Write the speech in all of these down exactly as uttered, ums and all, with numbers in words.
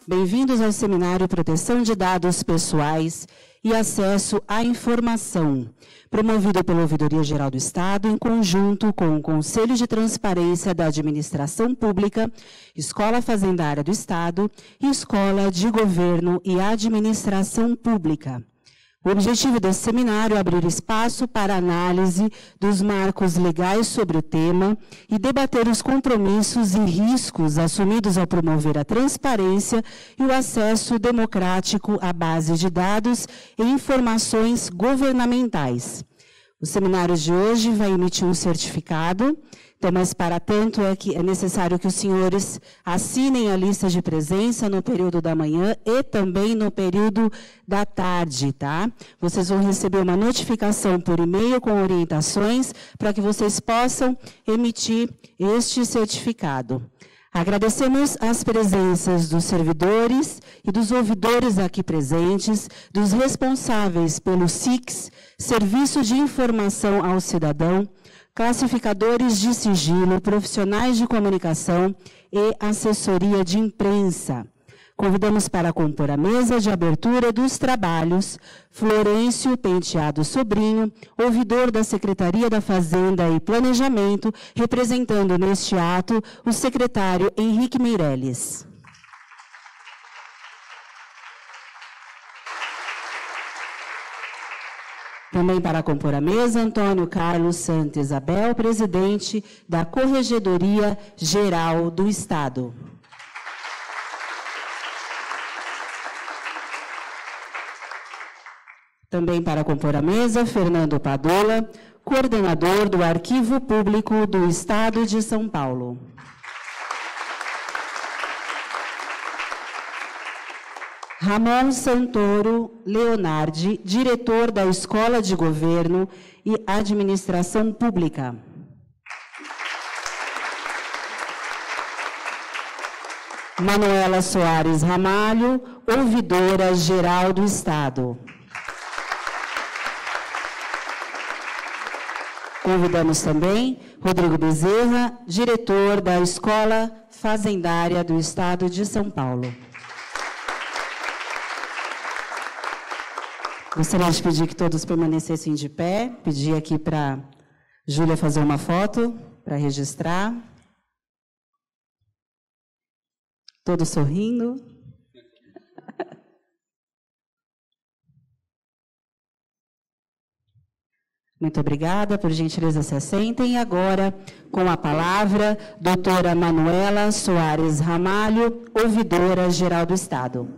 Bem-vindos ao Seminário Proteção de Dados Pessoais e Acesso à Informação, promovido pela Ouvidoria Geral do Estado, em conjunto com o Conselho de Transparência da Administração Pública, Escola Fazendária do Estado e Escola de Governo e Administração Pública. O objetivo desse seminário é abrir espaço para análise dos marcos legais sobre o tema e debater os compromissos e riscos assumidos ao promover a transparência e o acesso democrático à base de dados e informações governamentais. O seminário de hoje vai emitir um certificado, então, mas para tanto é que é necessário que os senhores assinem a lista de presença no período da manhã e também no período da tarde, tá? Vocês vão receber uma notificação por e-mail com orientações para que vocês possam emitir este certificado. Agradecemos as presenças dos servidores e dos ouvidores aqui presentes, dos responsáveis pelo S I C S, Serviço de Informação ao Cidadão, classificadores de sigilo, profissionais de comunicação e assessoria de imprensa. Convidamos para compor a mesa de abertura dos trabalhos Florêncio Penteado Sobrinho, ouvidor da Secretaria da Fazenda e Planejamento, representando neste ato o secretário Henrique Meirelles. Também para compor a mesa, Antônio Carlos Santa Isabel, presidente da Corregedoria Geral do Estado. Também para compor a mesa, Fernando Padola, coordenador do Arquivo Público do Estado de São Paulo. Ramon Santoro Leonardi, diretor da Escola de Governo e Administração Pública. Manuela Soares Ramalho, ouvidora geral do Estado. Convidamos também Rodrigo Bezerra, diretor da Escola Fazendária do Estado de São Paulo. Gostaria de pedir que todos permanecessem de pé, pedir aqui para Júlia fazer uma foto, para registrar. Todos sorrindo. Muito obrigada, por gentileza se assentem. E agora, com a palavra, doutora Manuela Soares Ramalho, ouvidora geral do Estado.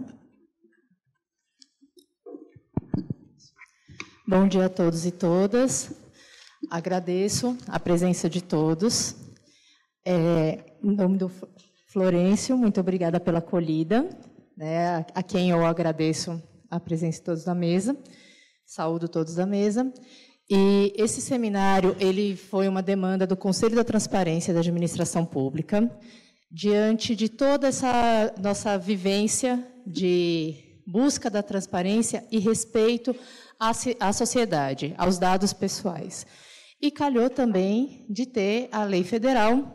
Bom dia a todos e todas. Agradeço a presença de todos. É, em nome do Florêncio, muito obrigada pela acolhida, né, a quem eu agradeço a presença de todos da mesa. Saúdo todos da mesa. E esse seminário ele foi uma demanda do Conselho da Transparência da Administração Pública, diante de toda essa nossa vivência de busca da transparência e respeito à sociedade, aos dados pessoais. E calhou também de ter a Lei Federal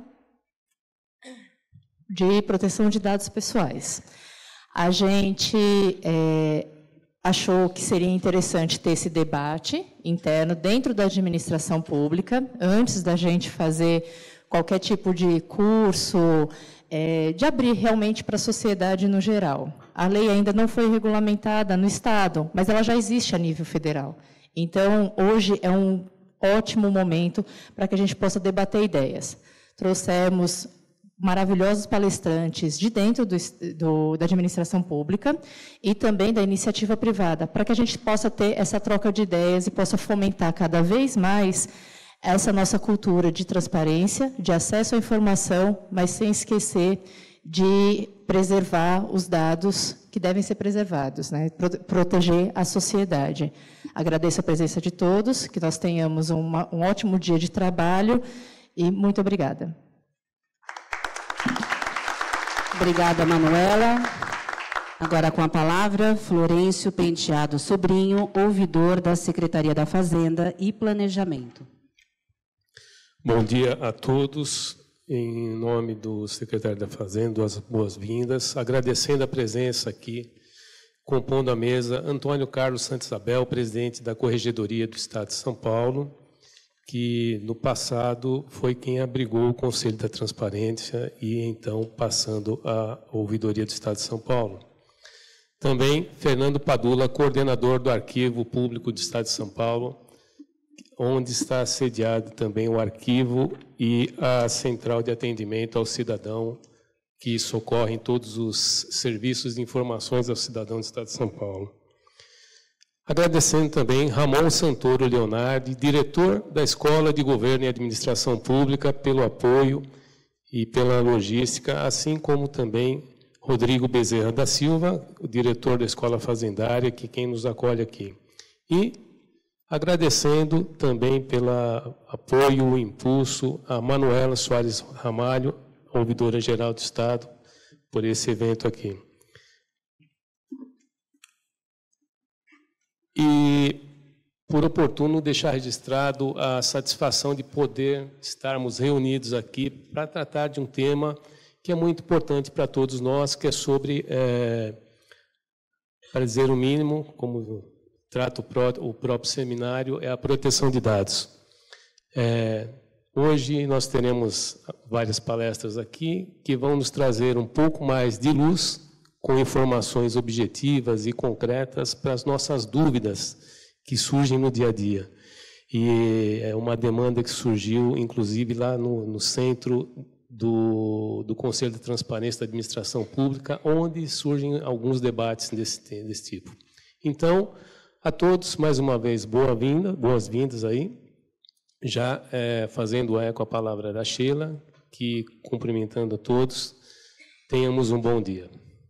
de Proteção de Dados Pessoais. A gente é, achou que seria interessante ter esse debate interno dentro da administração pública, antes da gente fazer qualquer tipo de curso, é, de abrir realmente para a sociedade no geral. A lei ainda não foi regulamentada no Estado, mas ela já existe a nível federal. Então, hoje é um ótimo momento para que a gente possa debater ideias. Trouxemos maravilhosos palestrantes de dentro do, do, da administração pública e também da iniciativa privada, para que a gente possa ter essa troca de ideias e possa fomentar cada vez mais essa nossa cultura de transparência, de acesso à informação, mas sem esquecer de preservar os dados que devem ser preservados, né? Proteger a sociedade. Agradeço a presença de todos, que nós tenhamos uma, um ótimo dia de trabalho e muito obrigada. Obrigada, Manuela. Agora com a palavra, Florêncio Penteado Sobrinho, ouvidor da Secretaria da Fazenda e Planejamento. Bom dia a todos. em nome do secretário da Fazenda, as boas-vindas, agradecendo a presença aqui, compondo a mesa, Antônio Carlos Santisabel, presidente da Corregedoria do Estado de São Paulo, que no passado foi quem abrigou o Conselho da Transparência e então passando a Ouvidoria do Estado de São Paulo. Também Fernando Padula, coordenador do Arquivo Público do Estado de São Paulo, onde está sediado também o arquivo e a Central de Atendimento ao Cidadão, que socorrem todos os serviços de informações ao cidadão do Estado de São Paulo. Agradecendo também Ramon Santoro Leonardi, diretor da Escola de Governo e Administração Pública, pelo apoio e pela logística, assim como também Rodrigo Bezerra da Silva, o diretor da Escola Fazendária, que quem nos acolhe aqui. E agradecendo também pelo apoio e impulso a Manuela Soares Ramalho, ouvidora-geral do Estado, por esse evento aqui. E, por oportuno, deixar registrado a satisfação de poder estarmos reunidos aqui para tratar de um tema que é muito importante para todos nós, que é sobre, é, para dizer o mínimo, como trata o, pró o próprio seminário, é a proteção de dados. É, hoje nós teremos várias palestras aqui que vão nos trazer um pouco mais de luz, com informações objetivas e concretas para as nossas dúvidas que surgem no dia a dia. E é uma demanda que surgiu, inclusive, lá no, no centro do, do Conselho de Transparência da Administração Pública, onde surgem alguns debates desse, desse tipo. Então, a todos, mais uma vez, boa-vinda, boas-vindas aí, já é, fazendo eco a palavra da Sheila, que, cumprimentando a todos, tenhamos um bom dia.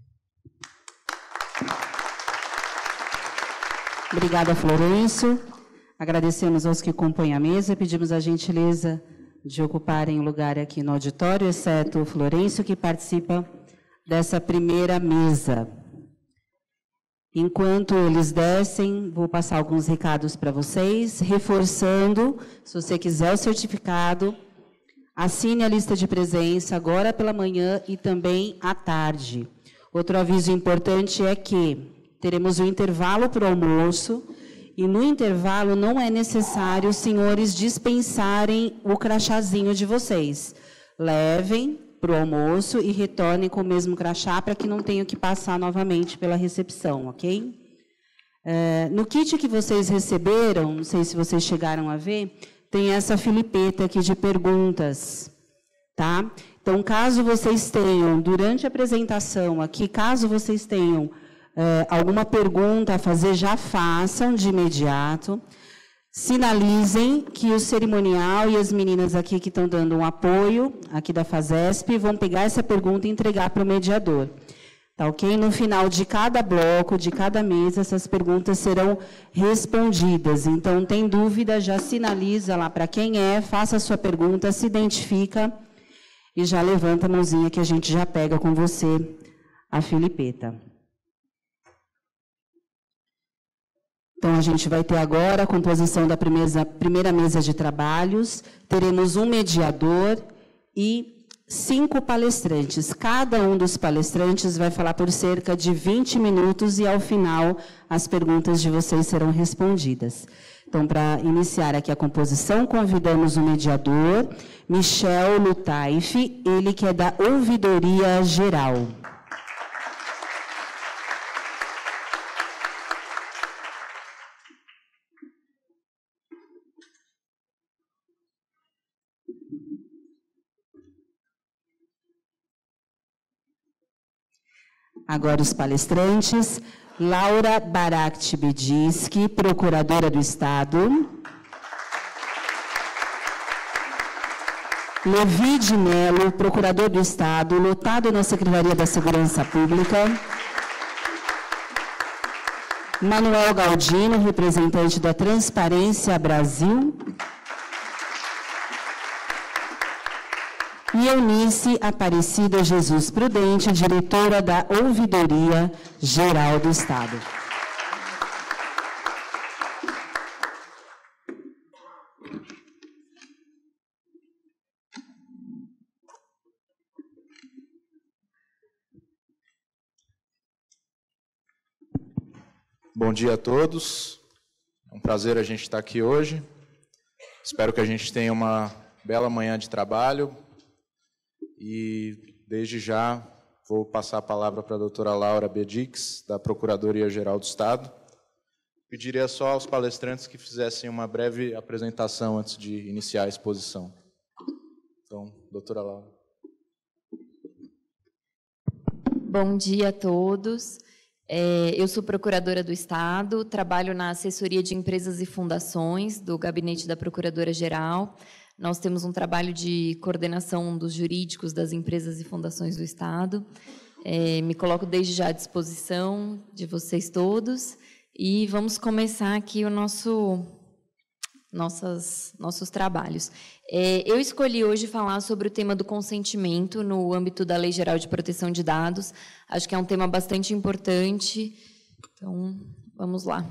Obrigada, Florencio. Agradecemos aos que compõem a mesa. Pedimos a gentileza de ocuparem o lugar aqui no auditório, exceto o Florencio, que participa dessa primeira mesa. Enquanto eles descem, vou passar alguns recados para vocês, reforçando, se você quiser o certificado, assine a lista de presença agora pela manhã e também à tarde. Outro aviso importante é que teremos um intervalo para o almoço e, no intervalo, não é necessário os senhores dispensarem o crachazinho de vocês. Levem para o almoço e retornem com o mesmo crachá para que não tenham que passar novamente pela recepção, ok? É, no kit que vocês receberam, não sei se vocês chegaram a ver, tem essa filipeta aqui de perguntas, tá? Então, caso vocês tenham, durante a apresentação aqui, caso vocês tenham É, alguma pergunta a fazer, já façam de imediato. Sinalizem que o cerimonial e as meninas aqui que estão dando um apoio, aqui da FASESP, vão pegar essa pergunta e entregar para o mediador. Tá ok? No final de cada bloco, de cada mesa, essas perguntas serão respondidas. Então, tem dúvida, já sinaliza lá para quem é, faça a sua pergunta, se identifica e já levanta a mãozinha que a gente já pega com você a filipeta. Então, a gente vai ter agora a composição da primeira, primeira mesa de trabalhos, teremos um mediador e cinco palestrantes. Cada um dos palestrantes vai falar por cerca de vinte minutos e, ao final, as perguntas de vocês serão respondidas. Então, para iniciar aqui a composição, convidamos o mediador, Michel Lutaife, ele que é da Ouvidoria Geral. Agora os palestrantes, Laura Barakti Bediski, procuradora do Estado. Levi de Mello, procurador do Estado, lotado na Secretaria da Segurança Pública. Manuel Galdino, representante da Transparência Brasil. E Eunice Aparecida Jesus Prudente, diretora da Ouvidoria Geral do Estado. Bom dia a todos. É um prazer a gente estar aqui hoje. Espero que a gente tenha uma bela manhã de trabalho. E, desde já, vou passar a palavra para a doutora Laura Bedix, da Procuradoria-Geral do Estado. Pediria só aos palestrantes que fizessem uma breve apresentação antes de iniciar a exposição. Então, doutora Laura. Bom dia a todos. É, eu sou procuradora do Estado, trabalho na assessoria de empresas e fundações do gabinete da Procuradora-Geral. Nós temos um trabalho de coordenação dos jurídicos das empresas e fundações do Estado. É, me coloco desde já à disposição de vocês todos e vamos começar aqui o nosso, nossas, nossos trabalhos. É, eu escolhi hoje falar sobre o tema do consentimento no âmbito da Lei Geral de Proteção de Dados. Acho que é um tema bastante importante. Então, vamos lá.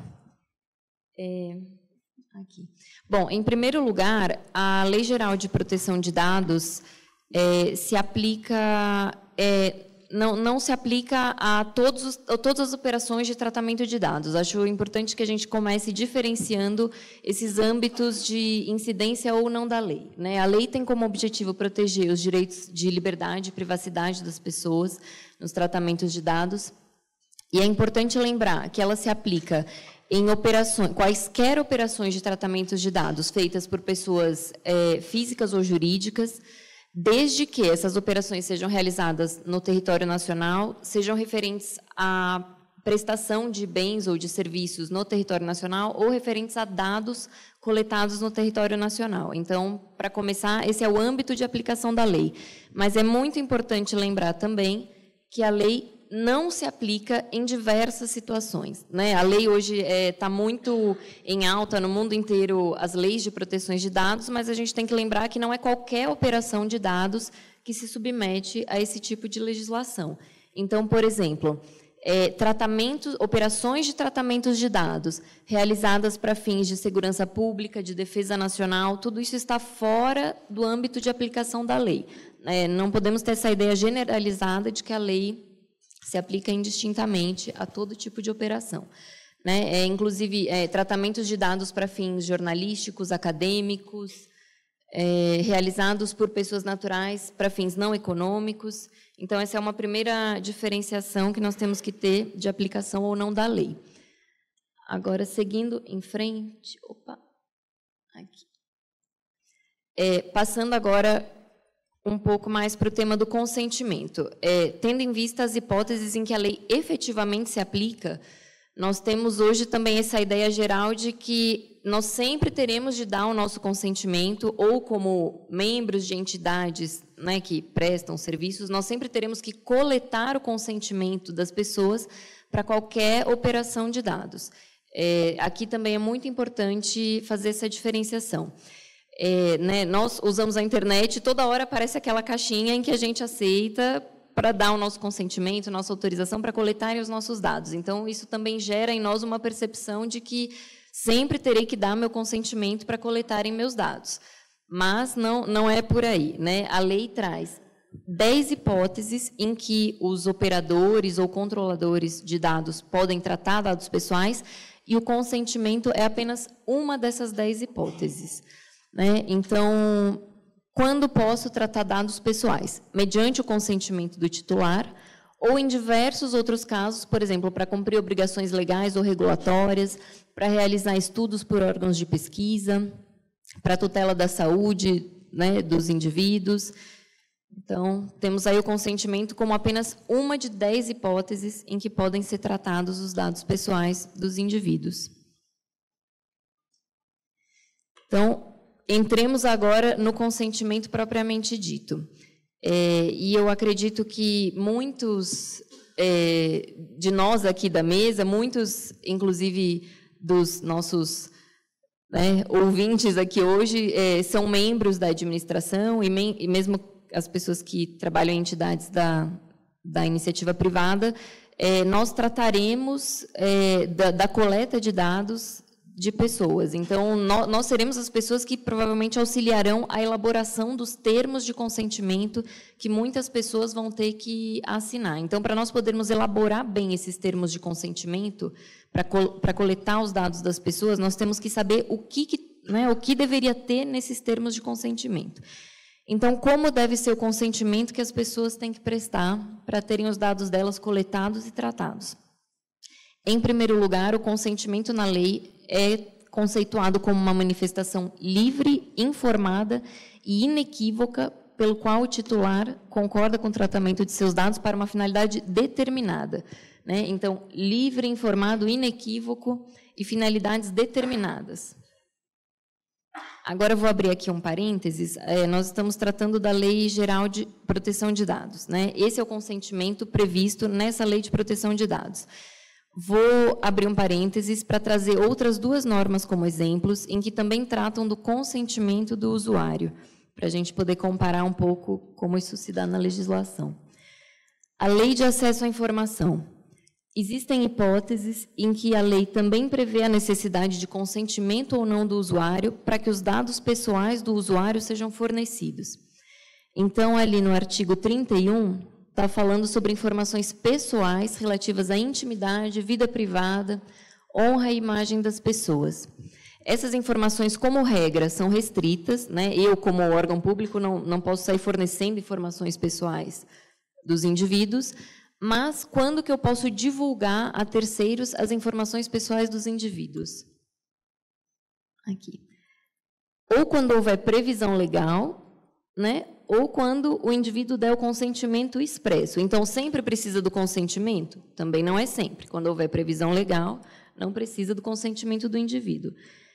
É, aqui. Bom, em primeiro lugar, a Lei Geral de Proteção de Dados é, se aplica... É, Não, não se aplica a, todos os, a todas as operações de tratamento de dados. Acho importante que a gente comece diferenciando esses âmbitos de incidência ou não da lei, né? A lei tem como objetivo proteger os direitos de liberdade e privacidade das pessoas nos tratamentos de dados. E é importante lembrar que ela se aplica em operações, quaisquer operações de tratamentos de dados feitas por pessoas é, físicas ou jurídicas, desde que essas operações sejam realizadas no território nacional, sejam referentes à prestação de bens ou de serviços no território nacional ou referentes a dados coletados no território nacional. Então, para começar, esse é o âmbito de aplicação da lei. Mas é muito importante lembrar também que a lei não se aplica em diversas situações, né? A lei hoje está é, muito em alta no mundo inteiro, as leis de proteções de dados, mas a gente tem que lembrar que não é qualquer operação de dados que se submete a esse tipo de legislação. Então, por exemplo, é, tratamentos, operações de tratamentos de dados realizadas para fins de segurança pública, de defesa nacional, tudo isso está fora do âmbito de aplicação da lei. É, não podemos ter essa ideia generalizada de que a lei se aplica indistintamente a todo tipo de operação, né? É, inclusive, é, tratamentos de dados para fins jornalísticos, acadêmicos, é, realizados por pessoas naturais para fins não econômicos. Então, essa é uma primeira diferenciação que nós temos que ter de aplicação ou não da lei. Agora, seguindo em frente... Opa! Aqui. É, passando agora um pouco mais para o tema do consentimento. É, tendo em vista as hipóteses em que a lei efetivamente se aplica, nós temos hoje também essa ideia geral de que nós sempre teremos de dar o nosso consentimento, ou como membros de entidades, né, que prestam serviços, nós sempre teremos que coletar o consentimento das pessoas para qualquer operação de dados. É, aqui também é muito importante fazer essa diferenciação. É, né, nós usamos a internet e toda hora aparece aquela caixinha em que a gente aceita para dar o nosso consentimento, nossa autorização para coletarem os nossos dados. Então, isso também gera em nós uma percepção de que sempre terei que dar meu consentimento para coletarem meus dados. Mas não, não é por aí, né? A lei traz dez hipóteses em que os operadores ou controladores de dados podem tratar dados pessoais e o consentimento é apenas uma dessas dez hipóteses. Né? Então, quando posso tratar dados pessoais? Mediante o consentimento do titular, ou em diversos outros casos, por exemplo, para cumprir obrigações legais ou regulatórias, para realizar estudos por órgãos de pesquisa, para tutela da saúde, né, dos indivíduos. Então, temos aí o consentimento como apenas uma de dez hipóteses em que podem ser tratados os dados pessoais dos indivíduos. Então, entremos agora no consentimento propriamente dito. É, e eu acredito que muitos é, de nós aqui da mesa, muitos, inclusive, dos nossos né, ouvintes aqui hoje, é, são membros da administração e, men e mesmo as pessoas que trabalham em entidades da, da iniciativa privada, é, nós trataremos é, da, da coleta de dados de pessoas. Então, nós, nós seremos as pessoas que provavelmente auxiliarão a elaboração dos termos de consentimento que muitas pessoas vão ter que assinar. Então, para nós podermos elaborar bem esses termos de consentimento, para co para coletar os dados das pessoas, nós temos que saber o que, que, né, o que deveria ter nesses termos de consentimento. Então, como deve ser o consentimento que as pessoas têm que prestar para terem os dados delas coletados e tratados? Em primeiro lugar, o consentimento na lei é conceituado como uma manifestação livre, informada e inequívoca pelo qual o titular concorda com o tratamento de seus dados para uma finalidade determinada. Né? Então, livre, informado, inequívoco e finalidades determinadas. Agora, eu vou abrir aqui um parênteses. É, nós estamos tratando da Lei Geral de Proteção de Dados. Né? Esse é o consentimento previsto nessa Lei de Proteção de Dados. Vou abrir um parênteses para trazer outras duas normas como exemplos, em que também tratam do consentimento do usuário, para a gente poder comparar um pouco como isso se dá na legislação. A Lei de Acesso à Informação. Existem hipóteses em que a lei também prevê a necessidade de consentimento ou não do usuário para que os dados pessoais do usuário sejam fornecidos. Então, ali no artigo trinta e um, está falando sobre informações pessoais relativas à intimidade, vida privada, honra e imagem das pessoas. Essas informações, como regra, são restritas, né? Eu, como órgão público, não, não posso sair fornecendo informações pessoais dos indivíduos, mas quando que eu posso divulgar a terceiros as informações pessoais dos indivíduos? Aqui. Ou quando houver previsão legal, né? Ou quando o indivíduo der o consentimento expresso. Então, sempre precisa do consentimento? Também não é sempre. Quando houver previsão legal, não precisa do consentimento do indivíduo.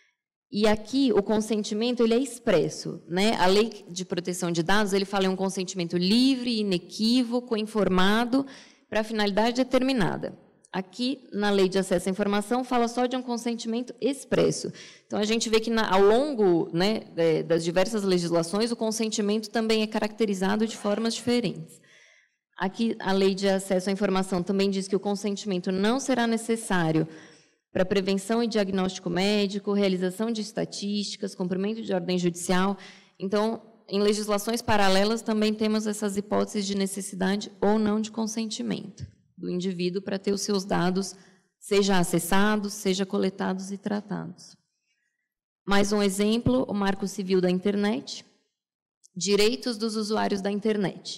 E aqui, o consentimento ele é expresso. Né? A Lei de Proteção de Dados ele fala em um consentimento livre, inequívoco, informado, para finalidade determinada. Aqui, na Lei de Acesso à Informação, fala só de um consentimento expresso. Então, a gente vê que, na, ao longo né, das diversas legislações, o consentimento também é caracterizado de formas diferentes. Aqui, a Lei de Acesso à Informação também diz que o consentimento não será necessário para prevenção e diagnóstico médico, realização de estatísticas, cumprimento de ordem judicial. Então, em legislações paralelas, também temos essas hipóteses de necessidade ou não de consentimento do indivíduo para ter os seus dados, seja acessados, seja coletados e tratados. Mais um exemplo, o Marco Civil da Internet. Direitos dos usuários da internet.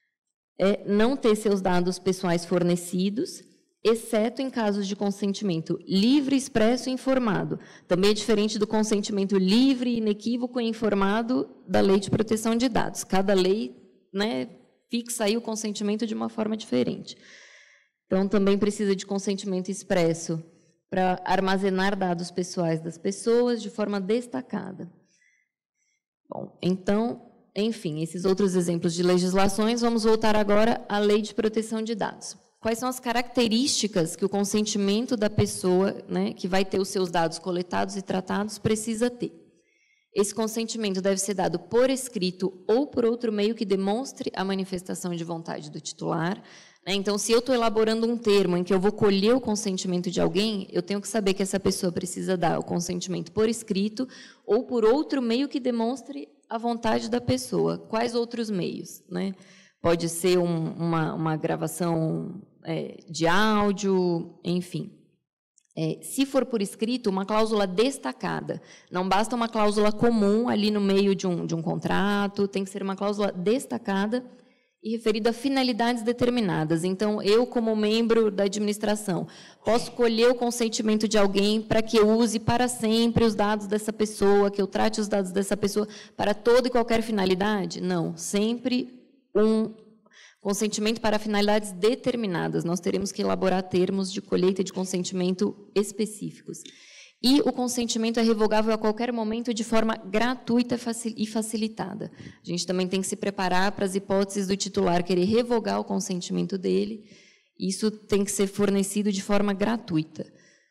É não ter seus dados pessoais fornecidos, exceto em casos de consentimento livre, expresso e informado. Também é diferente do consentimento livre, inequívoco e informado da Lei de Proteção de Dados. Cada lei né, fixa aí o consentimento de uma forma diferente. Então, também precisa de consentimento expresso para armazenar dados pessoais das pessoas de forma destacada. Bom, então, enfim, esses outros exemplos de legislações, vamos voltar agora à Lei de Proteção de Dados. Quais são as características que o consentimento da pessoa, né, que vai ter os seus dados coletados e tratados, precisa ter? Esse consentimento deve ser dado por escrito ou por outro meio que demonstre a manifestação de vontade do titular. Né? Então, se eu estou elaborando um termo em que eu vou colher o consentimento de alguém, eu tenho que saber que essa pessoa precisa dar o consentimento por escrito ou por outro meio que demonstre a vontade da pessoa. Quais outros meios? Né? Pode ser um, uma, uma gravação é, de áudio, enfim. É, se for por escrito, uma cláusula destacada. Não basta uma cláusula comum ali no meio de um, de um contrato, tem que ser uma cláusula destacada e referida a finalidades determinadas. Então, eu, como membro da administração, posso colher o consentimento de alguém para que eu use para sempre os dados dessa pessoa, que eu trate os dados dessa pessoa para toda e qualquer finalidade? Não, sempre um consentimento para finalidades determinadas. Nós teremos que elaborar termos de colheita de consentimento específicos. E o consentimento é revogável a qualquer momento de forma gratuita e facilitada. A gente também tem que se preparar para as hipóteses do titular querer revogar o consentimento dele. Isso tem que ser fornecido de forma gratuita.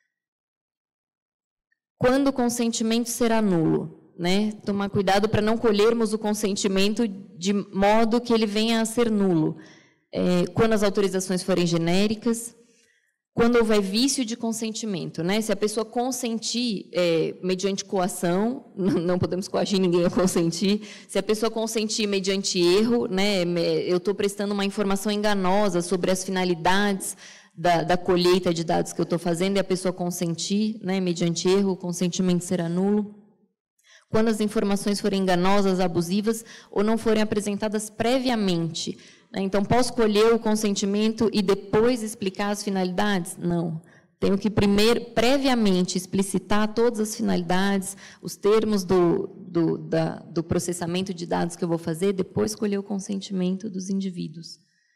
Quando o consentimento será nulo? Né? Tomar cuidado para não colhermos o consentimento de modo que ele venha a ser nulo. É, quando as autorizações forem genéricas, quando houver vício de consentimento, né? Se a pessoa consentir é, mediante coação, não podemos coagir ninguém a consentir. Se a pessoa consentir mediante erro, né? Eu estou prestando uma informação enganosa sobre as finalidades da, da colheita de dados que eu estou fazendo e a pessoa consentir, né? Mediante erro, o consentimento será nulo. Quando as informações forem enganosas, abusivas ou não forem apresentadas previamente. Então, posso colher o consentimento e depois explicar as finalidades? Não. Tenho que, primeiro, previamente, explicitar todas as finalidades, os termos do, do, da, do processamento de dados que eu vou fazer, depois colher o consentimento dos indivíduos.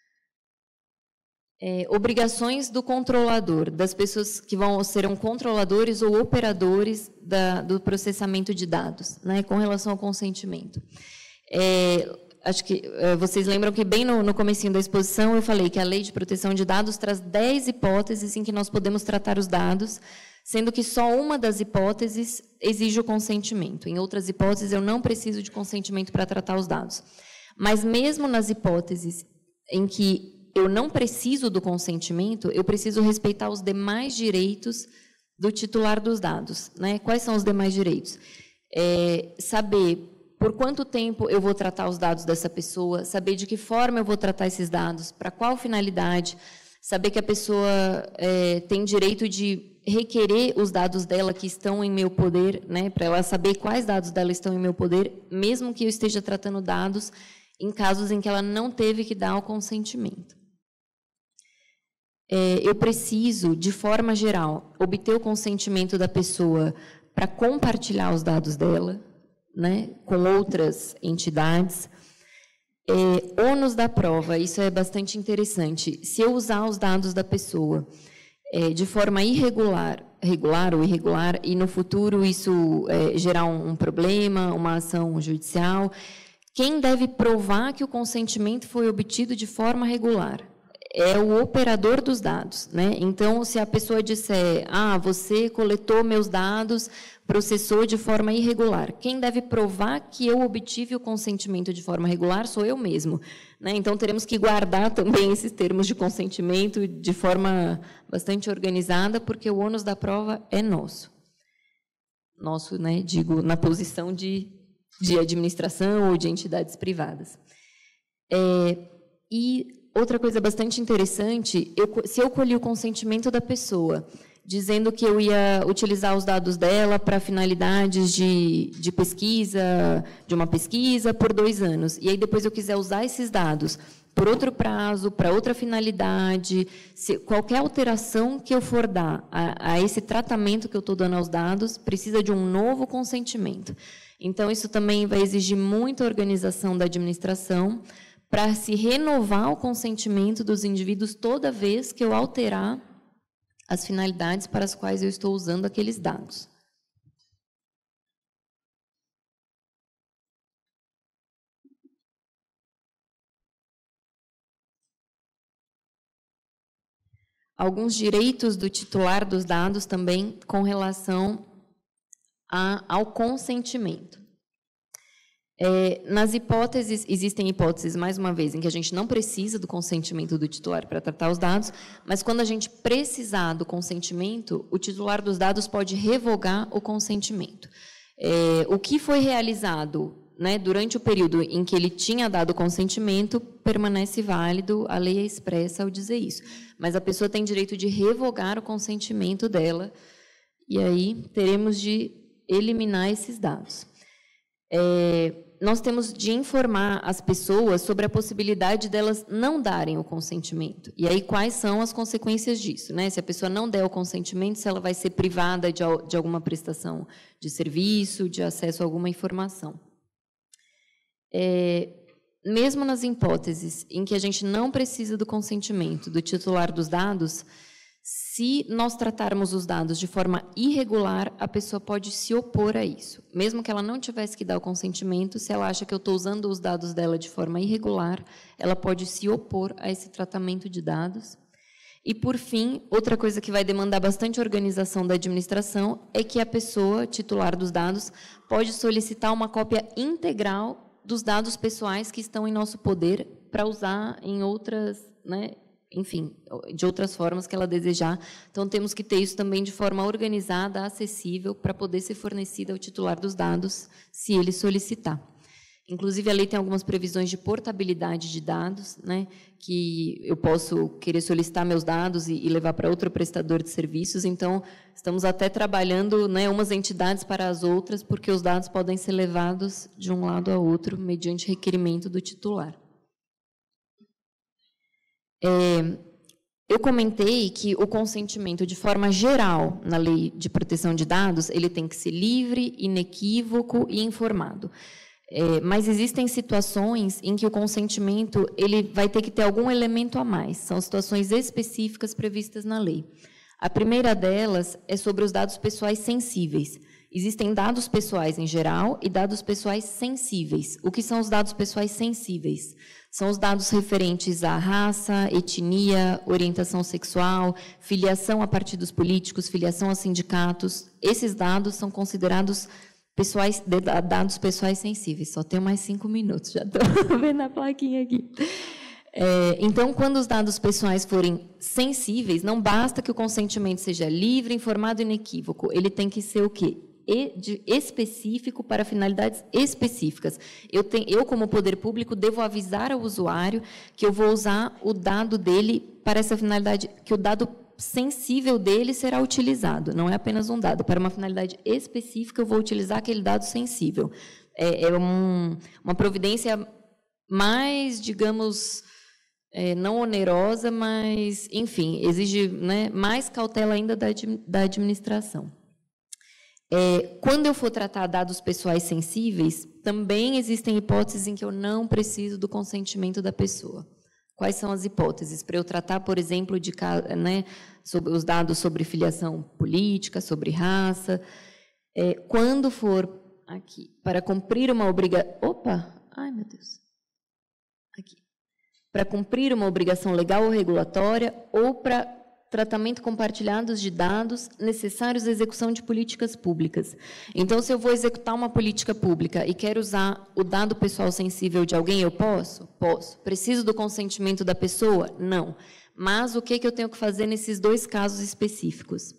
É, obrigações do controlador, das pessoas que vão, serão controladores ou operadores da, do processamento de dados, né, com relação ao consentimento. É, Acho que uh, vocês lembram que, bem no, no comecinho da exposição, eu falei que a Lei de Proteção de Dados traz dez hipóteses em que nós podemos tratar os dados, sendo que só uma das hipóteses exige o consentimento. Em outras hipóteses, eu não preciso de consentimento para tratar os dados. Mas, mesmo nas hipóteses em que eu não preciso do consentimento, eu preciso respeitar os demais direitos do titular dos dados, né? Quais são os demais direitos? É, saber por quanto tempo eu vou tratar os dados dessa pessoa, saber de que forma eu vou tratar esses dados, para qual finalidade, saber que a pessoa é, tem direito de requerer os dados dela que estão em meu poder, né, para ela saber quais dados dela estão em meu poder, mesmo que eu esteja tratando dados em casos em que ela não teve que dar o consentimento. É, eu preciso, de forma geral, obter o consentimento da pessoa para compartilhar os dados dela, né, com outras entidades. É, ônus da prova, isso é bastante interessante. Se eu usar os dados da pessoa é, de forma irregular, regular ou irregular, e no futuro isso é, gerar um, um problema, uma ação judicial, quem deve provar que o consentimento foi obtido de forma regular? É o operador dos dados, né? Então, se a pessoa disser, ah, você coletou meus dados, processou de forma irregular, quem deve provar que eu obtive o consentimento de forma regular sou eu mesmo, né? Então, teremos que guardar também esses termos de consentimento de forma bastante organizada, porque o ônus da prova é nosso. Nosso, né, digo, na posição de, de administração ou de entidades privadas. É, e outra coisa bastante interessante, eu, se eu colhi o consentimento da pessoa, dizendo que eu ia utilizar os dados dela para finalidades de, de pesquisa, de uma pesquisa, por dois anos, e aí depois eu quiser usar esses dados por outro prazo, para outra finalidade, se, qualquer alteração que eu for dar a, a esse tratamento que eu estou dando aos dados, precisa de um novo consentimento. Então, isso também vai exigir muita organização da administração, para se renovar o consentimento dos indivíduos toda vez que eu alterar as finalidades para as quais eu estou usando aqueles dados. Alguns direitos do titular dos dados também com relação a, ao consentimento. É, nas hipóteses, existem hipóteses, mais uma vez, em que a gente não precisa do consentimento do titular para tratar os dados, mas quando a gente precisar do consentimento, o titular dos dados pode revogar o consentimento. É, o que foi realizado, né, durante o período em que ele tinha dado o consentimento, permanece válido, a lei é expressa ao dizer isso. Mas a pessoa tem direito de revogar o consentimento dela, e aí teremos de eliminar esses dados. É, nós temos de informar as pessoas sobre a possibilidade delas não darem o consentimento. E aí, quais são as consequências disso, né? Se a pessoa não der o consentimento, se ela vai ser privada de, de alguma prestação de serviço, de acesso a alguma informação. É, mesmo nas hipóteses em que a gente não precisa do consentimento do titular dos dados, se nós tratarmos os dados de forma irregular, a pessoa pode se opor a isso. Mesmo que ela não tivesse que dar o consentimento, se ela acha que eu estou usando os dados dela de forma irregular, ela pode se opor a esse tratamento de dados. E, por fim, outra coisa que vai demandar bastante organização da administração é que a pessoa, titular dos dados, pode solicitar uma cópia integral dos dados pessoais que estão em nosso poder para usar em outras, né, enfim, de outras formas que ela desejar. Então, temos que ter isso também de forma organizada, acessível, para poder ser fornecida ao titular dos dados, se ele solicitar. Inclusive, a lei tem algumas previsões de portabilidade de dados, né, que eu posso querer solicitar meus dados e, e levar para outro prestador de serviços. Então, estamos até trabalhando, né, umas entidades para as outras, porque os dados podem ser levados de um lado a outro, mediante requerimento do titular. É, eu comentei que o consentimento, de forma geral, na Lei de Proteção de Dados, ele tem que ser livre, inequívoco e informado. É, mas existem situações em que o consentimento ele vai ter que ter algum elemento a mais. São situações específicas previstas na lei. A primeira delas é sobre os dados pessoais sensíveis. Existem dados pessoais em geral e dados pessoais sensíveis. O que são os dados pessoais sensíveis? São os dados referentes à raça, etnia, orientação sexual, filiação a partidos políticos, filiação a sindicatos. Esses dados são considerados pessoais, dados pessoais sensíveis. Só tenho mais cinco minutos, já estou vendo a plaquinha aqui. É, então, quando os dados pessoais forem sensíveis, não basta que o consentimento seja livre, informado e inequívoco. Ele tem que ser o quê? E de específico para finalidades específicas. Eu, tenho, eu, como poder público, devo avisar ao usuário que eu vou usar o dado dele para essa finalidade, que o dado sensível dele será utilizado, não é apenas um dado. Para uma finalidade específica, eu vou utilizar aquele dado sensível. É, é um, uma providência mais, digamos, é, não onerosa, mas, enfim, exige, né, mais cautela ainda da, da administração. É, quando eu for tratar dados pessoais sensíveis, também existem hipóteses em que eu não preciso do consentimento da pessoa. Quais são as hipóteses? Para eu tratar, por exemplo, de, né, sobre os dados sobre filiação política, sobre raça. É, quando for aqui, para cumprir uma obrigação... Opa! Ai, meu Deus. Aqui. Para cumprir uma obrigação legal ou regulatória ou para tratamento compartilhado de dados necessários à execução de políticas públicas. Então, se eu vou executar uma política pública e quero usar o dado pessoal sensível de alguém, eu posso? Posso. Preciso do consentimento da pessoa? Não. Mas o que, que eu tenho que fazer nesses dois casos específicos?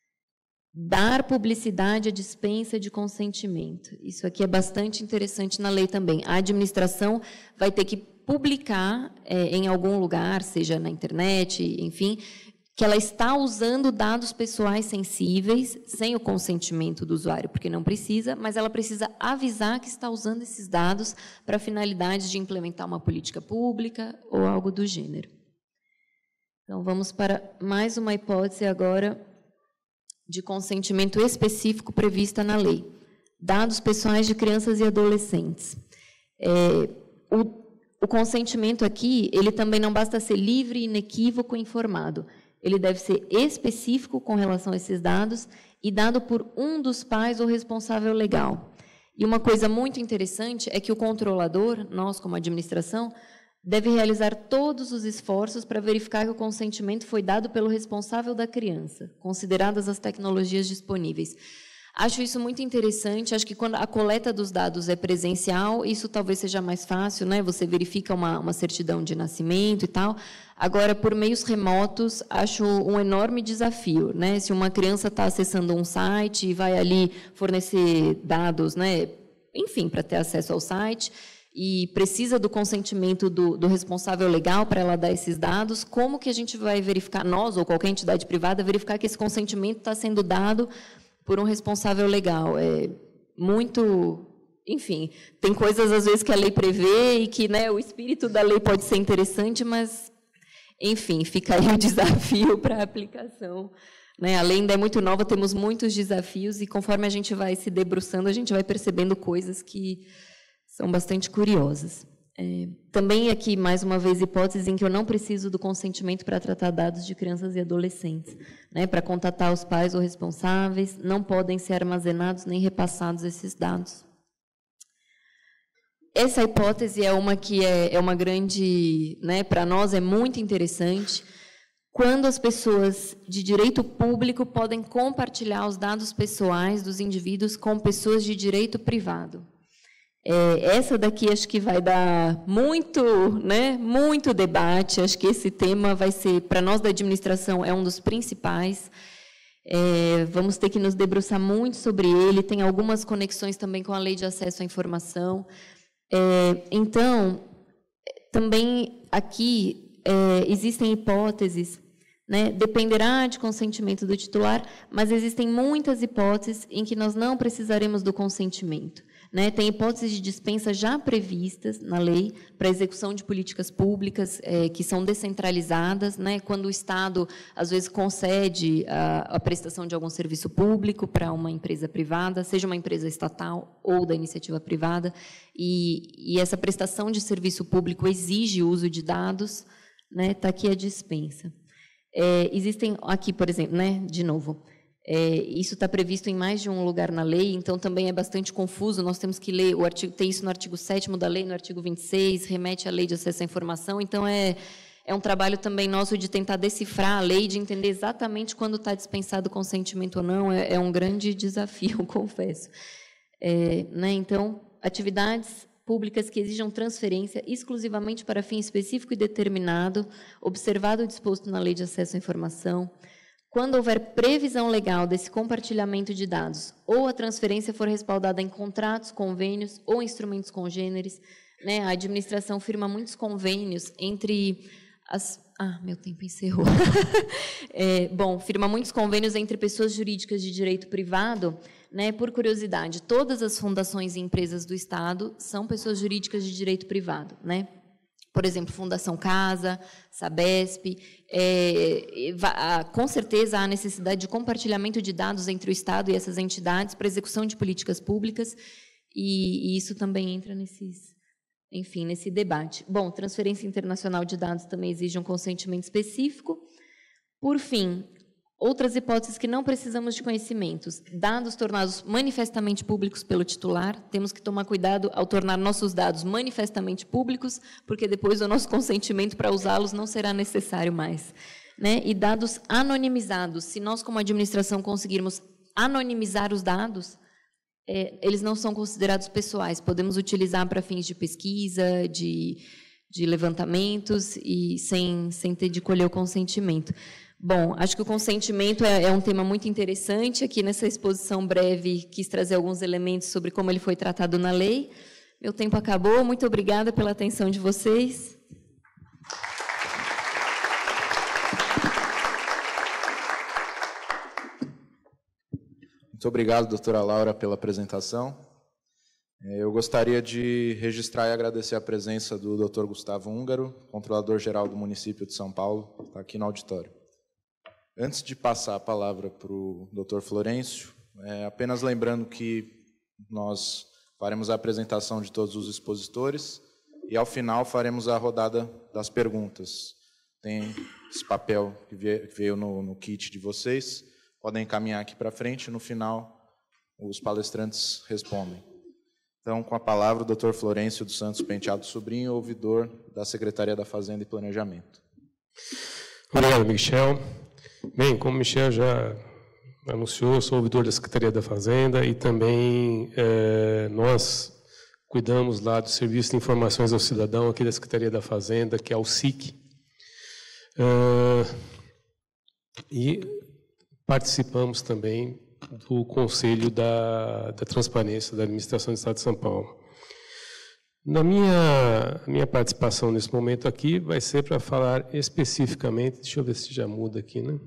Dar publicidade à dispensa de consentimento. Isso aqui é bastante interessante na lei também. A administração vai ter que publicar é, em algum lugar, seja na internet, enfim, que ela está usando dados pessoais sensíveis sem o consentimento do usuário, porque não precisa, mas ela precisa avisar que está usando esses dados para finalidades de implementar uma política pública ou algo do gênero. Então, vamos para mais uma hipótese agora de consentimento específico prevista na lei. Dados pessoais de crianças e adolescentes. É, o, o consentimento aqui, ele também não basta ser livre, inequívoco e informado. Ele deve ser específico com relação a esses dados e dado por um dos pais ou responsável legal. E uma coisa muito interessante é que o controlador, nós como administração, deve realizar todos os esforços para verificar que o consentimento foi dado pelo responsável da criança, consideradas as tecnologias disponíveis. Acho isso muito interessante, acho que quando a coleta dos dados é presencial, isso talvez seja mais fácil, né? Você verifica uma, uma certidão de nascimento e tal. Agora, por meios remotos, acho um enorme desafio, né? Se uma criança está acessando um site e vai ali fornecer dados, né? Enfim, para ter acesso ao site, e precisa do consentimento do, do responsável legal para ela dar esses dados, como que a gente vai verificar, nós ou qualquer entidade privada, verificar que esse consentimento está sendo dado por um responsável legal? É muito... Enfim, tem coisas, às vezes, que a lei prevê e que, né, o espírito da lei pode ser interessante, mas, enfim, fica aí o desafio para a aplicação. Né? A lei ainda é muito nova, temos muitos desafios e, conforme a gente vai se debruçando, a gente vai percebendo coisas que são bastante curiosas. É, também aqui, mais uma vez, hipóteses em que eu não preciso do consentimento para tratar dados de crianças e adolescentes. Né? Para contatar os pais ou responsáveis, não podem ser armazenados nem repassados esses dados. Essa hipótese é uma que é, é uma grande, né, para nós é muito interessante, quando as pessoas de direito público podem compartilhar os dados pessoais dos indivíduos com pessoas de direito privado. É, essa daqui acho que vai dar muito, né, muito debate. Acho que esse tema vai ser, para nós da administração, é um dos principais. É, vamos ter que nos debruçar muito sobre ele. Tem algumas conexões também com a Lei de Acesso à Informação. É, então, também aqui é, existem hipóteses, né, dependerá de consentimento do titular, mas existem muitas hipóteses em que nós não precisaremos do consentimento. Né, tem hipóteses de dispensa já previstas na lei para execução de políticas públicas é, que são descentralizadas, né, quando o Estado, às vezes, concede a, a prestação de algum serviço público para uma empresa privada, seja uma empresa estatal ou da iniciativa privada, e, e essa prestação de serviço público exige o uso de dados, né, está aqui a dispensa. É, existem aqui, por exemplo, né, de novo, É, isso está previsto em mais de um lugar na lei, então também é bastante confuso. Nós temos que ler o artigo, tem isso no artigo sétimo da lei, no artigo vinte e seis, remete à Lei de Acesso à Informação. Então é, é um trabalho também nosso de tentar decifrar a lei, de entender exatamente quando está dispensado o consentimento ou não. É, é um grande desafio, confesso. É, né, então, atividades públicas que exijam transferência exclusivamente para fim específico e determinado, observado o disposto na Lei de Acesso à Informação. Quando houver previsão legal desse compartilhamento de dados, ou a transferência for respaldada em contratos, convênios ou instrumentos congêneres, né, a administração firma muitos convênios entre as... Ah, meu tempo encerrou. é, bom, firma muitos convênios entre pessoas jurídicas de direito privado. Né, por curiosidade, todas as fundações e empresas do Estado são pessoas jurídicas de direito privado, né? Por exemplo, Fundação Casa, Sabesp, é, com certeza há necessidade de compartilhamento de dados entre o Estado e essas entidades para execução de políticas públicas, e, e isso também entra nesses, enfim, nesse debate. Bom, transferência internacional de dados também exige um consentimento específico. Por fim, outras hipóteses que não precisamos de conhecimentos. Dados tornados manifestamente públicos pelo titular. Temos que tomar cuidado ao tornar nossos dados manifestamente públicos, porque depois o nosso consentimento para usá-los não será necessário mais. Né? E dados anonimizados. Se nós, como administração, conseguirmos anonimizar os dados, é, eles não são considerados pessoais. Podemos utilizar para fins de pesquisa, de, de levantamentos, e sem, sem ter de colher o consentimento. Bom, acho que o consentimento é, é um tema muito interessante. Aqui nessa exposição breve, quis trazer alguns elementos sobre como ele foi tratado na lei. Meu tempo acabou. Muito obrigada pela atenção de vocês. Muito obrigado, doutora Laura, pela apresentação. Eu gostaria de registrar e agradecer a presença do doutor Gustavo Húngaro, controlador-geral do município de São Paulo, que está aqui no auditório. Antes de passar a palavra para o doutor Florencio, é, apenas lembrando que nós faremos a apresentação de todos os expositores e, ao final, faremos a rodada das perguntas. Tem esse papel que veio no, no kit de vocês, podem encaminhar aqui para frente, e, no final, os palestrantes respondem. Então, com a palavra, o doutor Florencio dos Santos Penteado Sobrinho, ouvidor da Secretaria da Fazenda e Planejamento. Obrigado, Michel. Bem, como o Michel já anunciou, sou ouvidor da Secretaria da Fazenda e também é, nós cuidamos lá do Serviço de Informações ao Cidadão, aqui da Secretaria da Fazenda, que é o S I C. É, e participamos também do Conselho da, da Transparência da Administração do Estado de São Paulo. Na minha, minha participação nesse momento aqui vai ser para falar especificamente, deixa eu ver se já muda aqui, né?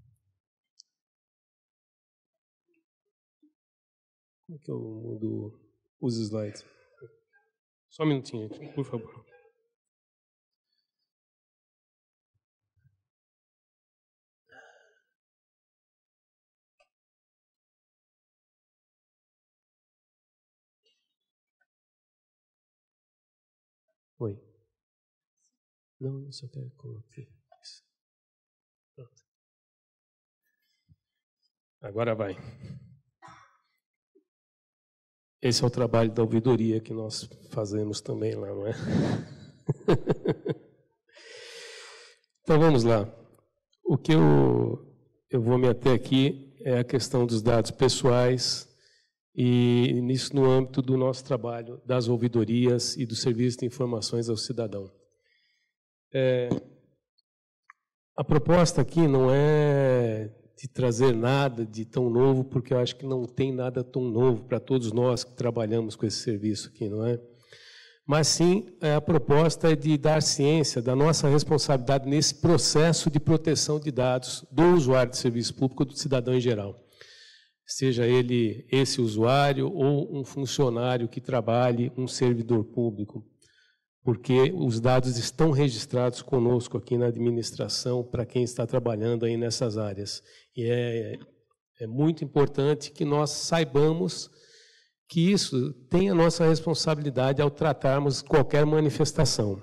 Como é que eu mudo os slides? Só um minutinho, por favor. Oi. Não, eu só quero colocar isso. Pronto. Agora vai. Esse é o trabalho da ouvidoria que nós fazemos também lá, não é? Então, vamos lá. O que eu, eu vou me ater aqui é a questão dos dados pessoais e nisso no âmbito do nosso trabalho das ouvidorias e do serviço de informações ao cidadão. É, a proposta aqui não é de trazer nada de tão novo, porque eu acho que não tem nada tão novo para todos nós que trabalhamos com esse serviço aqui, não é? Mas sim, a proposta é de dar ciência da nossa responsabilidade nesse processo de proteção de dados do usuário de serviço público, do cidadão em geral. Seja ele esse usuário ou um funcionário que trabalhe, um servidor público, porque os dados estão registrados conosco aqui na administração para quem está trabalhando aí nessas áreas. E é, é muito importante que nós saibamos que isso tem a nossa responsabilidade ao tratarmos qualquer manifestação.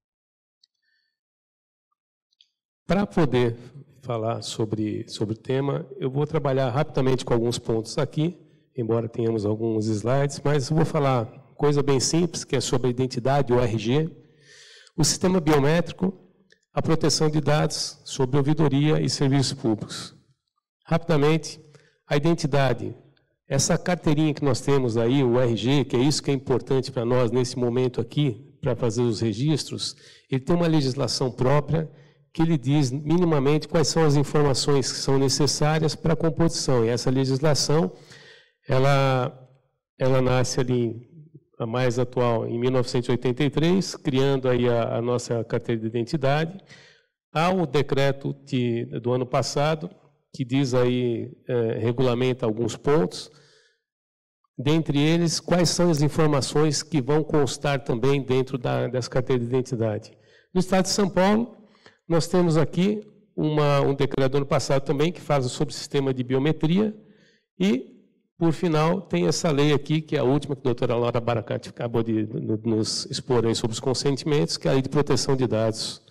Para poder falar sobre, sobre o tema, eu vou trabalhar rapidamente com alguns pontos aqui, embora tenhamos alguns slides, mas eu vou falar coisa bem simples, que é sobre a identidade, o R G, o sistema biométrico, a proteção de dados, sobre ouvidoria e serviços públicos. Rapidamente, a identidade. Essa carteirinha que nós temos aí, o R G, que é isso que é importante para nós nesse momento aqui, para fazer os registros, ele tem uma legislação própria que ele diz minimamente quais são as informações que são necessárias para a composição. E essa legislação, ela, ela nasce ali, a mais atual, em mil novecentos e oitenta e três, criando aí a, a nossa carteira de identidade. Há o decreto de, do ano passado, que diz aí, é, regulamenta alguns pontos, dentre eles, quais são as informações que vão constar também dentro da, dessa carteira de identidade. No estado de São Paulo, nós temos aqui uma, um decreto do ano passado também, que fala sobre o sistema de biometria, e, por final, tem essa lei aqui, que é a última, que a doutora Laura Baracate acabou de nos expor aí sobre os consentimentos, que é a Lei de Proteção de Dados.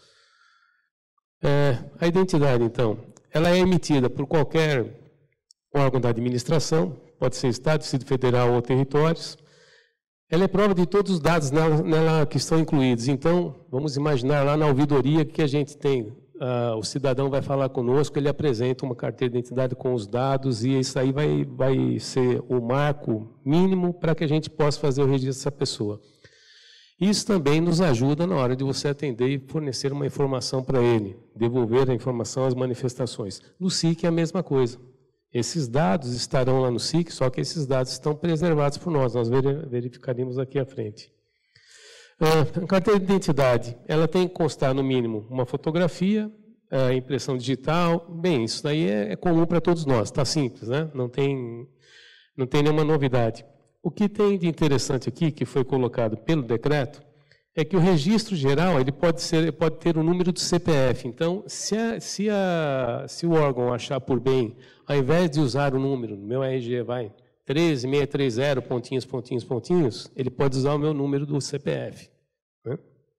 É, a identidade, então, ela é emitida por qualquer órgão da administração, pode ser Estado, Distrito Federal ou territórios. Ela é prova de todos os dados nela, nela que estão incluídos. Então, vamos imaginar lá na ouvidoria que a gente tem, uh, o cidadão vai falar conosco, ele apresenta uma carteira de identidade com os dados e isso aí vai, vai ser o marco mínimo para que a gente possa fazer o registro dessa pessoa. Isso também nos ajuda na hora de você atender e fornecer uma informação para ele, devolver a informação às manifestações. No S I C é a mesma coisa. Esses dados estarão lá no S I C, só que esses dados estão preservados por nós, nós verificaremos aqui à frente. A carteira de identidade, ela tem que constar, no mínimo, uma fotografia, a impressão digital. Bem, isso daí é, é comum para todos nós, está simples, né? Não tem, não tem nenhuma novidade. O que tem de interessante aqui, que foi colocado pelo decreto, é que o registro geral ele pode, ser, pode ter o número do C P F. Então, se, a, se, a, se o órgão achar por bem, ao invés de usar o número, no meu R G vai, treze mil seiscentos e trinta, pontinhos, pontinhos, pontinhos, ele pode usar o meu número do C P F. Né?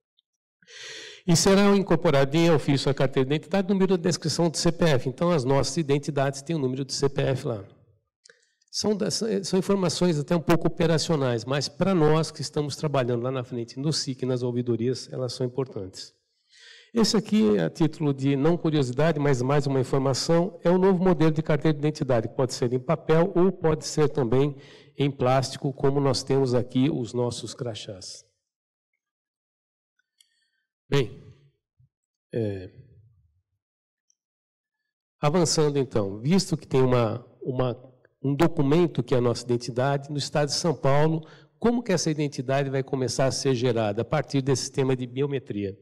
E será incorporado em ofício à carteira de identidade o número de descrição do C P F. Então, as nossas identidades têm o número do C P F lá. São, são informações até um pouco operacionais, mas para nós que estamos trabalhando lá na frente, no S I C e nas ouvidorias, elas são importantes. Esse aqui, a título de não curiosidade, mas mais uma informação, é o novo modelo de carteira de identidade, que pode ser em papel ou pode ser também em plástico, como nós temos aqui os nossos crachás. Bem, é, avançando então, visto que tem uma, uma, um documento que é a nossa identidade, no estado de São Paulo, como que essa identidade vai começar a ser gerada? A partir desse sistema de biometria.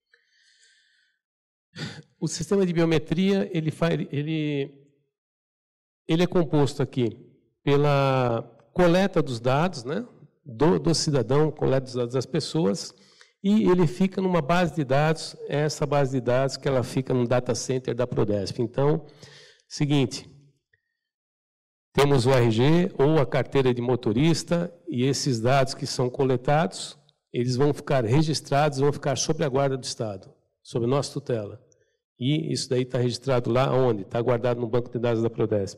O sistema de biometria, ele, faz, ele, ele é composto aqui pela coleta dos dados, né, do, do cidadão, coleta dos dados das pessoas, e ele fica numa base de dados, essa base de dados que ela fica no data center da Prodesp. Então, seguinte, temos o R G ou a carteira de motorista, e esses dados que são coletados, eles vão ficar registrados, vão ficar sob a guarda do Estado, sob a nossa tutela. E isso daí está registrado lá onde? Está guardado no banco de dados da Prodesp.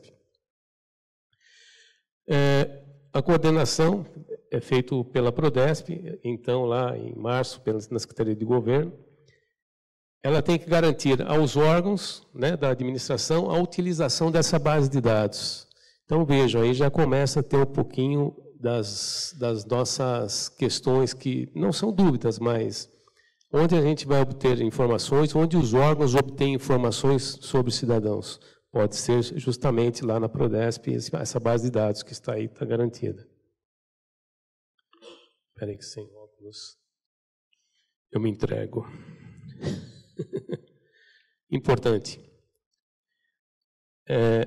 É, a coordenação é feita pela Prodesp, então lá em março, pela, na Secretaria de Governo. Ela tem que garantir aos órgãos, né, da administração a utilização dessa base de dados. Então, vejam, aí já começa a ter um pouquinho das, das nossas questões que não são dúvidas, mas onde a gente vai obter informações, onde os órgãos obtêm informações sobre os cidadãos. Pode ser justamente lá na Prodesp, essa base de dados que está aí, está garantida. Espera aí que sem óculos eu me entrego. Importante. É,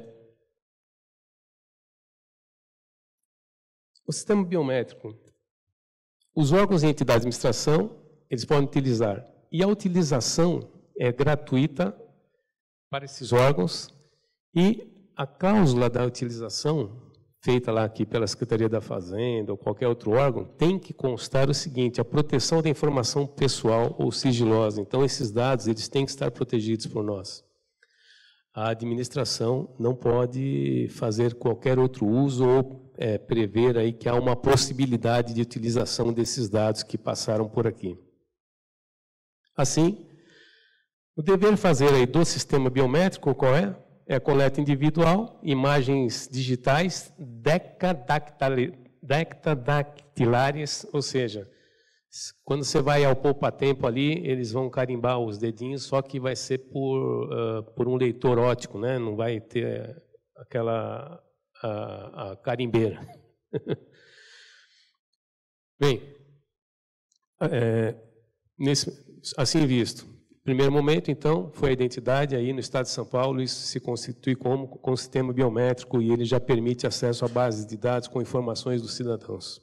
o sistema biométrico, os órgãos e entidades de administração, eles podem utilizar. E a utilização é gratuita para esses órgãos e a cláusula da utilização, feita lá aqui pela Secretaria da Fazenda ou qualquer outro órgão, tem que constar o seguinte: a proteção da informação pessoal ou sigilosa. Então, esses dados eles têm que estar protegidos por nós. A administração não pode fazer qualquer outro uso ou é, prever aí que há uma possibilidade de utilização desses dados que passaram por aqui. Assim, o dever fazer aí do sistema biométrico qual é? É a coleta individual, imagens digitais decadactilares, ou seja, quando você vai ao poupa-tempo ali, eles vão carimbar os dedinhos, só que vai ser por, uh, por um leitor óptico, né? Não vai ter aquela a, a carimbeira. Bem, é, nesse, assim visto, primeiro momento, então, foi a identidade. Aí no Estado de São Paulo, isso se constitui como com o sistema biométrico e ele já permite acesso a bases de dados com informações dos cidadãos.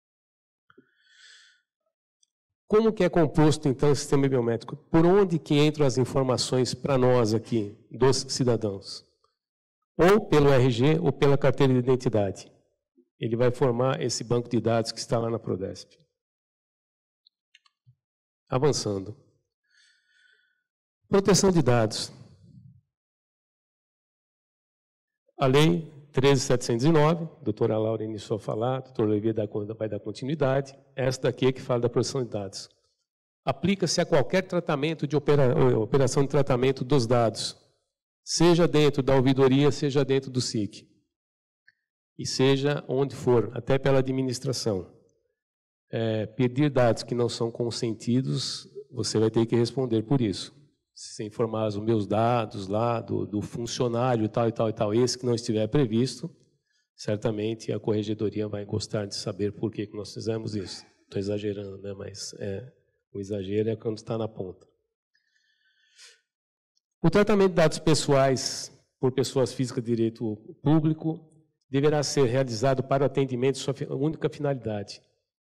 Como que é composto, então, o sistema biométrico? Por onde que entram as informações para nós aqui, dos cidadãos? Ou pelo R G ou pela carteira de identidade. Ele vai formar esse banco de dados que está lá na Prodesp. Avançando. Proteção de dados. A Lei treze mil setecentos e nove, a doutora Laura iniciou a falar, o doutor Levi vai dar continuidade, esta daqui é que fala da proteção de dados. Aplica-se a qualquer tratamento de opera, operação de tratamento dos dados, seja dentro da ouvidoria, seja dentro do S I C, e seja onde for, até pela administração. É, pedir dados que não são consentidos, você vai ter que responder por isso. Se você informar os meus dados lá, do, do funcionário e tal, e tal, e tal, esse que não estiver previsto, certamente a corregedoria vai gostar de saber por que que nós fizemos isso. Estou exagerando, né? Mas é, o exagero é quando está na ponta. O tratamento de dados pessoais por pessoas físicas de direito público deverá ser realizado para atendimento de sua única finalidade.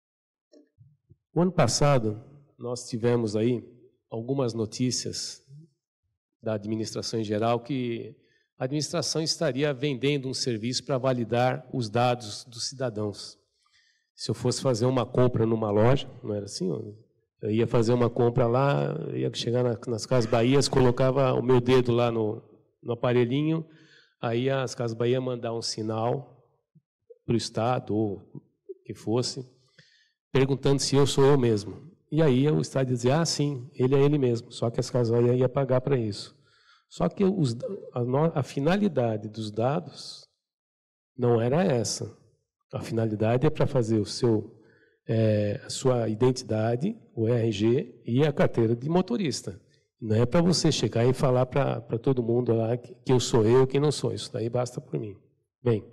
O ano passado, nós tivemos aí algumas notícias da administração em geral que a administração estaria vendendo um serviço para validar os dados dos cidadãos. Se eu fosse fazer uma compra numa loja, não era assim? Eu ia fazer uma compra lá, ia chegar nas Casas Bahias, colocava o meu dedo lá no, no aparelhinho, aí as Casas Bahia mandar um sinal para o Estado, ou o que fosse, perguntando se eu sou eu mesmo. E aí o Estado dizia, ah, sim, ele é ele mesmo, só que as Casas Bahia ia pagar para isso. Só que os, a, a finalidade dos dados não era essa. A finalidade é para fazer o seu, é, a sua identidade, o R G e a carteira de motorista. Não é para você chegar e falar para todo mundo lá que, que eu sou eu, que não sou. Isso daí basta por mim. Bem,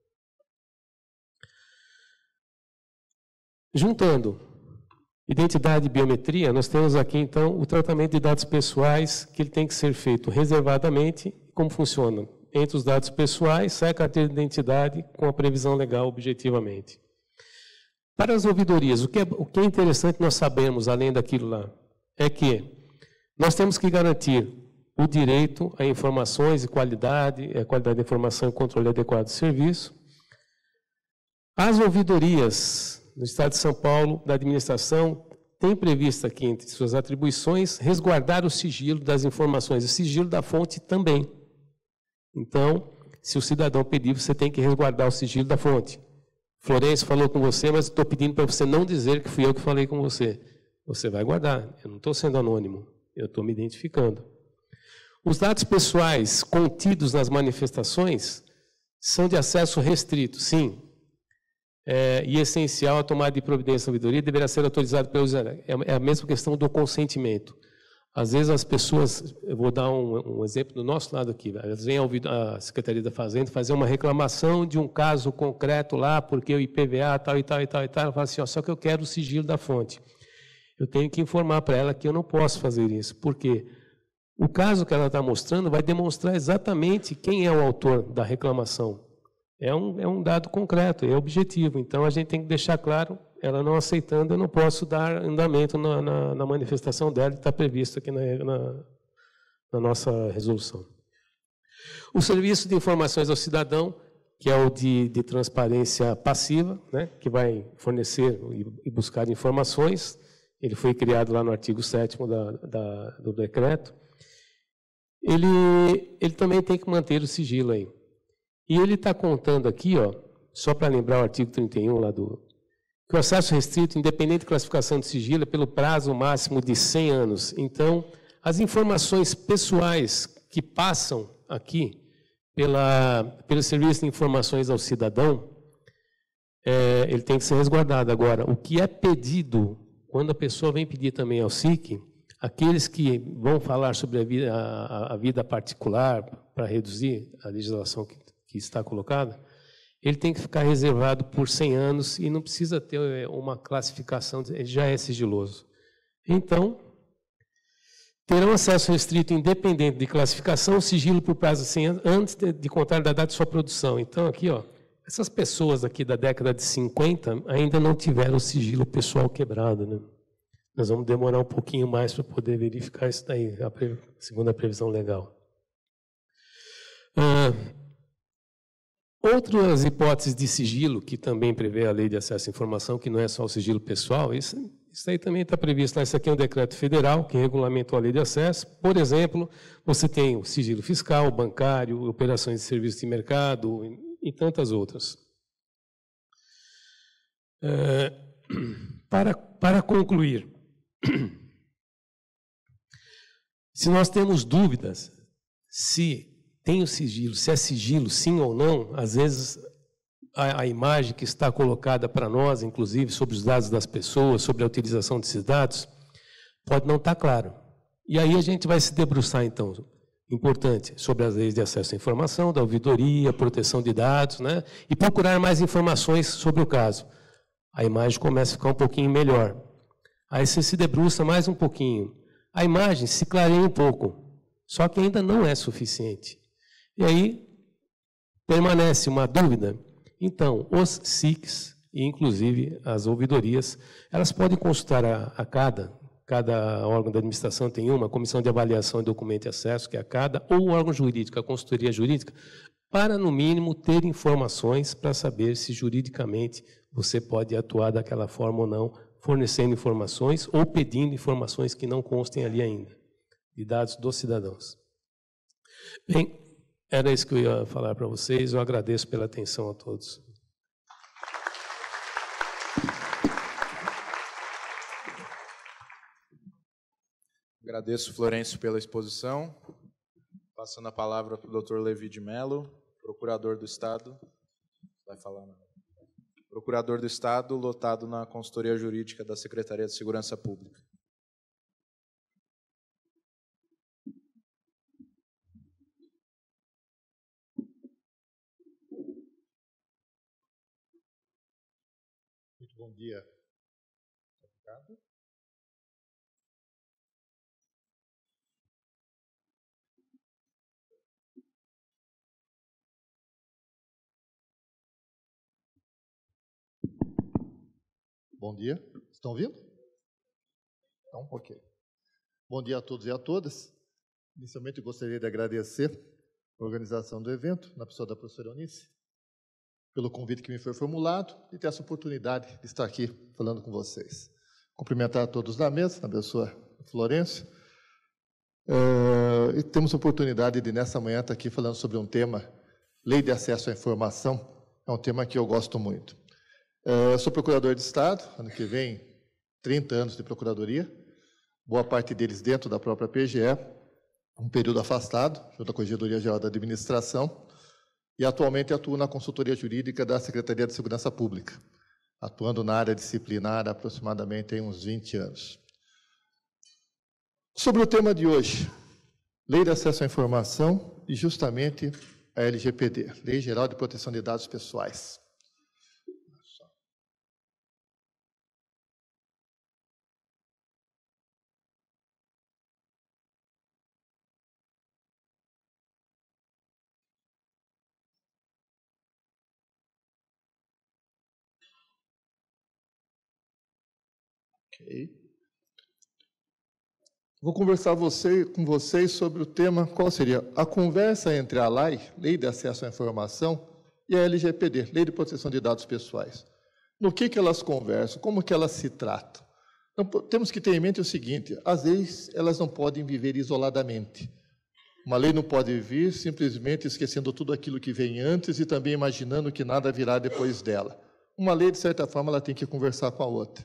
juntando identidade e biometria, nós temos aqui, então, o tratamento de dados pessoais, que ele tem que ser feito reservadamente. Como funciona? Entre os dados pessoais, sai a carteira de identidade com a previsão legal objetivamente. Para as ouvidorias, o que é, o que é interessante nós sabemos, além daquilo lá, é que nós temos que garantir o direito a informações e qualidade, a qualidade da informação e controle adequado do serviço. As ouvidorias no Estado de São Paulo, da administração, tem previsto aqui, entre suas atribuições, resguardar o sigilo das informações, o sigilo da fonte também. Então, se o cidadão pedir, você tem que resguardar o sigilo da fonte. Florencio falou com você, mas estou pedindo para você não dizer que fui eu que falei com você. Você vai guardar, eu não estou sendo anônimo, eu estou me identificando. Os dados pessoais contidos nas manifestações São de acesso restrito, sim. É, e essencial a tomada de providência da ouvidoria deverá ser autorizado pelo usuário. É a mesma questão do consentimento. Às vezes as pessoas, eu vou dar um, um exemplo do nosso lado aqui, elas vêm à Secretaria da Fazenda fazer uma reclamação de um caso concreto lá, porque o I P V A tal e tal e tal e tal, ela fala assim, ó, só que eu quero o sigilo da fonte. Eu tenho que informar para ela que eu não posso fazer isso, porque o caso que ela está mostrando vai demonstrar exatamente quem é o autor da reclamação. É um, é um dado concreto, é objetivo, então a gente tem que deixar claro, ela não aceitando, eu não posso dar andamento na, na, na manifestação dela, que está previsto aqui na, na, na nossa resolução. O serviço de informações ao cidadão, que é o de, de transparência passiva, né, que vai fornecer e, e buscar informações, ele foi criado lá no artigo sétimo da, da, do decreto, ele, ele também tem que manter o sigilo aí. E ele está contando aqui, ó, só para lembrar o artigo trinta e um lá do... que o acesso restrito, independente de classificação de sigilo, é pelo prazo máximo de cem anos. Então, as informações pessoais que passam aqui pela, pelo Serviço de Informações ao Cidadão, é, ele tem que ser resguardado. Agora, o que é pedido, quando a pessoa vem pedir também ao S I C, aqueles que vão falar sobre a vida, a, a vida particular, para reduzir a legislação que, que está colocada, ele tem que ficar reservado por cem anos e não precisa ter uma classificação, ele já é sigiloso. Então, terão acesso restrito independente de classificação, sigilo por prazo de cem anos, antes de, de contar da data de sua produção. Então, aqui, ó, essas pessoas aqui da década de cinquenta ainda não tiveram o sigilo pessoal quebrado, né? Nós vamos demorar um pouquinho mais para poder verificar isso daí, a pre, segundo a previsão legal. Ah, outras hipóteses de sigilo, que também prevê a Lei de Acesso à Informação, que não é só o sigilo pessoal, isso, isso aí também está previsto. Isso aqui é um decreto federal que regulamentou a Lei de Acesso. Por exemplo, você tem o sigilo fiscal, bancário, operações de serviço de mercado e, e tantas outras. É, para, para concluir, se nós temos dúvidas se tem o sigilo, se é sigilo sim ou não, às vezes a, a imagem que está colocada para nós, inclusive sobre os dados das pessoas, sobre a utilização desses dados, pode não estar claro. E aí a gente vai se debruçar, então, importante, sobre as leis de acesso à informação, da ouvidoria, proteção de dados, né? E procurar mais informações sobre o caso. A imagem começa a ficar um pouquinho melhor. Aí você se debruça mais um pouquinho. A imagem se clareia um pouco, só que ainda não é suficiente. E aí permanece uma dúvida. Então, os S I Cs, e inclusive as ouvidorias, elas podem consultar a, a cada, cada órgão da administração tem uma, comissão de avaliação de documento e acesso, que é a cada, ou o órgão jurídico, a consultoria jurídica, para, no mínimo, ter informações para saber se juridicamente você pode atuar daquela forma ou não, fornecendo informações ou pedindo informações que não constem ali ainda, de dados dos cidadãos. Bem, era isso que eu ia falar para vocês. Eu agradeço pela atenção a todos. Agradeço, Florencio, pela exposição. Passando a palavra para o doutor Levi de Mello, procurador do Estado. Vai falar, não. Procurador do Estado, lotado na consultoria jurídica da Secretaria de Segurança Pública. Muito bom dia. Obrigado. Bom dia. Estão ouvindo? Então, ok. Bom dia a todos e a todas. Inicialmente, eu gostaria de agradecer a organização do evento, na pessoa da professora Eunice, pelo convite que me foi formulado e ter essa oportunidade de estar aqui falando com vocês. Cumprimentar a todos da mesa, na pessoa Florencio. Uh, e temos a oportunidade de, nessa manhã, estar aqui falando sobre um tema, Lei de Acesso à Informação. É um tema que eu gosto muito. Eu sou procurador de Estado, ano que vem, trinta anos de procuradoria, boa parte deles dentro da própria P G E, um período afastado, junto à Corregedoria Geral da Administração, e atualmente atuo na consultoria jurídica da Secretaria de Segurança Pública, atuando na área disciplinar há aproximadamente uns vinte anos. Sobre o tema de hoje, Lei de Acesso à Informação e justamente a L G P D, Lei Geral de Proteção de Dados Pessoais. Ok. Vou conversar você, com vocês sobre o tema, qual seria a conversa entre a L A I, Lei de Acesso à Informação, e a L G P D, Lei de Proteção de Dados Pessoais. No que, que elas conversam, como que elas se tratam? Então, temos que ter em mente o seguinte, às vezes elas não podem viver isoladamente. Uma lei não pode vir simplesmente esquecendo tudo aquilo que vem antes e também imaginando que nada virá depois dela. Uma lei, de certa forma, ela tem que conversar com a outra.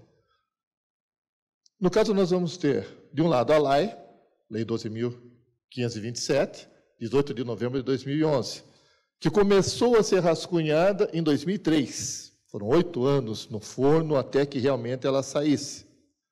No caso, nós vamos ter, de um lado, a L A I, Lei doze mil quinhentos e vinte e sete, dezoito de novembro de dois mil e onze, que começou a ser rascunhada em dois mil e três. Foram oito anos no forno até que realmente ela saísse.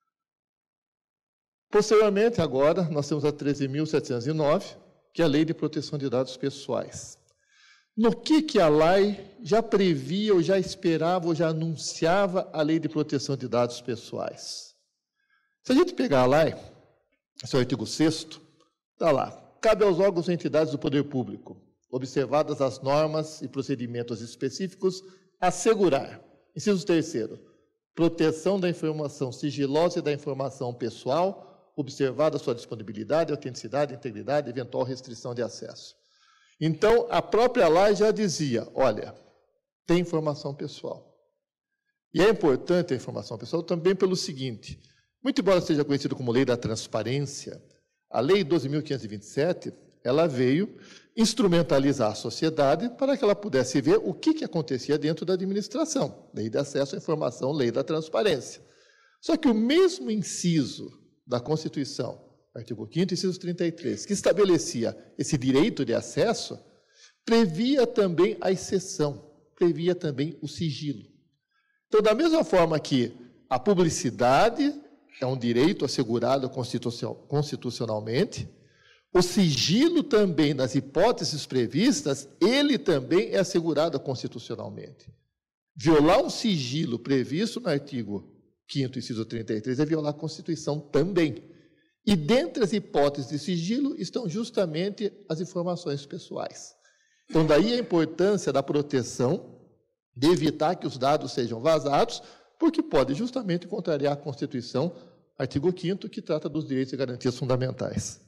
Posteriormente, agora, nós temos a treze mil setecentos e nove, que é a Lei de Proteção de Dados Pessoais. No que, que a L A I já previa, ou já esperava, ou já anunciava a Lei de Proteção de Dados Pessoais? Se a gente pegar a L A I, esse é o artigo sexto, está lá. Cabe aos órgãos e entidades do poder público, observadas as normas e procedimentos específicos, assegurar, inciso terceiro, proteção da informação sigilosa e da informação pessoal, observada a sua disponibilidade, autenticidade, integridade e eventual restrição de acesso. Então, a própria L A I já dizia, olha, tem informação pessoal. E é importante a informação pessoal também pelo seguinte, muito embora seja conhecido como Lei da Transparência, a Lei doze mil quinhentos e vinte e sete, ela veio instrumentalizar a sociedade para que ela pudesse ver o que, que acontecia dentro da administração. Lei de Acesso à Informação, Lei da Transparência. Só que o mesmo inciso da Constituição, artigo quinto, inciso trinta e três, que estabelecia esse direito de acesso, previa também a exceção, previa também o sigilo. Então, da mesma forma que a publicidade é um direito assegurado constitucionalmente, o sigilo também, nas hipóteses previstas, ele também é assegurado constitucionalmente. Violar um sigilo previsto no artigo quinto, inciso trinta e três, é violar a Constituição também. E dentre as hipóteses de sigilo estão justamente as informações pessoais. Então, daí a importância da proteção, de evitar que os dados sejam vazados, porque pode justamente contrariar a Constituição, artigo quinto, que trata dos direitos e garantias fundamentais.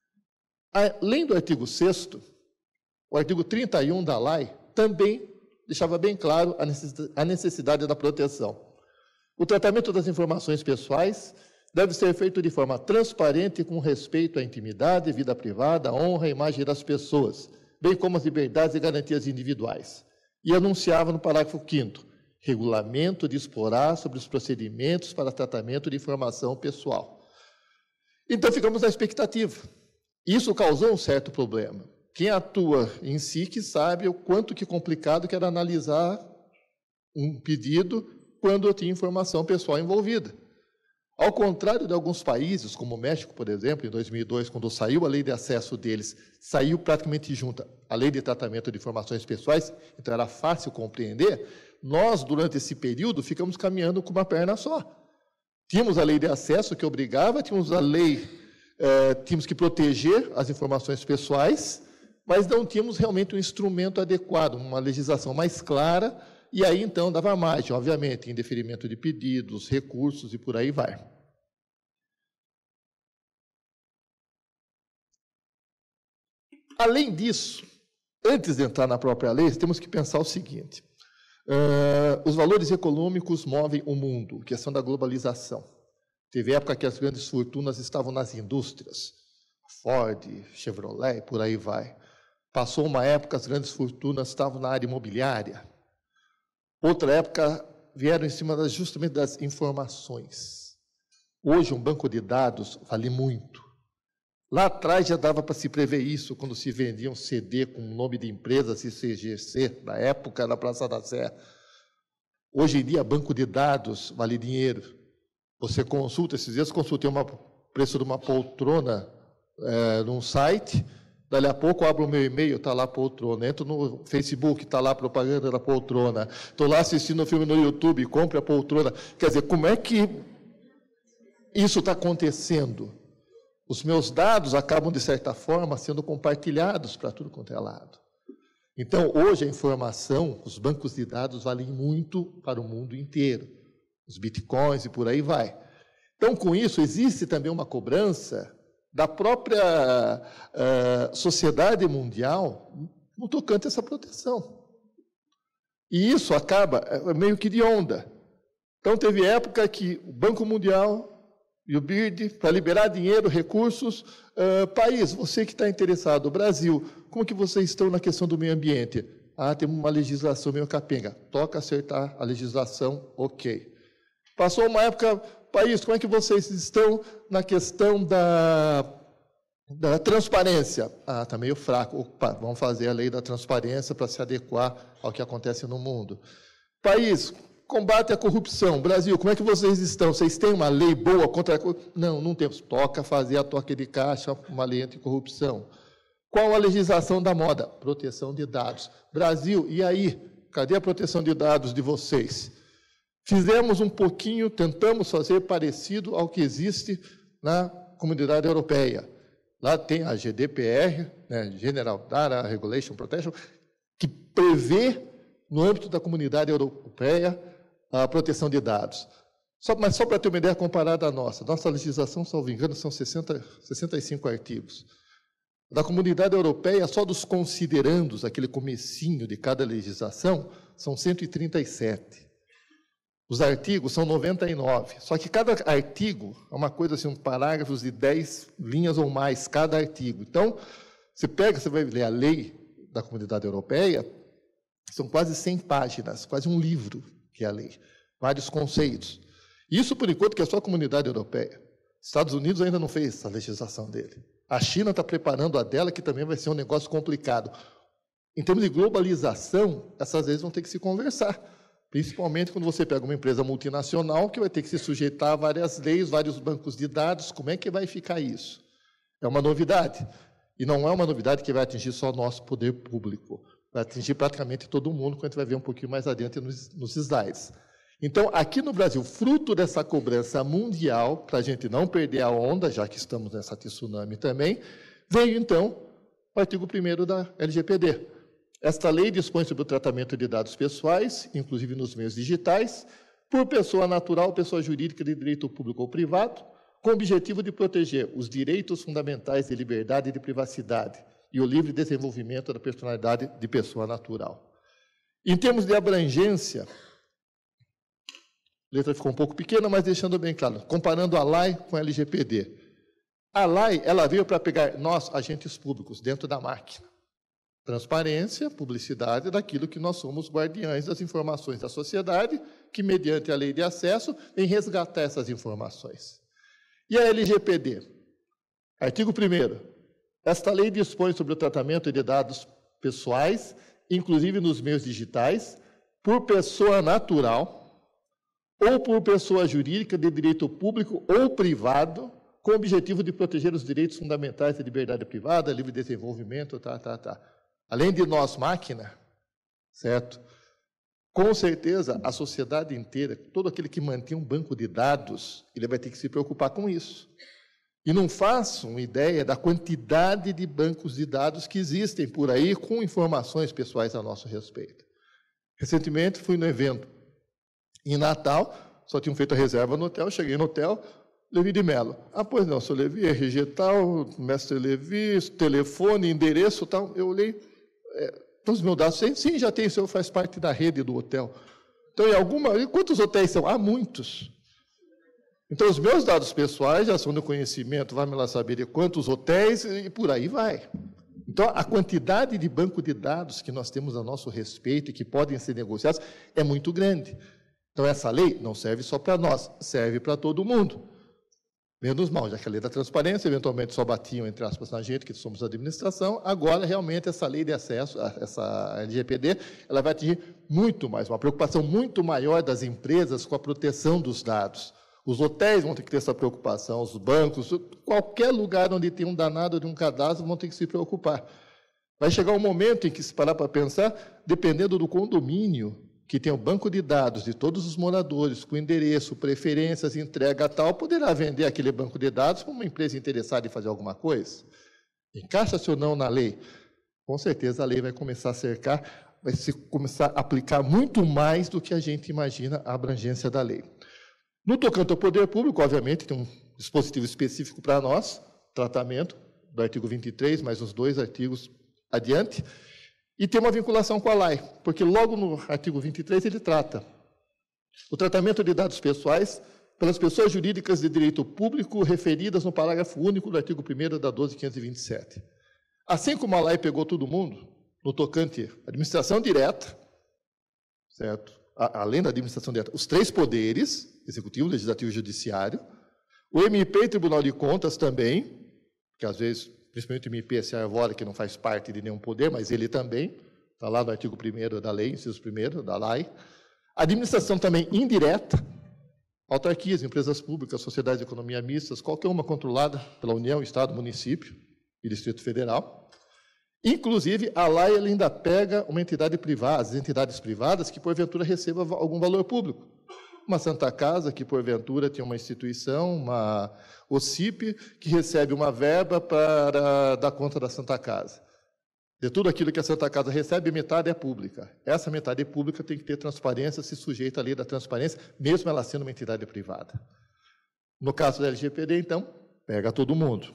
Além do artigo sexto, o artigo trinta e um da L A I também deixava bem claro a necessidade da proteção. O tratamento das informações pessoais deve ser feito de forma transparente e com respeito à intimidade, vida privada, honra e imagem das pessoas, bem como as liberdades e garantias individuais. E anunciava no parágrafo quinto, regulamento disporá sobre os procedimentos para tratamento de informação pessoal. Então, ficamos na expectativa. Isso causou um certo problema. Quem atua em S I C sabe o quanto que complicado que era analisar um pedido quando tinha informação pessoal envolvida. Ao contrário de alguns países, como o México, por exemplo, em dois mil e dois, quando saiu a lei de acesso deles, saiu praticamente junta a lei de tratamento de informações pessoais, então era fácil compreender, nós, durante esse período, ficamos caminhando com uma perna só. Tínhamos a lei de acesso que obrigava, tínhamos a lei, eh, tínhamos que proteger as informações pessoais, mas não tínhamos realmente um instrumento adequado, uma legislação mais clara, e aí, então, dava margem, obviamente, em deferimento de pedidos, recursos e por aí vai. Além disso, antes de entrar na própria lei, temos que pensar o seguinte, uh, os valores econômicos movem o mundo, questão da globalização. Teve época que as grandes fortunas estavam nas indústrias, Ford, Chevrolet, por aí vai. Passou uma época, as grandes fortunas estavam na área imobiliária. Outra época, vieram em cima das, justamente das informações. Hoje, um banco de dados vale muito. Lá atrás já dava para se prever isso, quando se vendia um C D com o nome de empresa, C G C, na época, na Praça da Sé. Hoje em dia, banco de dados vale dinheiro. Você consulta, esses dias consultei o preço de uma poltrona é, num site, dali a pouco eu abro o meu e-mail, está lá a poltrona. Entro no Facebook, está lá a propaganda da poltrona. Estou lá assistindo um filme no YouTube, compre a poltrona. Quer dizer, como é que isso está acontecendo? Os meus dados acabam, de certa forma, sendo compartilhados para tudo quanto é lado. Então, hoje, a informação, os bancos de dados valem muito para o mundo inteiro. Os bitcoins e por aí vai. Então, com isso, existe também uma cobrança da própria uh, sociedade mundial no tocante a essa proteção. E isso acaba meio que de onda. Então, teve época que o Banco Mundial e o B I R D, para liberar dinheiro, recursos, uh, país, você que está interessado, o Brasil, como que vocês estão na questão do meio ambiente? Ah, temos uma legislação meio capenga. Toca acertar a legislação, ok. Passou uma época, país, como é que vocês estão na questão da, da transparência? Ah, está meio fraco. Opa, vamos fazer a lei da transparência para se adequar ao que acontece no mundo. País, combate à corrupção. Brasil, como é que vocês estão? Vocês têm uma lei boa contra a corrupção? Não, não temos. Toca fazer a toque de caixa, uma lei anticorrupção. Qual a legislação da moda? Proteção de dados. Brasil, e aí? Cadê a proteção de dados de vocês? Fizemos um pouquinho, tentamos fazer parecido ao que existe na comunidade europeia. Lá tem a G D P R, né, General Data Regulation Protection, que prevê, no âmbito da comunidade europeia, a proteção de dados. Só, mas só para ter uma ideia comparada à nossa, nossa legislação, salvo engano, são sessenta, sessenta e cinco artigos. Da comunidade europeia, só dos considerandos, aquele comecinho de cada legislação, são cento e trinta e sete. Os artigos são noventa e nove. Só que cada artigo é uma coisa assim, um parágrafos de dez linhas ou mais, cada artigo. Então, você pega, você vai ler a lei da comunidade europeia, são quase cem páginas, quase um livro que é a lei. Vários conceitos. Isso, por enquanto, que é só a comunidade europeia. Estados Unidos ainda não fez essa legislação dele. A China está preparando a dela, que também vai ser um negócio complicado. Em termos de globalização, essas leis vão ter que se conversar. Principalmente quando você pega uma empresa multinacional que vai ter que se sujeitar a várias leis, vários bancos de dados. Como é que vai ficar isso? É uma novidade. E não é uma novidade que vai atingir só o nosso poder público. Vai atingir praticamente todo mundo, quando a gente vai ver um pouquinho mais adiante nos, nos slides. Então, aqui no Brasil, fruto dessa cobrança mundial, para a gente não perder a onda, já que estamos nessa tsunami também, veio, então, o artigo primeiro da L G P D. Esta lei dispõe sobre o tratamento de dados pessoais, inclusive nos meios digitais, por pessoa natural, pessoa jurídica de direito público ou privado, com o objetivo de proteger os direitos fundamentais de liberdade e de privacidade e o livre desenvolvimento da personalidade de pessoa natural. Em termos de abrangência, a letra ficou um pouco pequena, mas deixando bem claro, comparando a L A I com a L G P D. A L A I, ela veio para pegar nós, agentes públicos, dentro da máquina. Transparência, publicidade daquilo que nós somos guardiães das informações da sociedade, que, mediante a lei de acesso, vem resgatar essas informações. E a L G P D? Artigo primeiro. Esta lei dispõe sobre o tratamento de dados pessoais, inclusive nos meios digitais, por pessoa natural ou por pessoa jurídica de direito público ou privado, com o objetivo de proteger os direitos fundamentais de liberdade privada, livre desenvolvimento, tá, tá, tá. Além de nós, máquina, certo? Com certeza, a sociedade inteira, todo aquele que mantém um banco de dados, ele vai ter que se preocupar com isso. E não façam ideia da quantidade de bancos de dados que existem por aí com informações pessoais a nosso respeito. Recentemente, fui no evento em Natal, só tinham feito a reserva no hotel, cheguei no hotel, Levi de Mello. Ah, pois não, sou Levi, R G tal, mestre Levi, telefone, endereço tal. Eu olhei, é, os meus dados, sim, sim, já tem, o senhor faz parte da rede do hotel. Então, em alguma, quantos hotéis são? Há muitos. Então, os meus dados pessoais já são do conhecimento, vai me lá saber de quantos hotéis e por aí vai. Então, a quantidade de banco de dados que nós temos a nosso respeito e que podem ser negociados é muito grande. Então, essa lei não serve só para nós, serve para todo mundo. Menos mal, já que a lei da transparência eventualmente só batiam, entre aspas, na gente, que somos a administração, agora realmente essa lei de acesso, essa L G P D, ela vai atingir muito mais, uma preocupação muito maior das empresas com a proteção dos dados. Os hotéis vão ter que ter essa preocupação, os bancos, qualquer lugar onde tem um danado de um cadastro vão ter que se preocupar. Vai chegar um momento em que, se parar para pensar, dependendo do condomínio, que tem o banco de dados de todos os moradores, com endereço, preferências, entrega tal, poderá vender aquele banco de dados para uma empresa interessada em fazer alguma coisa? Encaixa-se ou não na lei? Com certeza a lei vai começar a cercar, vai se começar a aplicar muito mais do que a gente imagina a abrangência da lei. No tocante ao poder público, obviamente, tem um dispositivo específico para nós, tratamento do artigo vinte e três, mais uns dois artigos adiante, e tem uma vinculação com a L A I, porque logo no artigo vinte e três ele trata o tratamento de dados pessoais pelas pessoas jurídicas de direito público referidas no parágrafo único do artigo primeiro da doze mil quinhentos e vinte e sete. Assim como a L A I pegou todo mundo, no tocante à administração direta, certo? A, além da administração direta, os três poderes, executivo, legislativo e judiciário, o M I P e Tribunal de Contas também, que às vezes, principalmente o M I P se arvora que não faz parte de nenhum poder, mas ele também, está lá no artigo primeiro da lei, inciso primeiro da L A I. A administração também indireta, autarquias, empresas públicas, sociedades de economia mistas, qualquer uma controlada pela União, Estado, município e Distrito Federal. Inclusive, a L A I ainda pega uma entidade privada, as entidades privadas que, porventura, recebam algum valor público. Uma Santa Casa, que, porventura, tem uma instituição, uma O C I P, que recebe uma verba para dar conta da Santa Casa. De tudo aquilo que a Santa Casa recebe, metade é pública. Essa metade pública tem que ter transparência, se sujeita à lei da transparência, mesmo ela sendo uma entidade privada. No caso da L G P D, então, pega todo mundo.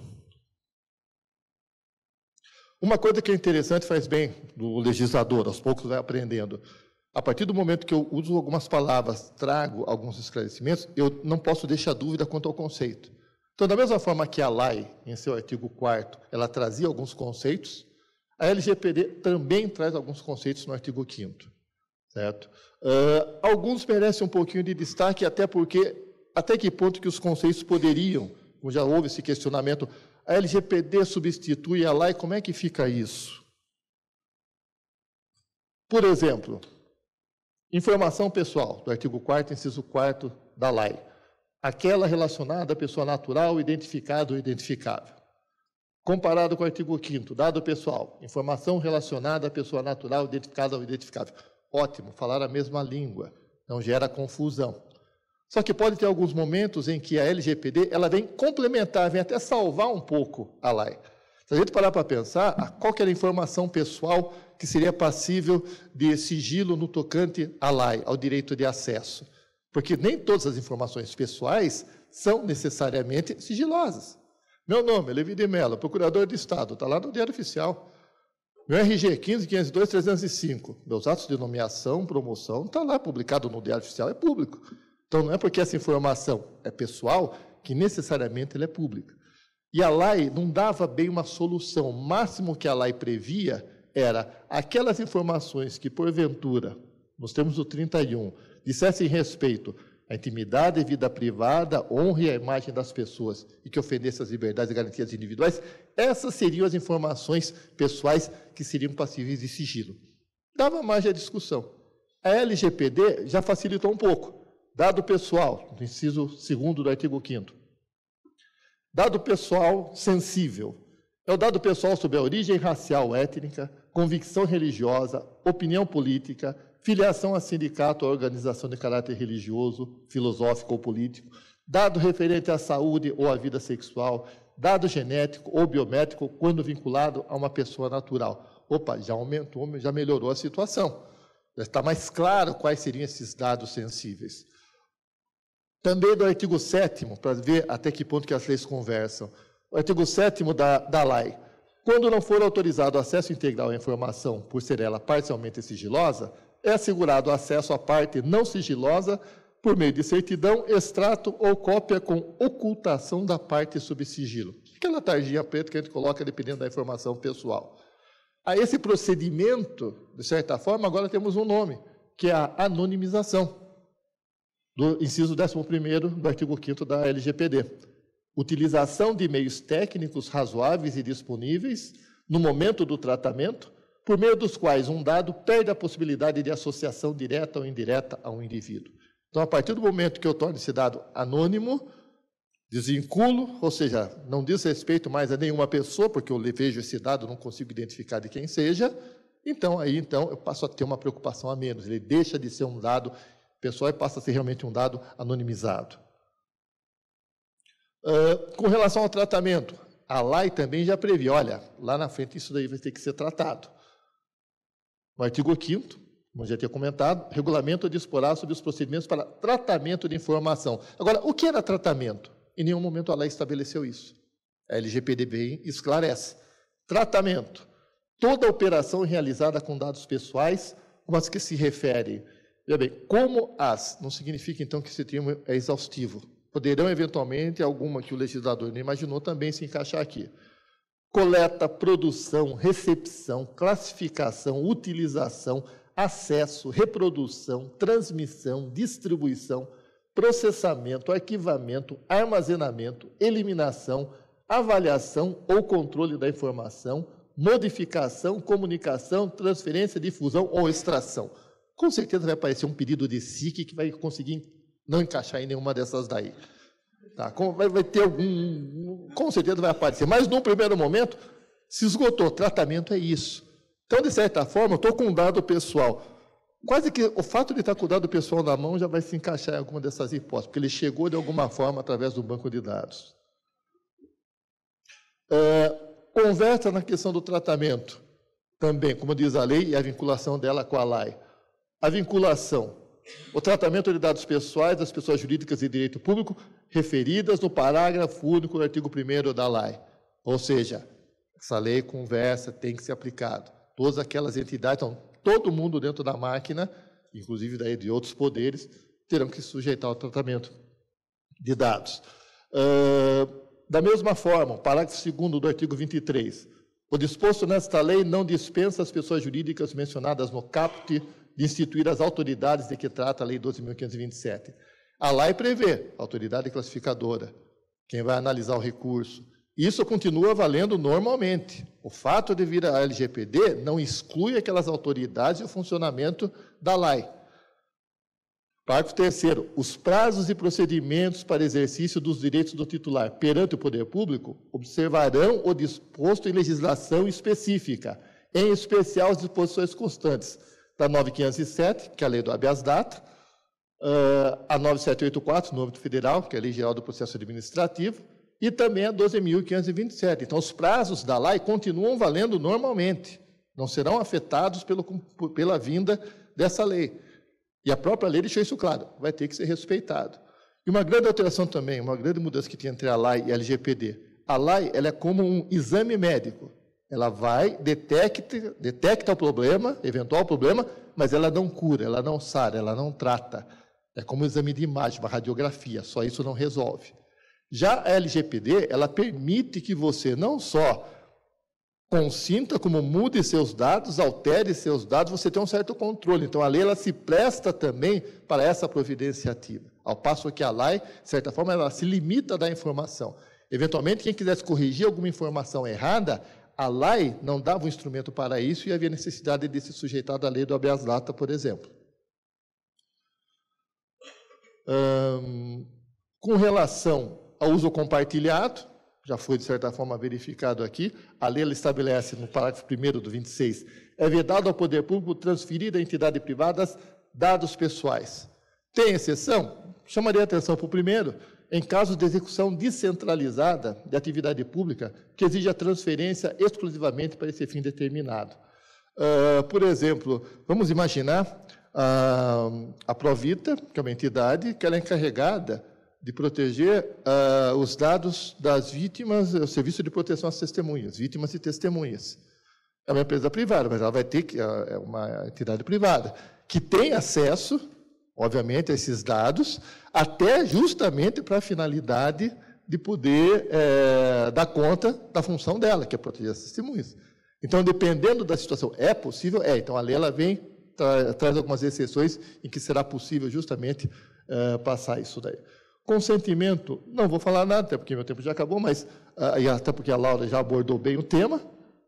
Uma coisa que é interessante, faz bem do legislador, aos poucos vai aprendendo. A partir do momento que eu uso algumas palavras, trago alguns esclarecimentos, eu não posso deixar dúvida quanto ao conceito. Então, da mesma forma que a L A I, em seu artigo quarto, ela trazia alguns conceitos, a L G P D também traz alguns conceitos no artigo quinto, certo? Uh, alguns merecem um pouquinho de destaque, até porque, até que ponto que os conceitos poderiam, como já houve esse questionamento, a L G P D substitui a L A I, como é que fica isso? Por exemplo, informação pessoal, do artigo quarto, inciso quarto da L A I. Aquela relacionada à pessoa natural, identificada ou identificável. Comparado com o artigo quinto, dado pessoal, informação relacionada à pessoa natural, identificada ou identificável. Ótimo, falar a mesma língua, não gera confusão. Só que pode ter alguns momentos em que a L G P D ela vem complementar, vem até salvar um pouco a L A I. Se a gente parar para pensar, qual que era a informação pessoal que seria passível de sigilo no tocante à L A I, ao direito de acesso? Porque nem todas as informações pessoais são necessariamente sigilosas. Meu nome é Levi de Mello, procurador de Estado, está lá no Diário Oficial. Meu R G quinze, quinhentos e dois, trezentos e cinco. Meus atos de nomeação, promoção, está lá publicado no Diário Oficial, é público. Então, não é porque essa informação é pessoal que necessariamente ela é pública. E a L A I não dava bem uma solução. O máximo que a L A I previa era aquelas informações que, porventura, nos termos do trinta e um, dissessem respeito à intimidade e vida privada, honra e a imagem das pessoas e que ofendessem as liberdades e garantias individuais, essas seriam as informações pessoais que seriam passíveis de sigilo. Dava margem à discussão. A L G P D já facilitou um pouco. Dado pessoal, no inciso segundo do artigo quinto. Dado pessoal sensível. É o dado pessoal sobre a origem racial, étnica, convicção religiosa, opinião política, filiação a sindicato ou organização de caráter religioso, filosófico ou político, dado referente à saúde ou à vida sexual, dado genético ou biométrico quando vinculado a uma pessoa natural. Opa, já aumentou, já melhorou a situação. Já está mais claro quais seriam esses dados sensíveis. Também do artigo sétimo, para ver até que ponto que as leis conversam. O artigo sétimo da, da L A I. Quando não for autorizado o acesso integral à informação, por ser ela parcialmente sigilosa, é assegurado o acesso à parte não sigilosa por meio de certidão, extrato ou cópia com ocultação da parte sob sigilo. Aquela tarjinha preta que a gente coloca dependendo da informação pessoal. A esse procedimento, de certa forma, agora temos um nome, que é a anonimização, do inciso décimo primeiro do artigo quinto da L G P D. utilização de meios técnicos razoáveis e disponíveis no momento do tratamento, por meio dos quais um dado perde a possibilidade de associação direta ou indireta a um indivíduo. Então, a partir do momento que eu torno esse dado anônimo, desvinculo, ou seja, não diz respeito mais a nenhuma pessoa, porque eu vejo esse dado, não consigo identificar de quem seja, então, aí, então, eu passo a ter uma preocupação a menos. Ele deixa de ser um dado pessoal e passa a ser realmente um dado anonimizado. Uh, com relação ao tratamento, a lei também já prevê, olha, lá na frente isso daí vai ter que ser tratado. No artigo quinto, como eu já tinha comentado, regulamento disporá sobre os procedimentos para tratamento de informação. Agora, o que era tratamento? Em nenhum momento a lei estabeleceu isso. A L G P D bem esclarece. Tratamento. Toda operação realizada com dados pessoais, mas que se refere, veja bem, como as, não significa então que esse termo é exaustivo. Poderão, eventualmente, alguma que o legislador não imaginou também se encaixar aqui. Coleta, produção, recepção, classificação, utilização, acesso, reprodução, transmissão, distribuição, processamento, arquivamento, armazenamento, eliminação, avaliação ou controle da informação, modificação, comunicação, transferência, difusão ou extração. Com certeza vai aparecer um pedido de S I C que vai conseguir não encaixar em nenhuma dessas daí. Tá? Vai, vai ter algum... Com certeza vai aparecer. Mas, num primeiro momento, se esgotou. Tratamento é isso. Então, de certa forma, eu estou com um dado pessoal. Quase que o fato de estar com o dado pessoal na mão já vai se encaixar em alguma dessas hipóteses, porque ele chegou de alguma forma através do banco de dados. É, conversa na questão do tratamento, também, como diz a lei, e a vinculação dela com a lei. A vinculação, o tratamento de dados pessoais das pessoas jurídicas de direito público referidas no parágrafo único do artigo primeiro da lei. Ou seja, essa lei conversa, tem que ser aplicado. Todas aquelas entidades, então, todo mundo dentro da máquina, inclusive daí de outros poderes, terão que se sujeitar ao tratamento de dados. Uh, da mesma forma, o parágrafo segundo do artigo vinte e três, o disposto nesta lei não dispensa as pessoas jurídicas mencionadas no caput de instituir as autoridades de que trata a Lei doze mil quinhentos e vinte e sete. A lei prevê autoridade classificadora, quem vai analisar o recurso. Isso continua valendo normalmente. O fato de vir a L G P D não exclui aquelas autoridades e o funcionamento da lei. Parágrafo terceiro. Os prazos e procedimentos para exercício dos direitos do titular perante o poder público observarão o disposto em legislação específica, em especial as disposições constantes da nove mil quinhentos e sete, que é a lei do habeas data, a nove mil setecentos e oitenta e quatro, no âmbito federal, que é a Lei Geral do Processo Administrativo, e também a doze mil quinhentos e vinte e sete. Então, os prazos da lei continuam valendo normalmente, não serão afetados pelo, pela vinda dessa lei. E a própria lei deixou isso claro, vai ter que ser respeitado. E uma grande alteração também, uma grande mudança que tem entre a lei e a L G P D. A lei ela é como um exame médico. Ela vai, detecta, detecta o problema, eventual problema, mas ela não cura, ela não sara, ela não trata. É como um exame de imagem, uma radiografia, só isso não resolve. Já a L G P D, ela permite que você não só consinta, como mude seus dados, altere seus dados, você tem um certo controle. Então, a lei ela se presta também para essa providência ativa. Ao passo que a lei, de certa forma, ela se limita a dar informação. Eventualmente, quem quisesse corrigir alguma informação errada, a lei não dava um instrumento para isso e havia necessidade de se sujeitar à lei do habeas data, por exemplo. Hum, com relação ao uso compartilhado, já foi, de certa forma, verificado aqui, a lei ela estabelece, no parágrafo primeiro do vinte e seis, é vedado ao poder público transferir a entidade privada dados pessoais. Tem exceção? Chamaria a atenção para o primeiro, em casos de execução descentralizada de atividade pública, que exige a transferência exclusivamente para esse fim determinado. Uh, por exemplo, vamos imaginar uh, a Provita, que é uma entidade que ela é encarregada de proteger uh, os dados das vítimas, o Serviço de Proteção às Testemunhas, vítimas e testemunhas. É uma empresa privada, mas ela vai ter que, é uma entidade privada, que tem acesso, obviamente, a esses dados, até justamente para a finalidade de poder é, dar conta da função dela, que é proteger as testemunhas. Então, dependendo da situação, é possível? É. Então, a lei ela vem, tra traz algumas exceções em que será possível justamente é, passar isso daí. Consentimento, não vou falar nada, até porque meu tempo já acabou, mas uh, e até porque a Laura já abordou bem o tema.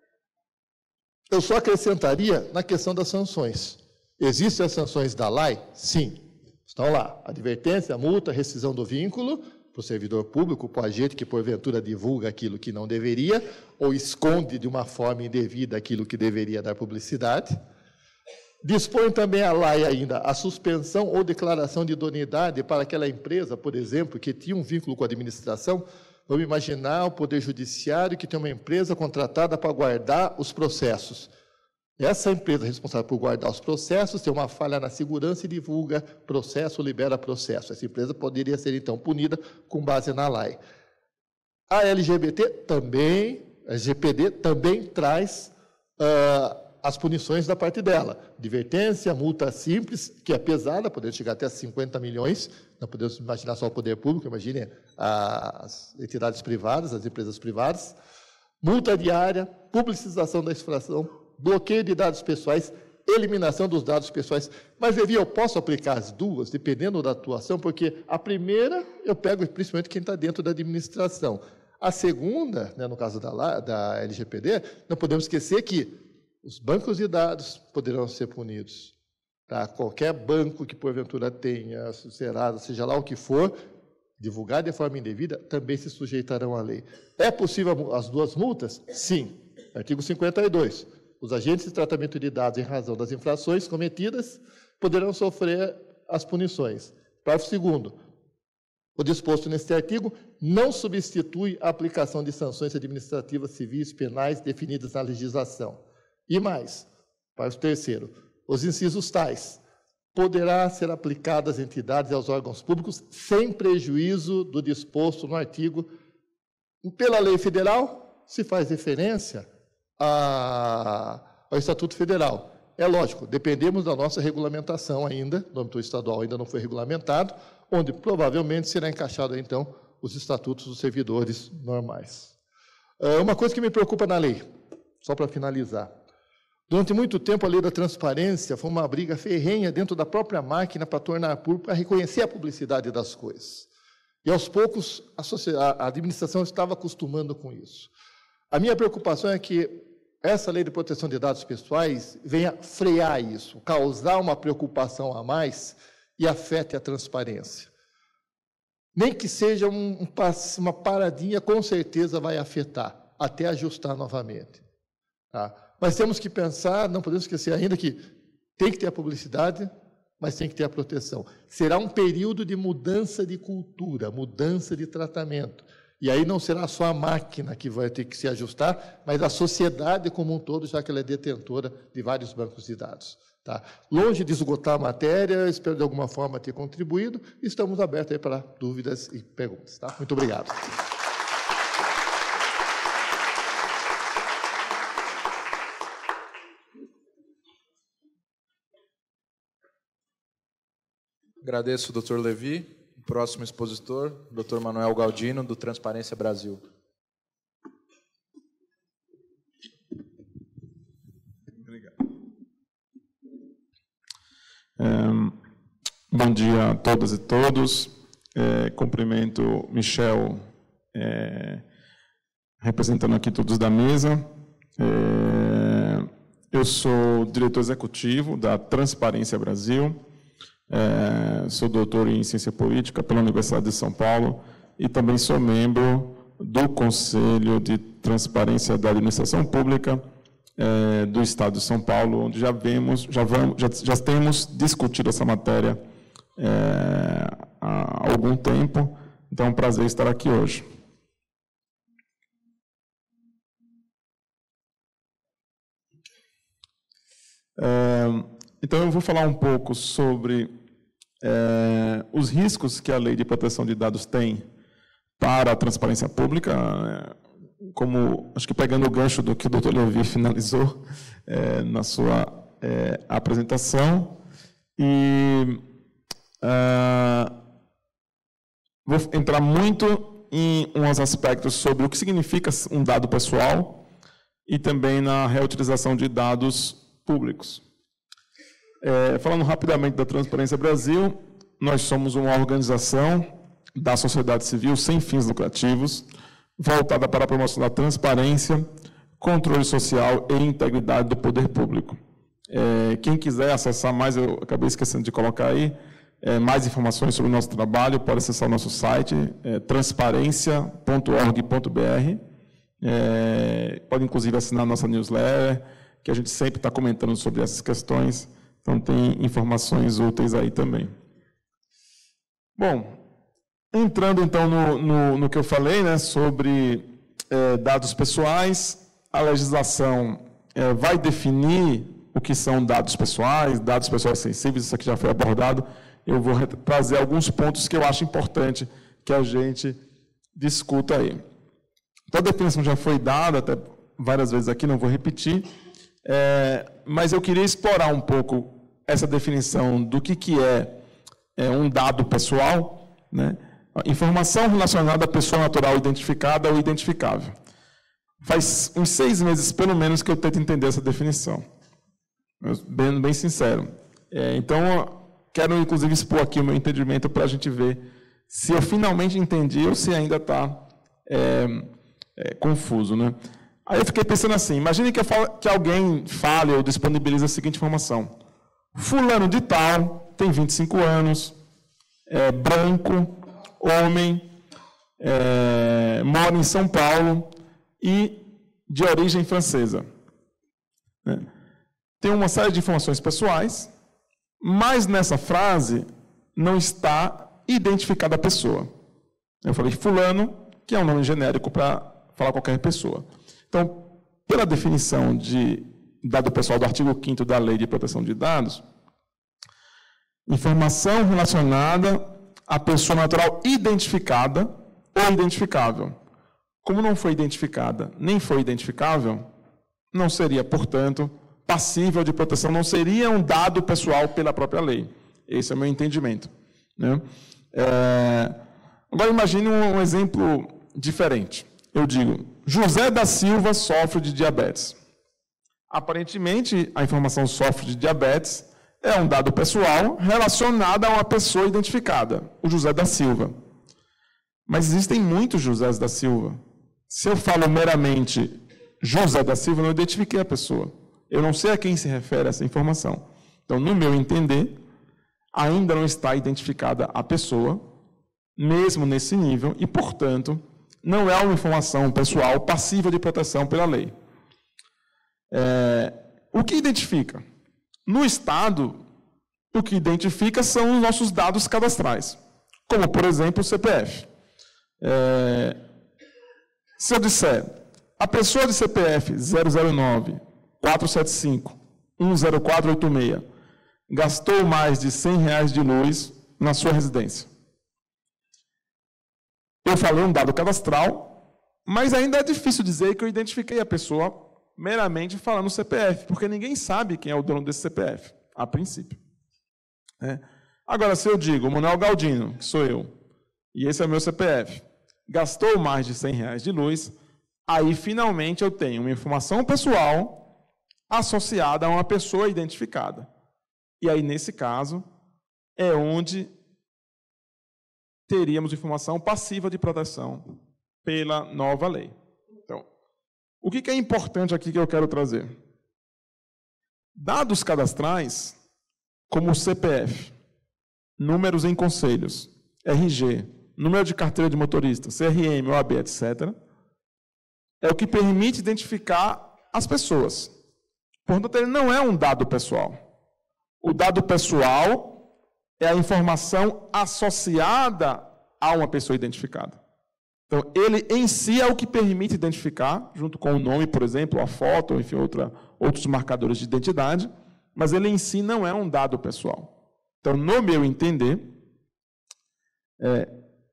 Eu só acrescentaria na questão das sanções. Existem as sanções da L A I? Sim, estão lá. Advertência, multa, rescisão do vínculo para o servidor público, para o agente que porventura divulga aquilo que não deveria ou esconde de uma forma indevida aquilo que deveria dar publicidade. Dispõe também a L A I ainda a suspensão ou declaração de idoneidade para aquela empresa, por exemplo, que tinha um vínculo com a administração. Vamos imaginar o Poder Judiciário que tem uma empresa contratada para guardar os processos. Essa empresa responsável por guardar os processos tem uma falha na segurança e divulga processo, libera processo. Essa empresa poderia ser, então, punida com base na L A I. A L G B T também, a L G P D também traz uh, as punições da parte dela. Advertência, multa simples, que é pesada, podendo chegar até cinquenta milhões, não podemos imaginar só o poder público, imagine as entidades privadas, as empresas privadas. Multa diária, publicização da infração, bloqueio de dados pessoais, eliminação dos dados pessoais. Mas, Levi, eu posso aplicar as duas, dependendo da atuação, porque a primeira eu pego principalmente quem está dentro da administração. A segunda, né, no caso da, da L G P D, não podemos esquecer que os bancos de dados poderão ser punidos. Tá? Qualquer banco que, porventura, tenha sucerado, seja lá o que for, divulgar de forma indevida, também se sujeitarão à lei. É possível as duas multas? Sim. Artigo cinquenta e dois. Os agentes de tratamento de dados em razão das infrações cometidas poderão sofrer as punições. Parágrafo segundo. O disposto neste artigo não substitui a aplicação de sanções administrativas, civis, penais definidas na legislação. E mais, parágrafo terceiro, os incisos tais poderá ser aplicado às entidades e aos órgãos públicos sem prejuízo do disposto no artigo. Pela lei federal, se faz referência a, ao Estatuto Federal. É lógico, dependemos da nossa regulamentação ainda, no âmbito estadual ainda não foi regulamentado, onde provavelmente será encaixado, então, os estatutos dos servidores normais. Uma coisa que me preocupa na lei, só para finalizar. Durante muito tempo, a lei da transparência foi uma briga ferrenha dentro da própria máquina para tornar público, para reconhecer a publicidade das coisas. E, aos poucos, a, a administração estava acostumando com isso. A minha preocupação é que essa lei de proteção de dados pessoais venha frear isso, causar uma preocupação a mais e afete a transparência. Nem que seja um, um, uma paradinha, com certeza vai afetar, até ajustar novamente. Tá? Mas temos que pensar, não podemos esquecer ainda que tem que ter a publicidade, mas tem que ter a proteção. Será um período de mudança de cultura, mudança de tratamento. E aí não será só a máquina que vai ter que se ajustar, mas a sociedade como um todo, já que ela é detentora de vários bancos de dados. Tá? Longe de esgotar a matéria, espero de alguma forma ter contribuído, e estamos abertos aí para dúvidas e perguntas. Tá? Muito obrigado. Agradeço, doutor Levi. O próximo expositor, doutor Manuel Galdino, do Transparência Brasil. Obrigado. É, bom dia a todas e todos. É, cumprimento Michel, é, representando aqui todos da mesa. É, eu sou diretor executivo da Transparência Brasil. É, sou doutor em Ciência Política pela Universidade de São Paulo e também sou membro do Conselho de Transparência da Administração Pública é, do Estado de São Paulo, onde já vemos, já, vamos, já, já temos discutido essa matéria é, há algum tempo. Então, é um prazer estar aqui hoje. É, então, eu vou falar um pouco sobre é, os riscos que a Lei de Proteção de Dados tem para a transparência pública, é, como, acho que pegando o gancho do que o doutor Levi finalizou é, na sua é, apresentação. E é, vou entrar muito em uns aspectos sobre o que significa um dado pessoal e também na reutilização de dados públicos. É, falando rapidamente da Transparência Brasil, nós somos uma organização da sociedade civil sem fins lucrativos, voltada para a promoção da transparência, controle social e integridade do poder público. É, quem quiser acessar mais, eu acabei esquecendo de colocar aí, é, mais informações sobre o nosso trabalho, pode acessar o nosso site, é, transparência ponto org ponto br. É, pode, inclusive, assinar a nossa newsletter, que a gente sempre está comentando sobre essas questões, então tem informações úteis aí também. Bom, entrando então no, no, no que eu falei, né, sobre é, dados pessoais, a legislação é, vai definir o que são dados pessoais, dados pessoais sensíveis, isso aqui já foi abordado. Eu vou trazer alguns pontos que eu acho importante que a gente discuta aí. Então, a definição já foi dada até várias vezes aqui, não vou repetir, é, mas eu queria explorar um pouco essa definição do que, que é, é um dado pessoal, né? Informação relacionada à pessoa natural identificada ou identificável. Faz uns seis meses, pelo menos, que eu tento entender essa definição. Bem, bem sincero. É, então, quero, inclusive, expor aqui o meu entendimento para a gente ver se eu finalmente entendi ou se ainda está é, é, confuso, né? Aí eu fiquei pensando assim, imagine que, eu falo, que alguém fale ou disponibilize a seguinte informação. Fulano de tal, tem vinte e cinco anos, é branco, homem, é, mora em São Paulo e de origem francesa. Né? Tem uma série de informações pessoais, mas nessa frase não está identificada a pessoa. Eu falei fulano, que é um nome genérico para falar qualquer pessoa. Então, pela definição de dado pessoal do artigo quinto da Lei de Proteção de Dados, informação relacionada à pessoa natural identificada ou identificável. Como não foi identificada nem foi identificável, não seria, portanto, passível de proteção, não seria um dado pessoal pela própria lei. Esse é o meu entendimento. Né? É... Agora, imagine um, um exemplo diferente. Eu digo, José da Silva sofre de diabetes. Aparentemente, a informação sofre de diabetes é um dado pessoal relacionado a uma pessoa identificada, o José da Silva. Mas existem muitos Josés da Silva. Se eu falo meramente José da Silva, eu não identifiquei a pessoa. Eu não sei a quem se refere essa informação. Então, no meu entender, ainda não está identificada a pessoa, mesmo nesse nível, e, portanto, não é uma informação pessoal passível de proteção pela lei. É, o que identifica? No Estado, o que identifica são os nossos dados cadastrais, como, por exemplo, o C P F. É, se eu disser, a pessoa de C P F zero zero nove, quatro sete cinco, um zero quatro oito seis gastou mais de cem reais de luz na sua residência. Eu falei um dado cadastral, mas ainda é difícil dizer que eu identifiquei a pessoa meramente falando C P F, porque ninguém sabe quem é o dono desse C P F, a princípio. É. Agora, se eu digo, Manuel Galdino, que sou eu, e esse é o meu C P F, gastou mais de cem reais de luz, aí, finalmente, eu tenho uma informação pessoal associada a uma pessoa identificada. E aí, nesse caso, é onde teríamos informação passiva de proteção pela nova lei. Então, o que é importante aqui que eu quero trazer? Dados cadastrais, como o C P F, números em conselhos, R G, número de carteira de motorista, C R M, O A B, etcétera, é o que permite identificar as pessoas. Portanto, ele não é um dado pessoal. O dado pessoal é a informação associada a uma pessoa identificada. Então, ele em si é o que permite identificar, junto com o nome, por exemplo, a foto, enfim, outra, outros marcadores de identidade, mas ele em si não é um dado pessoal. Então, no meu entender, é,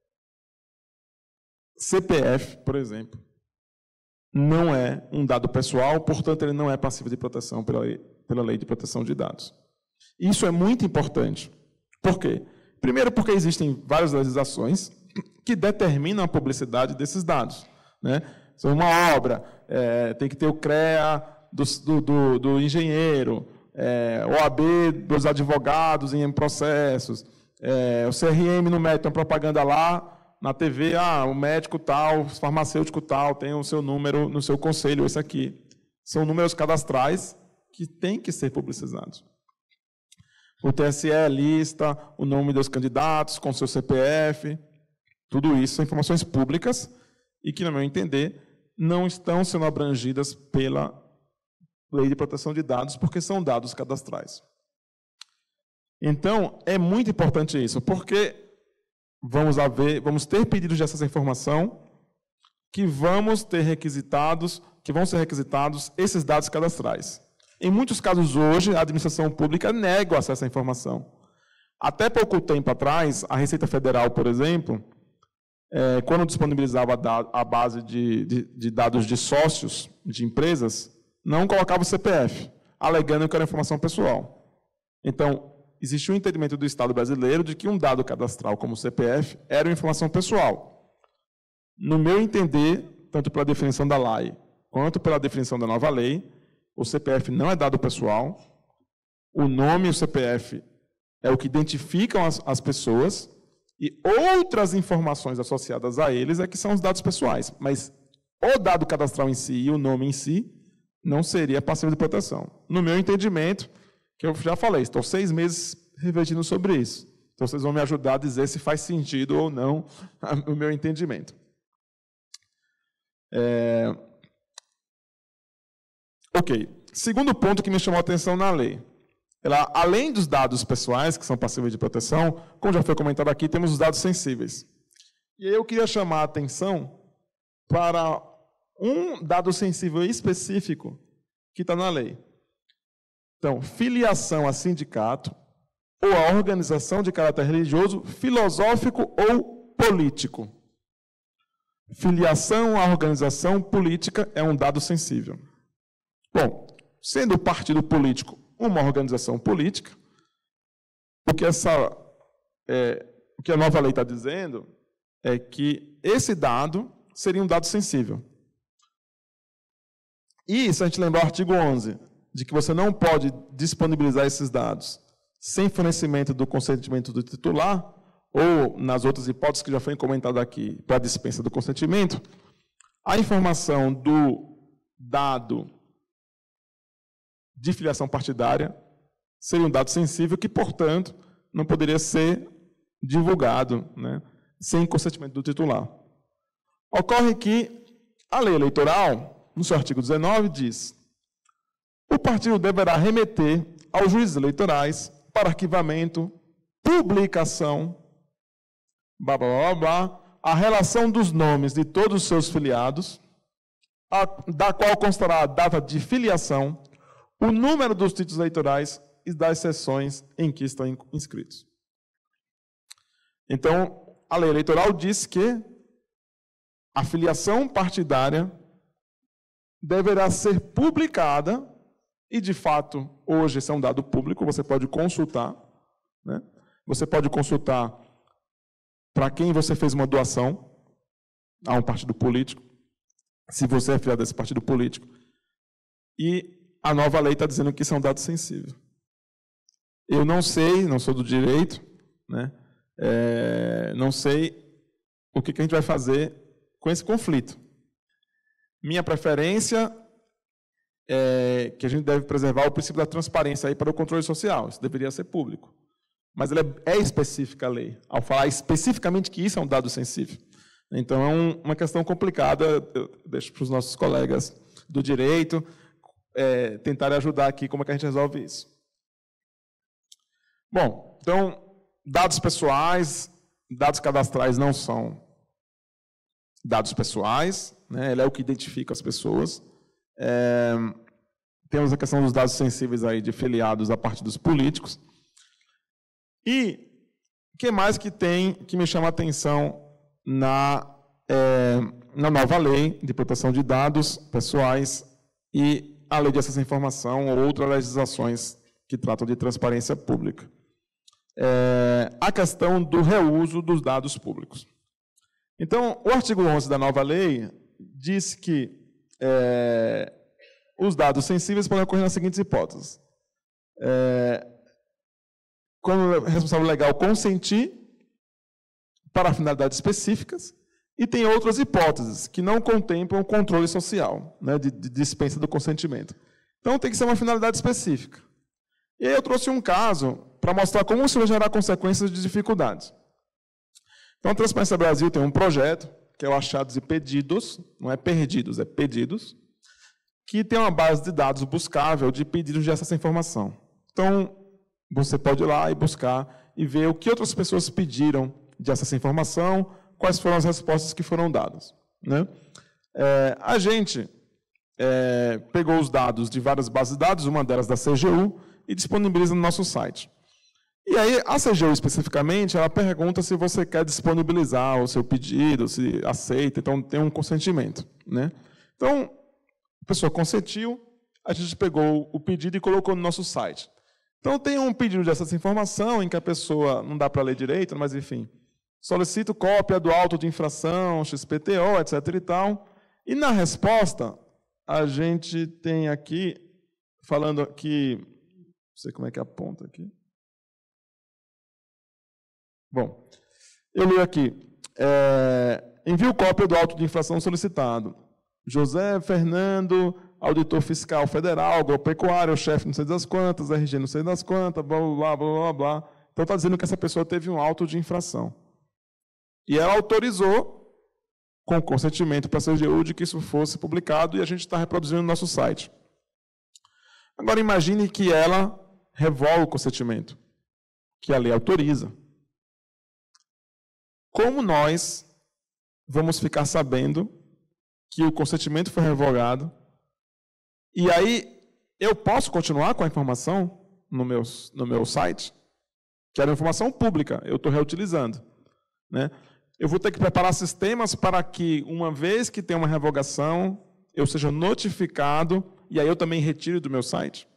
C P F, por exemplo, não é um dado pessoal, portanto, ele não é passivo de proteção pela lei, pela lei de proteção de dados. Isso é muito importante. Por quê? Primeiro, porque existem várias legislações que determinam a publicidade desses dados. Né? São uma obra, é, tem que ter o CREA do, do, do, do engenheiro, é, O A B dos advogados em processos, É, o C R M não mete uma propaganda lá na T V, ah, o médico tal, o farmacêutico tal, tem o seu número no seu conselho, esse aqui. São números cadastrais que têm que ser publicizados. O T S E lista o nome dos candidatos com seu C P F, tudo isso são informações públicas e que, no meu entender, não estão sendo abrangidas pela Lei de Proteção de Dados, porque são dados cadastrais. Então, é muito importante isso, porque vamos, haver, vamos ter pedidos de acesso à informação que vamos ter requisitados, que vão ser requisitados esses dados cadastrais. Em muitos casos hoje, a administração pública nega o acesso à informação. Até pouco tempo atrás, a Receita Federal, por exemplo, é, quando disponibilizava a base de, de, de dados de sócios de empresas, não colocava o C P F, alegando que era informação pessoal. Então, existe um entendimento do Estado brasileiro de que um dado cadastral como o C P F era uma informação pessoal. No meu entender, tanto pela definição da L A I quanto pela definição da nova lei, o C P F não é dado pessoal, o nome e o C P F é o que identificam as, as pessoas e outras informações associadas a eles é que são os dados pessoais, mas o dado cadastral em si e o nome em si não seria passível de proteção. No meu entendimento, que eu já falei, estou seis meses refletindo sobre isso. Então, vocês vão me ajudar a dizer se faz sentido ou não o meu entendimento. É... Ok. Segundo ponto que me chamou a atenção na lei. Ela, além dos dados pessoais, que são passíveis de proteção, como já foi comentado aqui, temos os dados sensíveis. E aí eu queria chamar a atenção para um dado sensível específico que está na lei. Então, filiação a sindicato ou a organização de caráter religioso, filosófico ou político. Filiação à organização política é um dado sensível. Bom, sendo o partido político uma organização política, o que, essa, é, o que a nova lei está dizendo é que esse dado seria um dado sensível. E, se a gente lembrar o artigo onze, de que você não pode disponibilizar esses dados sem fornecimento do consentimento do titular, ou nas outras hipóteses que já foi comentado aqui, para a dispensa do consentimento, a informação do dado de filiação partidária seria um dado sensível que, portanto, não poderia ser divulgado, né, sem consentimento do titular. Ocorre que a lei eleitoral, no seu artigo dezenove, diz: o partido deverá remeter aos juízes eleitorais para arquivamento, publicação, blá, blá, blá, blá, a relação dos nomes de todos os seus filiados, a, da qual constará a data de filiação, o número dos títulos eleitorais e das sessões em que estão inscritos. Então, a lei eleitoral diz que a filiação partidária deverá ser publicada, e, de fato, hoje esse é um dado público, você pode consultar, né? Você pode consultar para quem você fez uma doação a um partido político, se você é filiado a esse partido político, e a nova lei está dizendo que isso é um dado sensível. Eu não sei, não sou do direito, né? É, não sei o que, que a gente vai fazer com esse conflito. Minha preferência é que a gente deve preservar o princípio da transparência aí para o controle social. Isso deveria ser público. Mas ela é, é específica a lei, ao falar especificamente que isso é um dado sensível. Então, é um, uma questão complicada. Eu deixo para os nossos colegas do direito É, tentar ajudar aqui como é que a gente resolve isso. Bom, então, dados pessoais, dados cadastrais não são dados pessoais, né? Ele é o que identifica as pessoas. É, temos a questão dos dados sensíveis aí de filiados a partidos políticos. E o que mais que tem que me chama a atenção na, é, na nova lei de proteção de dados pessoais e a lei de acesso à informação ou outras legislações que tratam de transparência pública. É, a questão do reuso dos dados públicos. Então, o artigo onze da nova lei diz que é, os dados sensíveis podem ocorrer nas seguintes hipóteses. É, quando o responsável legal consentir para finalidades específicas, e tem outras hipóteses que não contemplam o controle social, né, de, de dispensa do consentimento. Então, tem que ser uma finalidade específica. E aí eu trouxe um caso para mostrar como isso vai gerar consequências de dificuldades. Então, a Transparência Brasil tem um projeto, que é o Achados e Pedidos, não é perdidos, é pedidos, que tem uma base de dados buscável de pedidos de acesso à informação. Então, você pode ir lá e buscar e ver o que outras pessoas pediram de acesso à informação, quais foram as respostas que foram dadas, né? É, a gente é, pegou os dados de várias bases de dados, uma delas da C G U, e disponibiliza no nosso site. E aí, a C G U, especificamente, ela pergunta se você quer disponibilizar o seu pedido, se aceita, então tem um consentimento, né? Então, a pessoa consentiu, a gente pegou o pedido e colocou no nosso site. Então, tem um pedido de acesso à informação, em que a pessoa, não dá para ler direito, mas, enfim, solicito cópia do auto de infração, X P T O, etc e tal. E, na resposta, a gente tem aqui, falando aqui, não sei como é que aponta aqui. Bom, eu li aqui. É, envio cópia do auto de infração solicitado. José Fernando, auditor fiscal federal, agropecuário, chefe não sei das quantas, R G não sei das quantas, blá, blá, blá, blá, blá. Então, está dizendo que essa pessoa teve um auto de infração. E ela autorizou, com consentimento para a C G U, de que isso fosse publicado, e a gente está reproduzindo no nosso site. Agora, imagine que ela revoga o consentimento, que a lei autoriza. Como nós vamos ficar sabendo que o consentimento foi revogado, e aí eu posso continuar com a informação no meu, no meu site, que era informação pública, eu estou reutilizando, né? Eu vou ter que preparar sistemas para que, uma vez que tem uma revogação, eu seja notificado, e aí eu também retiro do meu site.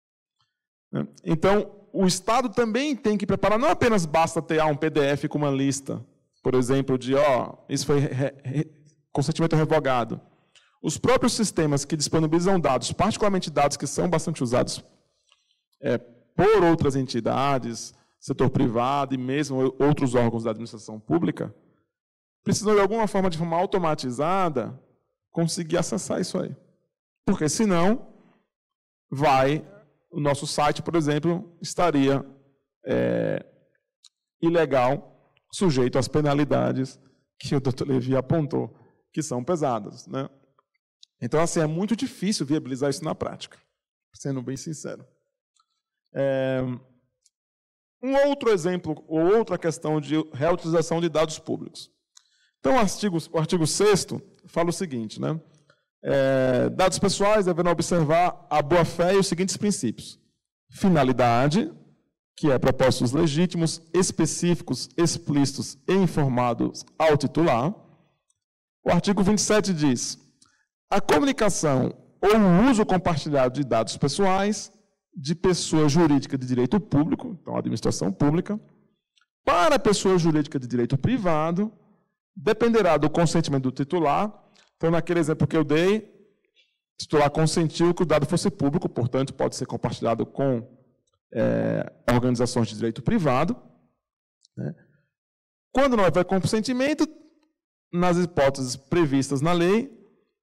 Então, o Estado também tem que preparar, não apenas basta ter ah, um P D F com uma lista, por exemplo, de, ó, isso foi re, re, consentimento revogado. Os próprios sistemas que disponibilizam dados, particularmente dados que são bastante usados é, por outras entidades, setor privado e mesmo outros órgãos da administração pública, precisam, de alguma forma, de forma automatizada, conseguir acessar isso aí. Porque, senão, vai, o nosso site, por exemplo, estaria é, ilegal, sujeito às penalidades que o doutor Levi apontou, que são pesadas, né? Então, assim, é muito difícil viabilizar isso na prática, sendo bem sincero. É, um outro exemplo, ou outra questão de reutilização de dados públicos. Então, o artigo, o artigo sexto fala o seguinte, né? É, dados pessoais devem observar a boa-fé e os seguintes princípios. Finalidade, que é propósitos legítimos, específicos, explícitos e informados ao titular. O artigo vinte e sete diz: a comunicação ou o uso compartilhado de dados pessoais de pessoa jurídica de direito público, então administração pública, para pessoa jurídica de direito privado, dependerá do consentimento do titular. Então, naquele exemplo que eu dei, o titular consentiu que o dado fosse público, portanto, pode ser compartilhado com é, organizações de direito privado, né? Quando não houver consentimento, nas hipóteses previstas na lei,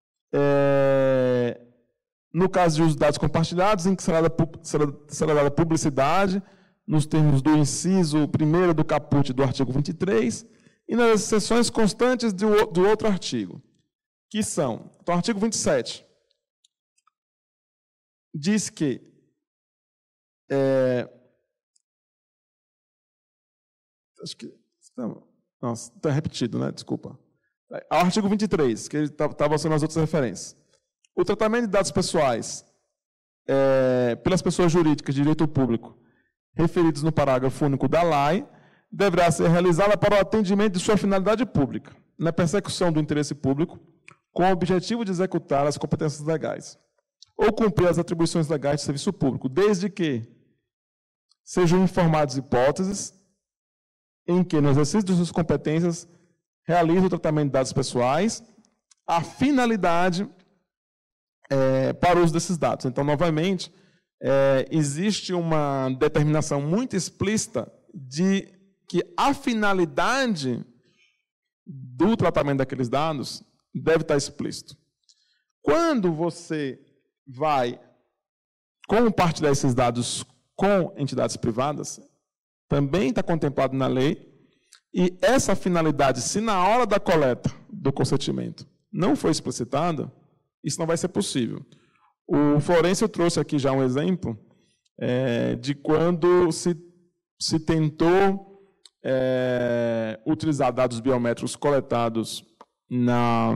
é, no caso de uso de dados compartilhados, em que será dada, será, será dada publicidade, nos termos do inciso primeiro do caput do artigo vinte e três, e nas exceções constantes do, do outro artigo, que são, então, o artigo vinte e sete diz que é, acho que não, nossa, está repetido, né? Desculpa. O artigo vinte e três, que estava sendo as outras referências. O tratamento de dados pessoais é, pelas pessoas jurídicas de direito público referidos no parágrafo único da L A I deverá ser realizada para o atendimento de sua finalidade pública, na persecução do interesse público, com o objetivo de executar as competências legais, ou cumprir as atribuições legais de serviço público, desde que sejam informadas hipóteses em que, no exercício de suas competências, realize o tratamento de dados pessoais, a finalidade é, para o uso desses dados. Então, novamente, é, existe uma determinação muito explícita de que a finalidade do tratamento daqueles dados deve estar explícito. Quando você vai compartilhar esses dados com entidades privadas, também está contemplado na lei, e essa finalidade, se na hora da coleta do consentimento não for explicitada, isso não vai ser possível. O Florencio trouxe aqui já um exemplo é, de quando se, se tentou é, utilizar dados biométricos coletados na,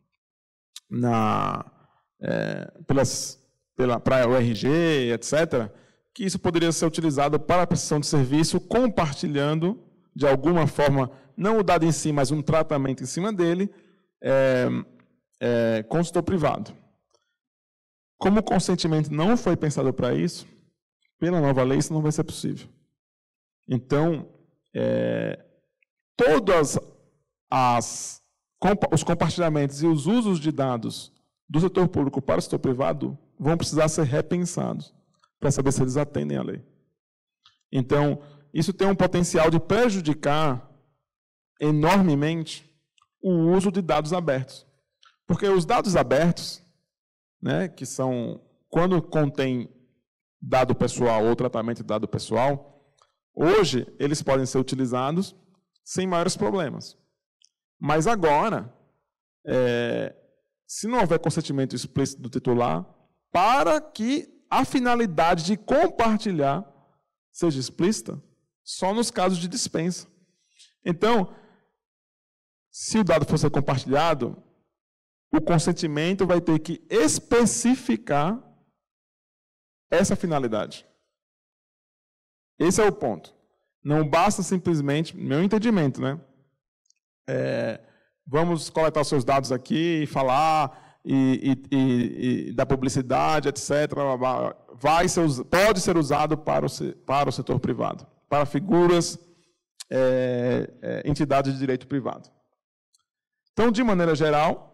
na, é, pelas, pela, para o R G, etcétera, que isso poderia ser utilizado para a prestação de serviço, compartilhando, de alguma forma, não o dado em si, mas um tratamento em cima dele, é, é, com o setor privado. Como o consentimento não foi pensado para isso, pela nova lei isso não vai ser possível. Então, é, todos as, os compartilhamentos e os usos de dados do setor público para o setor privado vão precisar ser repensados para saber se eles atendem à lei. Então, isso tem um potencial de prejudicar enormemente o uso de dados abertos. Porque os dados abertos, né, que são, quando contém dado pessoal ou tratamento de dado pessoal, hoje eles podem ser utilizados sem maiores problemas. Mas agora, é, se não houver consentimento explícito do titular, para que a finalidade de compartilhar seja explícita, só nos casos de dispensa. Então, se o dado for ser compartilhado, o consentimento vai ter que especificar essa finalidade. Esse é o ponto. Não basta simplesmente, meu entendimento, né? É, vamos coletar os seus dados aqui e falar e, e, e, e da publicidade, etcétera. Vai ser, pode ser usado para o, para o setor privado, para figuras, é, é, entidades de direito privado. Então, de maneira geral,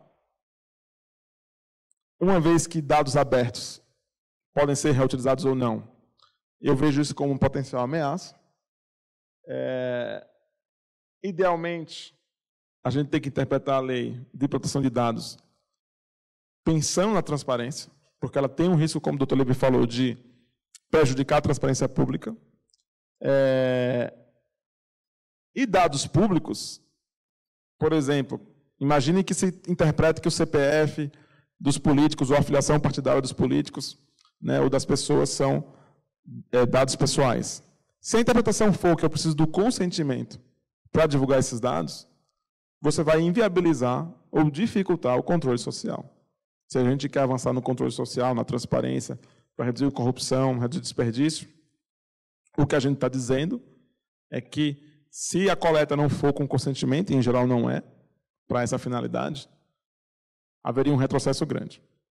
uma vez que dados abertos podem ser reutilizados ou não, eu vejo isso como um potencial ameaça. É, idealmente, a gente tem que interpretar a lei de proteção de dados pensando na transparência, porque ela tem um risco, como o doutor Levi falou, de prejudicar a transparência pública. É, e dados públicos, por exemplo, imagine que se interprete que o C P F dos políticos ou a filiação partidária dos políticos, né, ou das pessoas são é, dados pessoais. Se a interpretação for que eu preciso do consentimento para divulgar esses dados, você vai inviabilizar ou dificultar o controle social. Se a gente quer avançar no controle social, na transparência, para reduzir a corrupção, reduzir o desperdício, o que a gente está dizendo é que, se a coleta não for com consentimento, e em geral não é, para essa finalidade, haveria um retrocesso grande.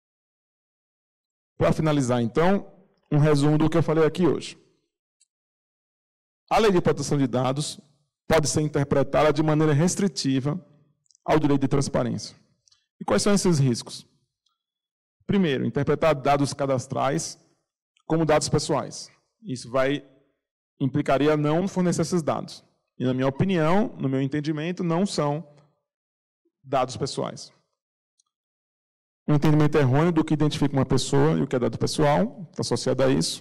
Para finalizar, então, um resumo do que eu falei aqui hoje. A lei de proteção de dados pode ser interpretada de maneira restritiva ao direito de transparência. E quais são esses riscos? Primeiro, interpretar dados cadastrais como dados pessoais. Isso vai implicaria não fornecer esses dados. E, na minha opinião, no meu entendimento, não são dados pessoais. Um entendimento errôneo do que identifica uma pessoa e o que é dado pessoal, está associado a isso.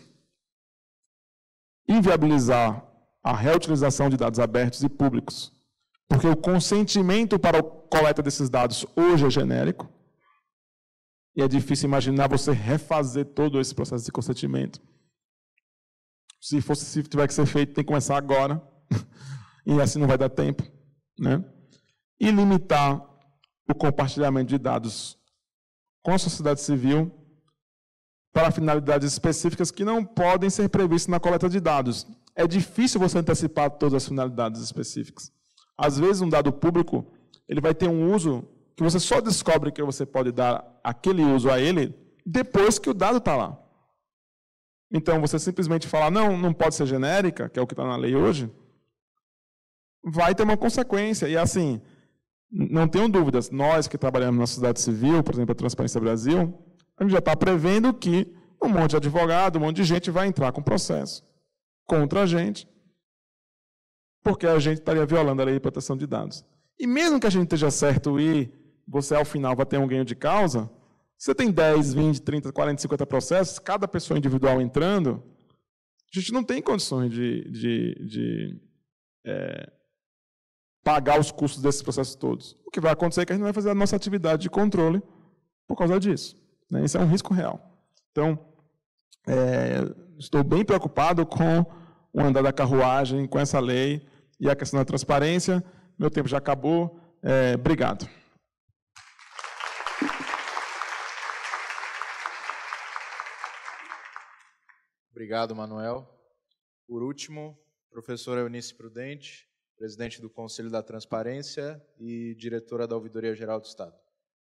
Inviabilizar a reutilização de dados abertos e públicos, porque o consentimento para a coleta desses dados hoje é genérico, e é difícil imaginar você refazer todo esse processo de consentimento. Se fosse, se tiver que ser feito, tem que começar agora, e assim não vai dar tempo, né? E limitar o compartilhamento de dados com a sociedade civil para finalidades específicas que não podem ser previstas na coleta de dados. É difícil você antecipar todas as finalidades específicas. Às vezes, um dado público ele vai ter um uso que você só descobre que você pode dar aquele uso a ele depois que o dado está lá. Então, você simplesmente falar, não, não pode ser genérica, que é o que está na lei hoje, vai ter uma consequência. E, assim, não tenham dúvidas, nós que trabalhamos na sociedade civil, por exemplo, a Transparência Brasil, a gente já está prevendo que um monte de advogado, um monte de gente vai entrar com processo contra a gente, porque a gente estaria violando a lei de proteção de dados. E mesmo que a gente esteja certo e você, ao final, vai ter um ganho de causa, você tem dez, vinte, trinta, quarenta, cinquenta processos, cada pessoa individual entrando, a gente não tem condições de, de, de é, pagar os custos desses processos todos. O que vai acontecer é que a gente não vai fazer a nossa atividade de controle por causa disso. Né? Isso é um risco real. Então, é, estou bem preocupado com o andar da carruagem, com essa lei e a questão da transparência. Meu tempo já acabou. É, obrigado. Obrigado, Manuel. Por último, professora Eunice Prudente, presidente do Conselho da Transparência e diretora da Ouvidoria Geral do Estado.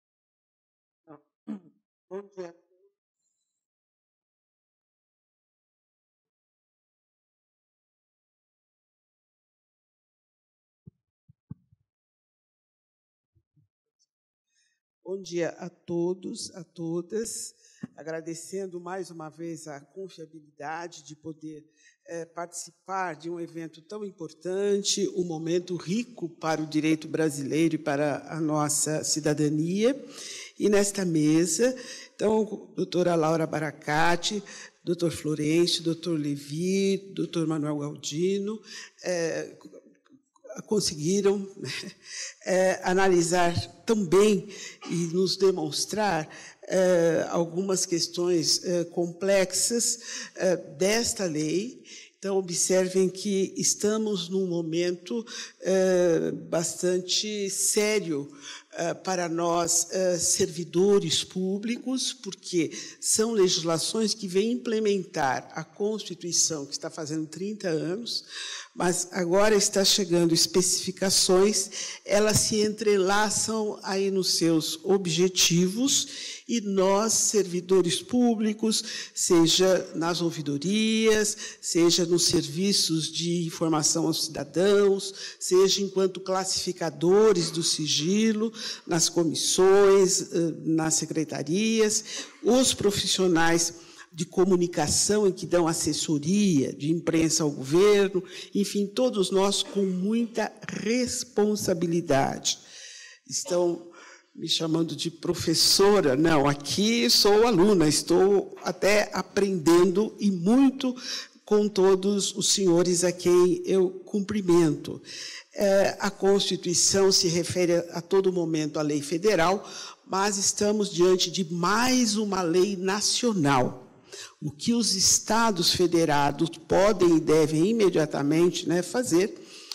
Bom dia. Bom dia a todos, a todas, agradecendo mais uma vez a confiabilidade de poder é, participar de um evento tão importante, um momento rico para o direito brasileiro e para a nossa cidadania. E nesta mesa, então, doutora Laura Baracate, doutor Florencio, doutor Levi, doutor Manuel Galdino, é, conseguiram é, analisar tão bem e nos demonstrar é, algumas questões é, complexas é, desta lei. Então, observem que estamos num momento é, bastante sério é, para nós, é, servidores públicos, porque são legislações que vêm implementar a Constituição, que está fazendo trinta anos, mas agora está chegando especificações, elas se entrelaçam aí nos seus objetivos, e nós, servidores públicos, seja nas ouvidorias, seja nos serviços de informação aos cidadãos, seja enquanto classificadores do sigilo, nas comissões, nas secretarias, os profissionais de comunicação e que dão assessoria de imprensa ao governo, enfim, todos nós com muita responsabilidade. Estão me chamando de professora. Não, aqui sou aluna, estou até aprendendo e muito com todos os senhores a quem eu cumprimento. É, a Constituição se refere a todo momento à lei federal, mas estamos diante de mais uma lei nacional. O que os estados federados podem e devem imediatamente, né, fazer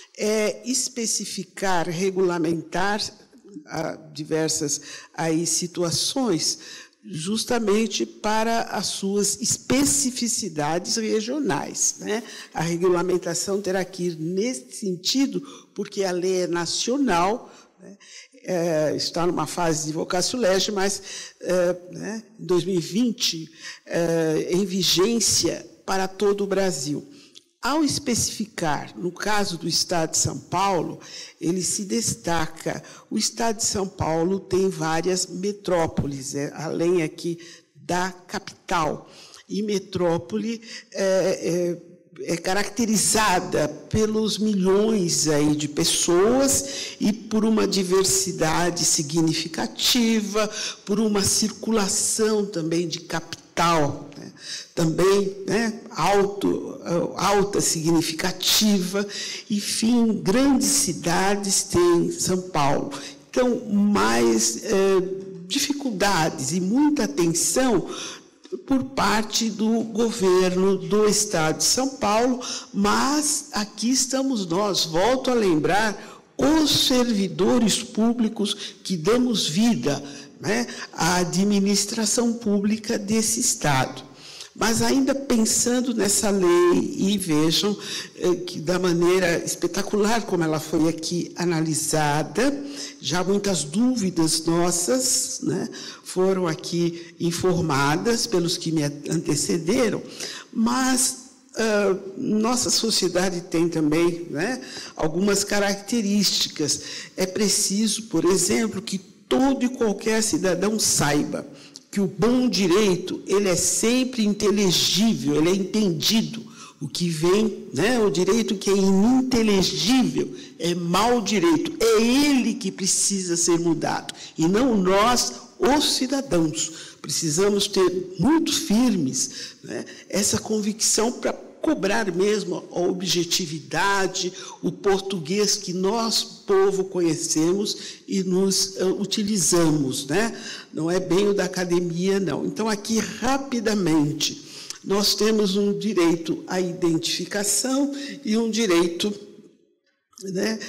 é especificar, regulamentar a diversas aí, situações, justamente para as suas especificidades regionais. Né? A regulamentação terá que ir nesse sentido, porque a lei é nacional, né? É, está numa fase de vocatio legis, mas é, né, em dois mil e vinte, é, em vigência para todo o Brasil. Ao especificar, no caso do Estado de São Paulo, ele se destaca. O Estado de São Paulo tem várias metrópoles, é, além aqui da capital. E metrópole é, é, é caracterizada pelos milhões aí de pessoas e por uma diversidade significativa, por uma circulação também de capital, né? Também, né, alto, alta significativa, enfim, grandes cidades tem São Paulo. Então, mais é, dificuldades e muita atenção por parte do governo do Estado de São Paulo, mas aqui estamos nós, volto a lembrar, os servidores públicos que damos vida, né, à administração pública desse Estado. Mas ainda pensando nessa lei, e vejam eh, que da maneira espetacular como ela foi aqui analisada, já muitas dúvidas nossas, né, foram aqui informadas pelos que me antecederam, mas uh, nossa sociedade tem também, né, algumas características. É preciso, por exemplo, que todo e qualquer cidadão saiba que o bom direito ele é sempre inteligível, ele é entendido. O que vem, né, o direito que é ininteligível, é mau direito. É ele que precisa ser mudado, e não nós, os cidadãos. Precisamos ter muito firmes, né, essa convicção para cobrar mesmo a objetividade, o português que nós, povo, conhecemos e nos uh, utilizamos, né? Não é bem o da academia, não. Então, aqui, rapidamente, nós temos um direito à identificação e um direito, né,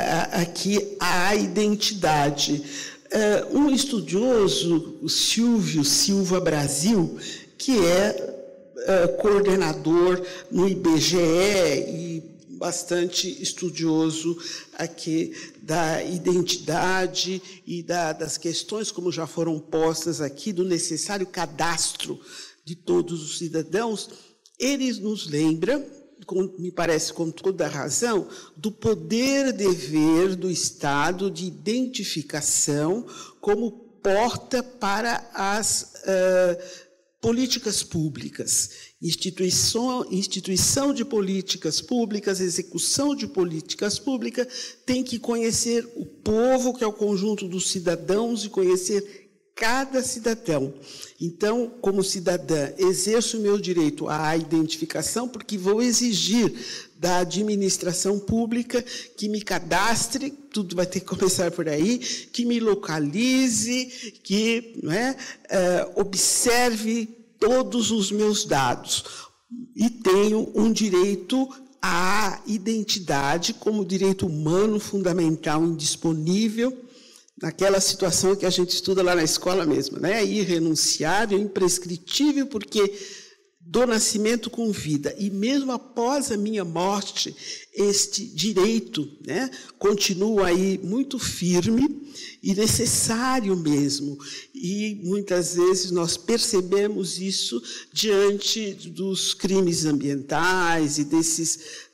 aqui à identidade. Uh, um estudioso, o Silvio Silva Brasil, que é uh, coordenador no I B G E e bastante estudioso aqui da identidade e da, das questões, como já foram postas aqui, do necessário cadastro de todos os cidadãos, ele nos lembra, com, me parece com toda a razão, do poder-dever do Estado de identificação como porta para as uh, políticas públicas. Instituição, instituição de políticas públicas, execução de políticas públicas, tem que conhecer o povo, que é o conjunto dos cidadãos, e conhecer cada cidadão. Então, como cidadã, exerço o meu direito à identificação, porque vou exigir da administração pública que me cadastre, tudo vai ter que começar por aí, que me localize, que, não é, uh, observe todos os meus dados. E tenho um direito à identidade como direito humano fundamental, indisponível, naquela situação que a gente estuda lá na escola mesmo, né? Irrenunciável, imprescritível, porque do nascimento com vida, e mesmo após a minha morte, este direito, né, continua aí muito firme e necessário mesmo. E muitas vezes nós percebemos isso diante dos crimes ambientais e desses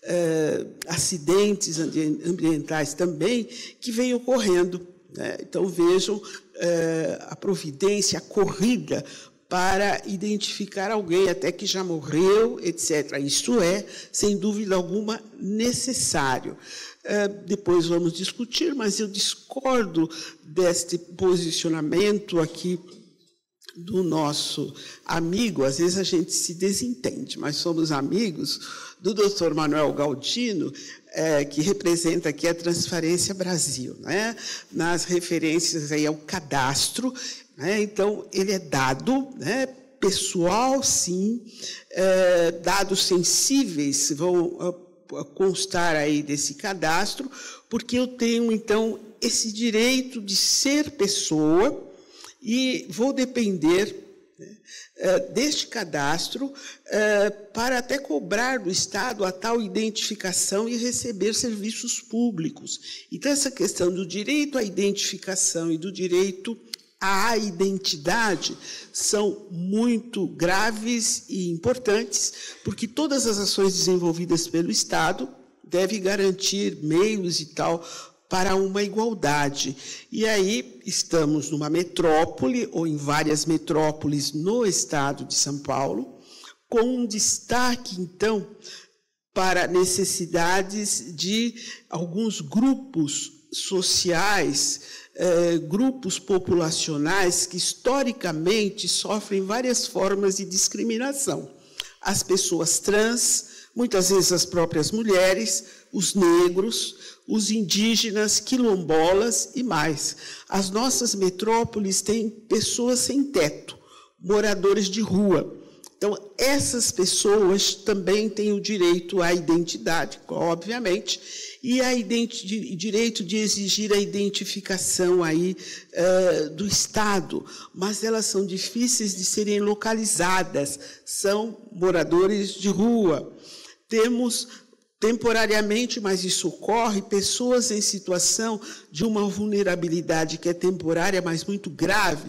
uh, acidentes ambientais também que vêm ocorrendo. Então, vejam eh, a providência, a corrida para identificar alguém, até que já morreu, etcétera. Isso é, sem dúvida alguma, necessário. Eh, depois vamos discutir, mas eu discordo deste posicionamento aqui do nosso amigo. Às vezes a gente se desentende, mas somos amigos, do doutor Manuel Galdino, É, que representa aqui a Transparência Brasil, né? Nas referências aí ao cadastro, né? Então, ele é dado, né, pessoal, sim, é, dados sensíveis vão a, a constar aí desse cadastro, porque eu tenho, então, esse direito de ser pessoa e vou depender Uh, deste cadastro uh, para até cobrar do Estado a tal identificação e receber serviços públicos. Então, essa questão do direito à identificação e do direito à identidade são muito graves e importantes, porque todas as ações desenvolvidas pelo Estado devem garantir meios e tal para uma igualdade. E aí estamos numa metrópole, ou em várias metrópoles no estado de São Paulo, com um destaque, então, para necessidades de alguns grupos sociais, eh, grupos populacionais que, historicamente, sofrem várias formas de discriminação. As pessoas trans, muitas vezes as próprias mulheres, os negros, os indígenas, quilombolas e mais. As nossas metrópoles têm pessoas sem teto, moradores de rua. Então, essas pessoas também têm o direito à identidade, obviamente, e a identi- direito de exigir a identificação aí, uh, do Estado, mas elas são difíceis de serem localizadas, são moradores de rua. Temos temporariamente, mas isso ocorre, pessoas em situação de uma vulnerabilidade que é temporária, mas muito grave,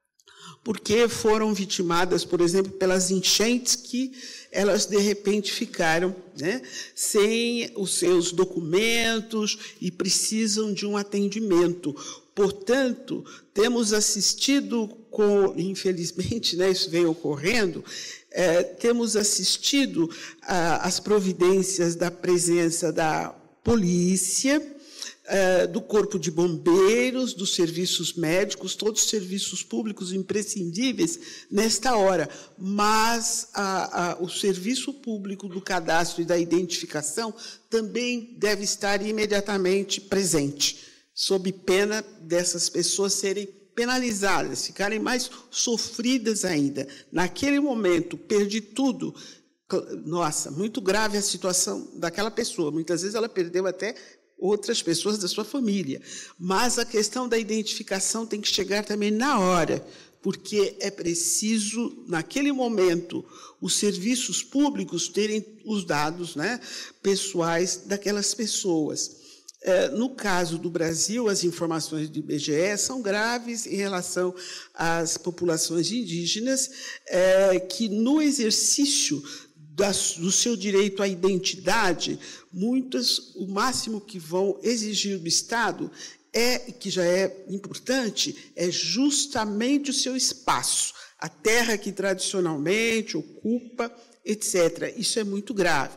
porque foram vitimadas, por exemplo, pelas enchentes que elas, de repente, ficaram, né, sem os seus documentos e precisam de um atendimento. Portanto, temos assistido, com, infelizmente, né, isso vem ocorrendo, é, temos assistido às providências da presença da polícia, é, do Corpo de Bombeiros, dos serviços médicos, todos os serviços públicos imprescindíveis nesta hora. Mas a, a, o serviço público do cadastro e da identificação também deve estar imediatamente presente, sob pena dessas pessoas serem penalizadas, ficarem mais sofridas ainda. Naquele momento, perdi tudo. Nossa, muito grave a situação daquela pessoa. Muitas vezes ela perdeu até outras pessoas da sua família. Mas a questão da identificação tem que chegar também na hora, porque é preciso, naquele momento, os serviços públicos terem os dados, né, pessoais daquelas pessoas. No caso do Brasil, as informações do I B G E são graves em relação às populações indígenas, que, no exercício do seu direito à identidade, muitas, o máximo que vão exigir do Estado, é, que já é importante, é justamente o seu espaço, a terra que tradicionalmente ocupa, etcétera. Isso é muito grave.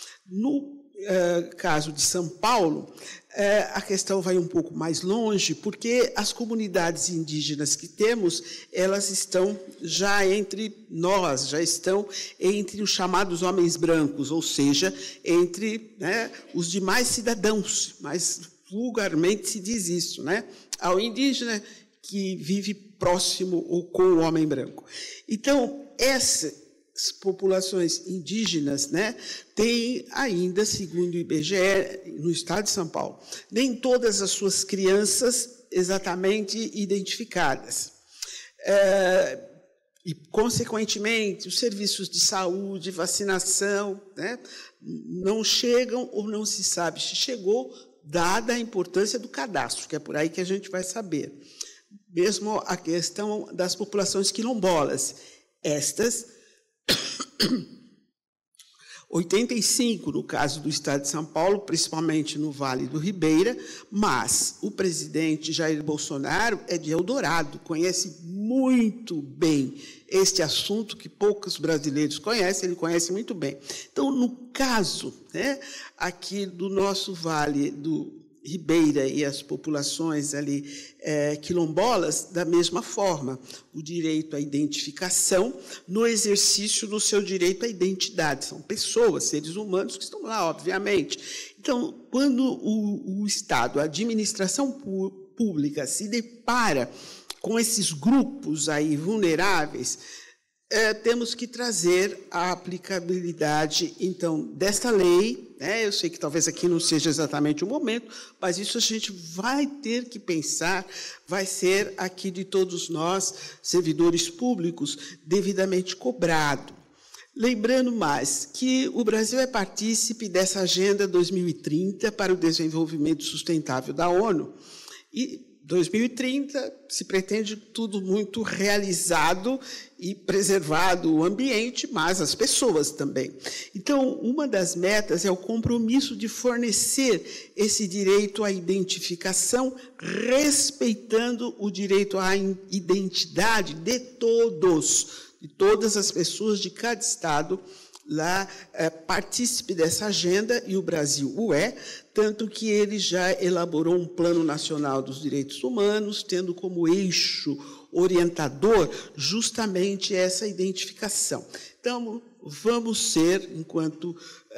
No Uh, caso de São Paulo, uh, a questão vai um pouco mais longe, porque as comunidades indígenas que temos, elas estão já entre nós, já estão entre os chamados homens brancos, ou seja, entre, né, os demais cidadãos, mas vulgarmente se diz isso, né, ao indígena que vive próximo ou com o homem branco. Então, essa populações indígenas, né, têm ainda, segundo o I B G E, no estado de São Paulo, nem todas as suas crianças exatamente identificadas. É, e, consequentemente, os serviços de saúde, vacinação, né, não chegam ou não se sabe se chegou, dada a importância do cadastro, que é por aí que a gente vai saber. Mesmo a questão das populações quilombolas. Estas oitenta e cinco no caso do estado de São Paulo, principalmente no Vale do Ribeira, mas o presidente Jair Bolsonaro é de Eldorado, conhece muito bem este assunto que poucos brasileiros conhecem, ele conhece muito bem. Então, no caso, né, aqui do nosso Vale do Ribeira e as populações ali é, quilombolas, da mesma forma, o direito à identificação no exercício do seu direito à identidade. São pessoas, seres humanos que estão lá, obviamente. Então, quando o, o Estado, a administração pública se depara com esses grupos aí vulneráveis, É, temos que trazer a aplicabilidade, então, desta lei, né? Eu sei que talvez aqui não seja exatamente o momento, mas isso a gente vai ter que pensar, vai ser aqui de todos nós, servidores públicos, devidamente cobrado. Lembrando mais que o Brasil é partícipe dessa Agenda dois mil e trinta para o Desenvolvimento Sustentável da ONU, e dois mil e trinta se pretende tudo muito realizado e preservado o ambiente, mas as pessoas também. Então, uma das metas é o compromisso de fornecer esse direito à identificação, respeitando o direito à identidade de todos, de todas as pessoas de cada estado, lá é, partícipe dessa agenda, e o Brasil o é, tanto que ele já elaborou um Plano Nacional dos Direitos Humanos, tendo como eixo orientador justamente essa identificação. Então, vamos ser, enquanto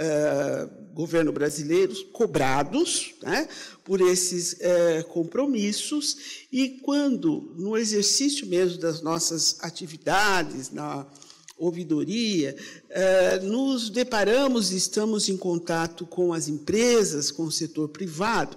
uh, governo brasileiro, cobrados, né, por esses uh, compromissos, e quando, no exercício mesmo das nossas atividades, na ouvidoria, eh, nos deparamos e estamos em contato com as empresas, com o setor privado,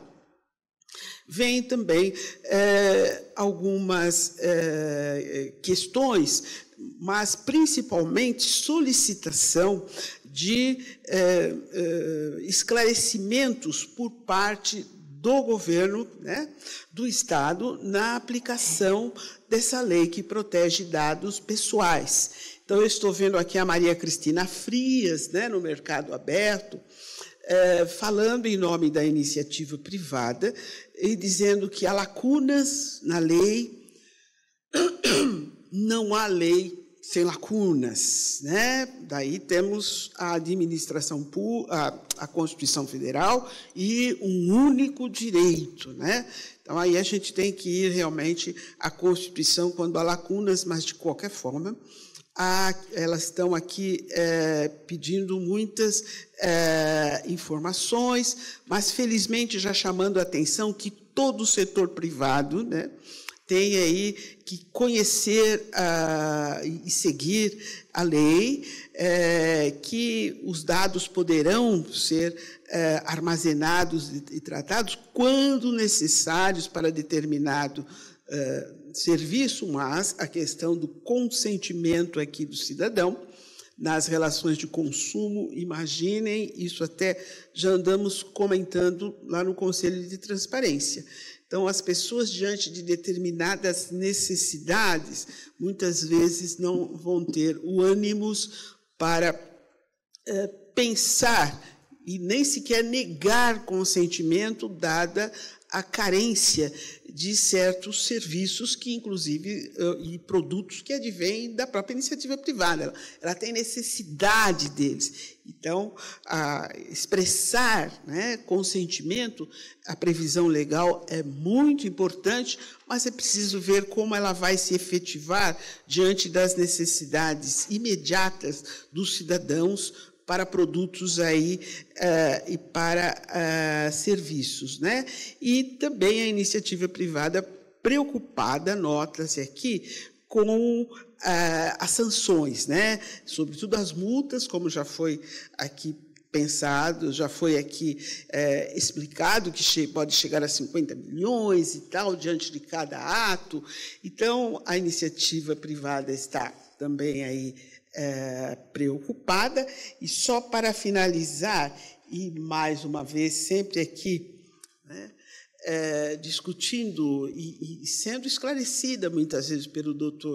vêm também eh, algumas eh, questões, mas principalmente solicitação de eh, eh, esclarecimentos por parte do governo, né, do Estado, na aplicação dessa lei que protege dados pessoais. Então, eu estou vendo aqui a Maria Cristina Frias, né, no Mercado Aberto, é, falando em nome da iniciativa privada e dizendo que há lacunas na lei. Não há lei sem lacunas, né? Daí temos a administração a, a Constituição Federal e um único direito, né? Então aí a gente tem que ir realmente à Constituição quando há lacunas, mas de qualquer forma a, elas estão aqui é, pedindo muitas é, informações, mas felizmente já chamando a atenção que todo o setor privado, né, tem aí que conhecer uh, e seguir a lei, é, que os dados poderão ser é, armazenados e, e tratados quando necessários para determinado é, serviço, mas a questão do consentimento aqui do cidadão nas relações de consumo, imaginem, isso até já andamos comentando lá no Conselho de Transparência. Então, as pessoas, diante de determinadas necessidades, muitas vezes não vão ter o ânimo para é, pensar e nem sequer negar consentimento, dada a carência de certos serviços que, inclusive, e produtos que advêm da própria iniciativa privada. Ela, ela tem necessidade deles. Então, a expressar, né, consentimento, a previsão legal é muito importante, mas é preciso ver como ela vai se efetivar diante das necessidades imediatas dos cidadãos para produtos aí, uh, e para uh, serviços, né? E também a iniciativa privada preocupada, nota-se aqui, com uh, as sanções, né? Sobretudo as multas, como já foi aqui pensado, já foi aqui é, explicado, que che pode chegar a cinquenta milhões e tal, diante de cada ato. Então, a iniciativa privada está também aí É, preocupada. E só para finalizar, e mais uma vez, sempre aqui, né, é, discutindo e, e sendo esclarecida muitas vezes pelo doutor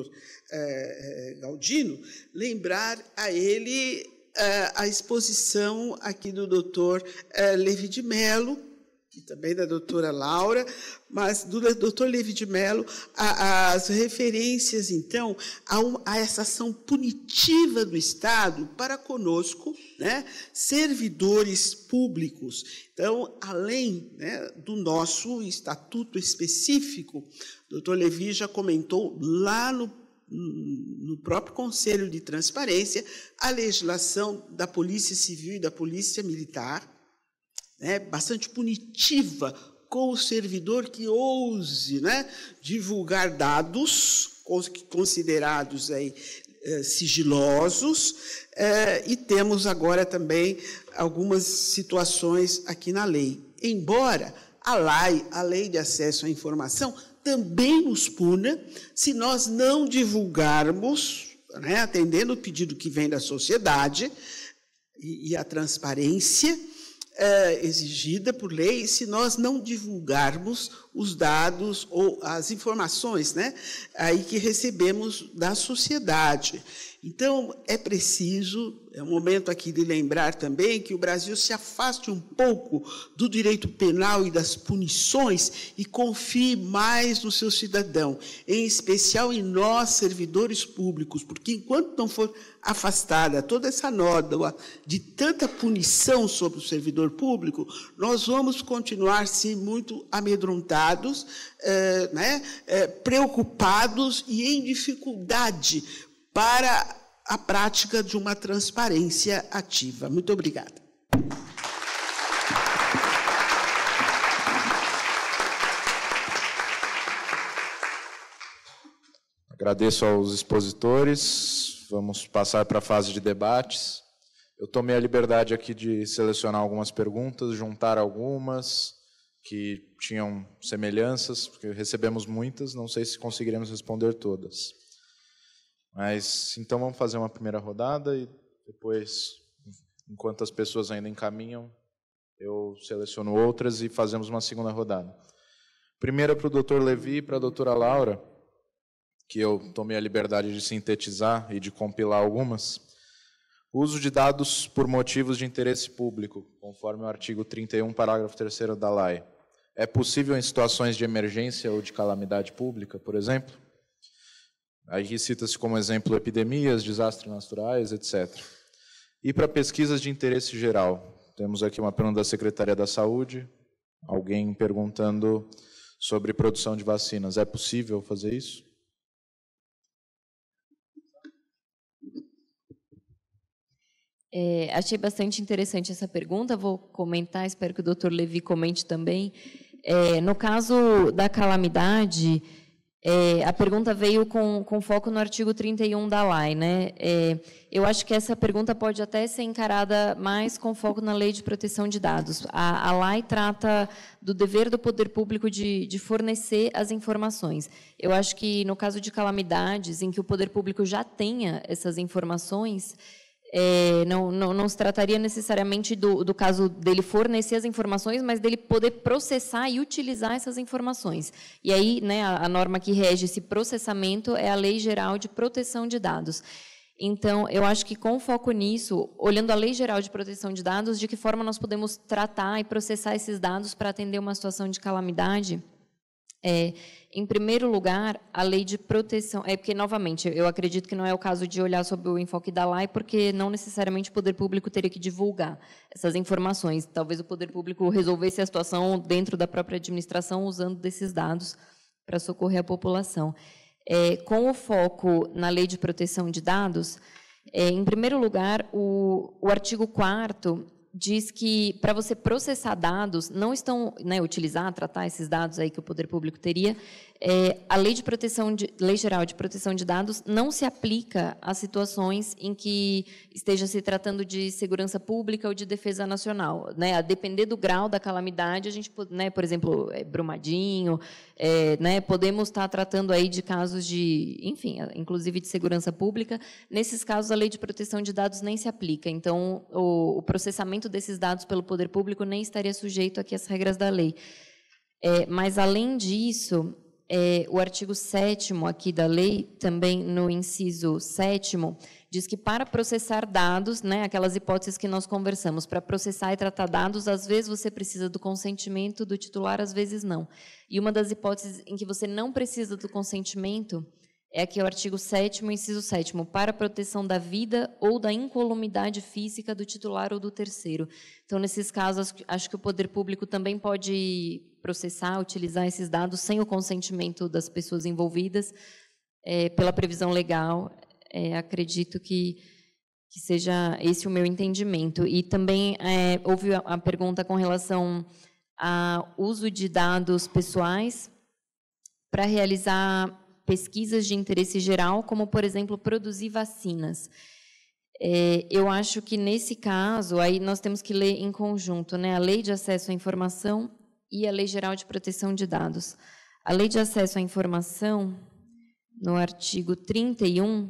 é, Galdino, lembrar a ele é, a exposição aqui do doutor é, Levi de Mello, e também da doutora Laura, mas do doutor Levi de Mello, a, as referências, então, a, um, a essa ação punitiva do Estado para conosco, né, servidores públicos. Então, além, né, do nosso estatuto específico, o doutor Levi já comentou lá no no próprio Conselho de Transparência, a legislação da Polícia Civil e da Polícia Militar, né, bastante punitiva com o servidor que ouse, né, divulgar dados considerados aí, eh, sigilosos, eh, e temos agora também algumas situações aqui na lei. Embora a lei, a Lei de Acesso à Informação, também nos puna se nós não divulgarmos, né, atendendo o pedido que vem da sociedade e, e a transparência É, exigida por lei, se nós não divulgarmos os dados ou as informações, né, aí que recebemos da sociedade. Então, é preciso, é um momento aqui de lembrar também que o Brasil se afaste um pouco do direito penal e das punições e confie mais no seu cidadão, em especial em nós, servidores públicos, porque enquanto não for afastada toda essa nódoa de tanta punição sobre o servidor público, nós vamos continuar, sim, muito amedrontados, é, né, é, preocupados e em dificuldade para a prática de uma transparência ativa. Muito obrigada. Agradeço aos expositores. Vamos passar para a fase de debates. Eu tomei a liberdade aqui de selecionar algumas perguntas, juntar algumas que tinham semelhanças, porque recebemos muitas, não sei se conseguiremos responder todas. Mas, então, vamos fazer uma primeira rodada e depois, enquanto as pessoas ainda encaminham, eu seleciono outras e fazemos uma segunda rodada. Primeiro para o doutor Levi e para a doutora Laura, que eu tomei a liberdade de sintetizar e de compilar algumas. Uso de dados por motivos de interesse público, conforme o artigo trinta e um, parágrafo terceiro da L A I. É possível em situações de emergência ou de calamidade pública, por exemplo? Aí cita-se como exemplo epidemias, desastres naturais, etcétera. E para pesquisas de interesse geral, temos aqui uma pergunta da Secretaria da Saúde, alguém perguntando sobre produção de vacinas. É possível fazer isso? É, achei bastante interessante essa pergunta, vou comentar, espero que o doutor Levi comente também. É, no caso da calamidade, é, a pergunta veio com, com foco no artigo trinta e um da L A I, né? É, eu acho que essa pergunta pode até ser encarada mais com foco na Lei de Proteção de Dados. A, a L A I trata do dever do poder público de, de fornecer as informações. Eu acho que, no caso de calamidades, em que o poder público já tenha essas informações, É, não, não, não se trataria necessariamente do, do caso dele fornecer as informações, mas dele poder processar e utilizar essas informações. E aí, né, a, a norma que rege esse processamento é a Lei Geral de Proteção de Dados. Então, eu acho que, com foco nisso, olhando a Lei Geral de Proteção de Dados, de que forma nós podemos tratar e processar esses dados para atender uma situação de calamidade. É, em primeiro lugar, a lei de proteção... É porque, novamente, eu acredito que não é o caso de olhar sobre o enfoque da L A I, porque não necessariamente o poder público teria que divulgar essas informações. Talvez o poder público resolvesse a situação dentro da própria administração, usando desses dados para socorrer a população. É, com o foco na lei de proteção de dados, é, em primeiro lugar, o, o artigo quarto diz que, para você processar dados, não estão, né, utilizar, tratar esses dados aí que o poder público teria, é, a lei de proteção de, lei geral de proteção de dados não se aplica a situações em que esteja se tratando de segurança pública ou de defesa nacional, né? A depender do grau da calamidade, a gente, né, por exemplo, é, Brumadinho, é, né, podemos estar tratando aí de casos de, enfim, inclusive de segurança pública. Nesses casos, a lei de proteção de dados nem se aplica. Então, o, o processamento desses dados pelo poder público nem estaria sujeito aqui às regras da lei. É, mas, além disso, é, o artigo sétimo aqui da lei, também no inciso sétimo, diz que para processar dados, né, aquelas hipóteses que nós conversamos, para processar e tratar dados, às vezes você precisa do consentimento do titular, às vezes não. E uma das hipóteses em que você não precisa do consentimento é aqui o artigo sétimo, inciso sétimo, para a proteção da vida ou da incolumidade física do titular ou do terceiro. Então, nesses casos, acho que o poder público também pode processar, utilizar esses dados sem o consentimento das pessoas envolvidas, é, pela previsão legal. É, acredito que, que seja esse o meu entendimento. E também é, houve a, a pergunta com relação ao uso de dados pessoais para realizar pesquisas de interesse geral, como, por exemplo, produzir vacinas. É, eu acho que, nesse caso, aí nós temos que ler em conjunto, né, a Lei de Acesso à Informação e a Lei Geral de Proteção de Dados. A Lei de Acesso à Informação, no artigo trinta e um,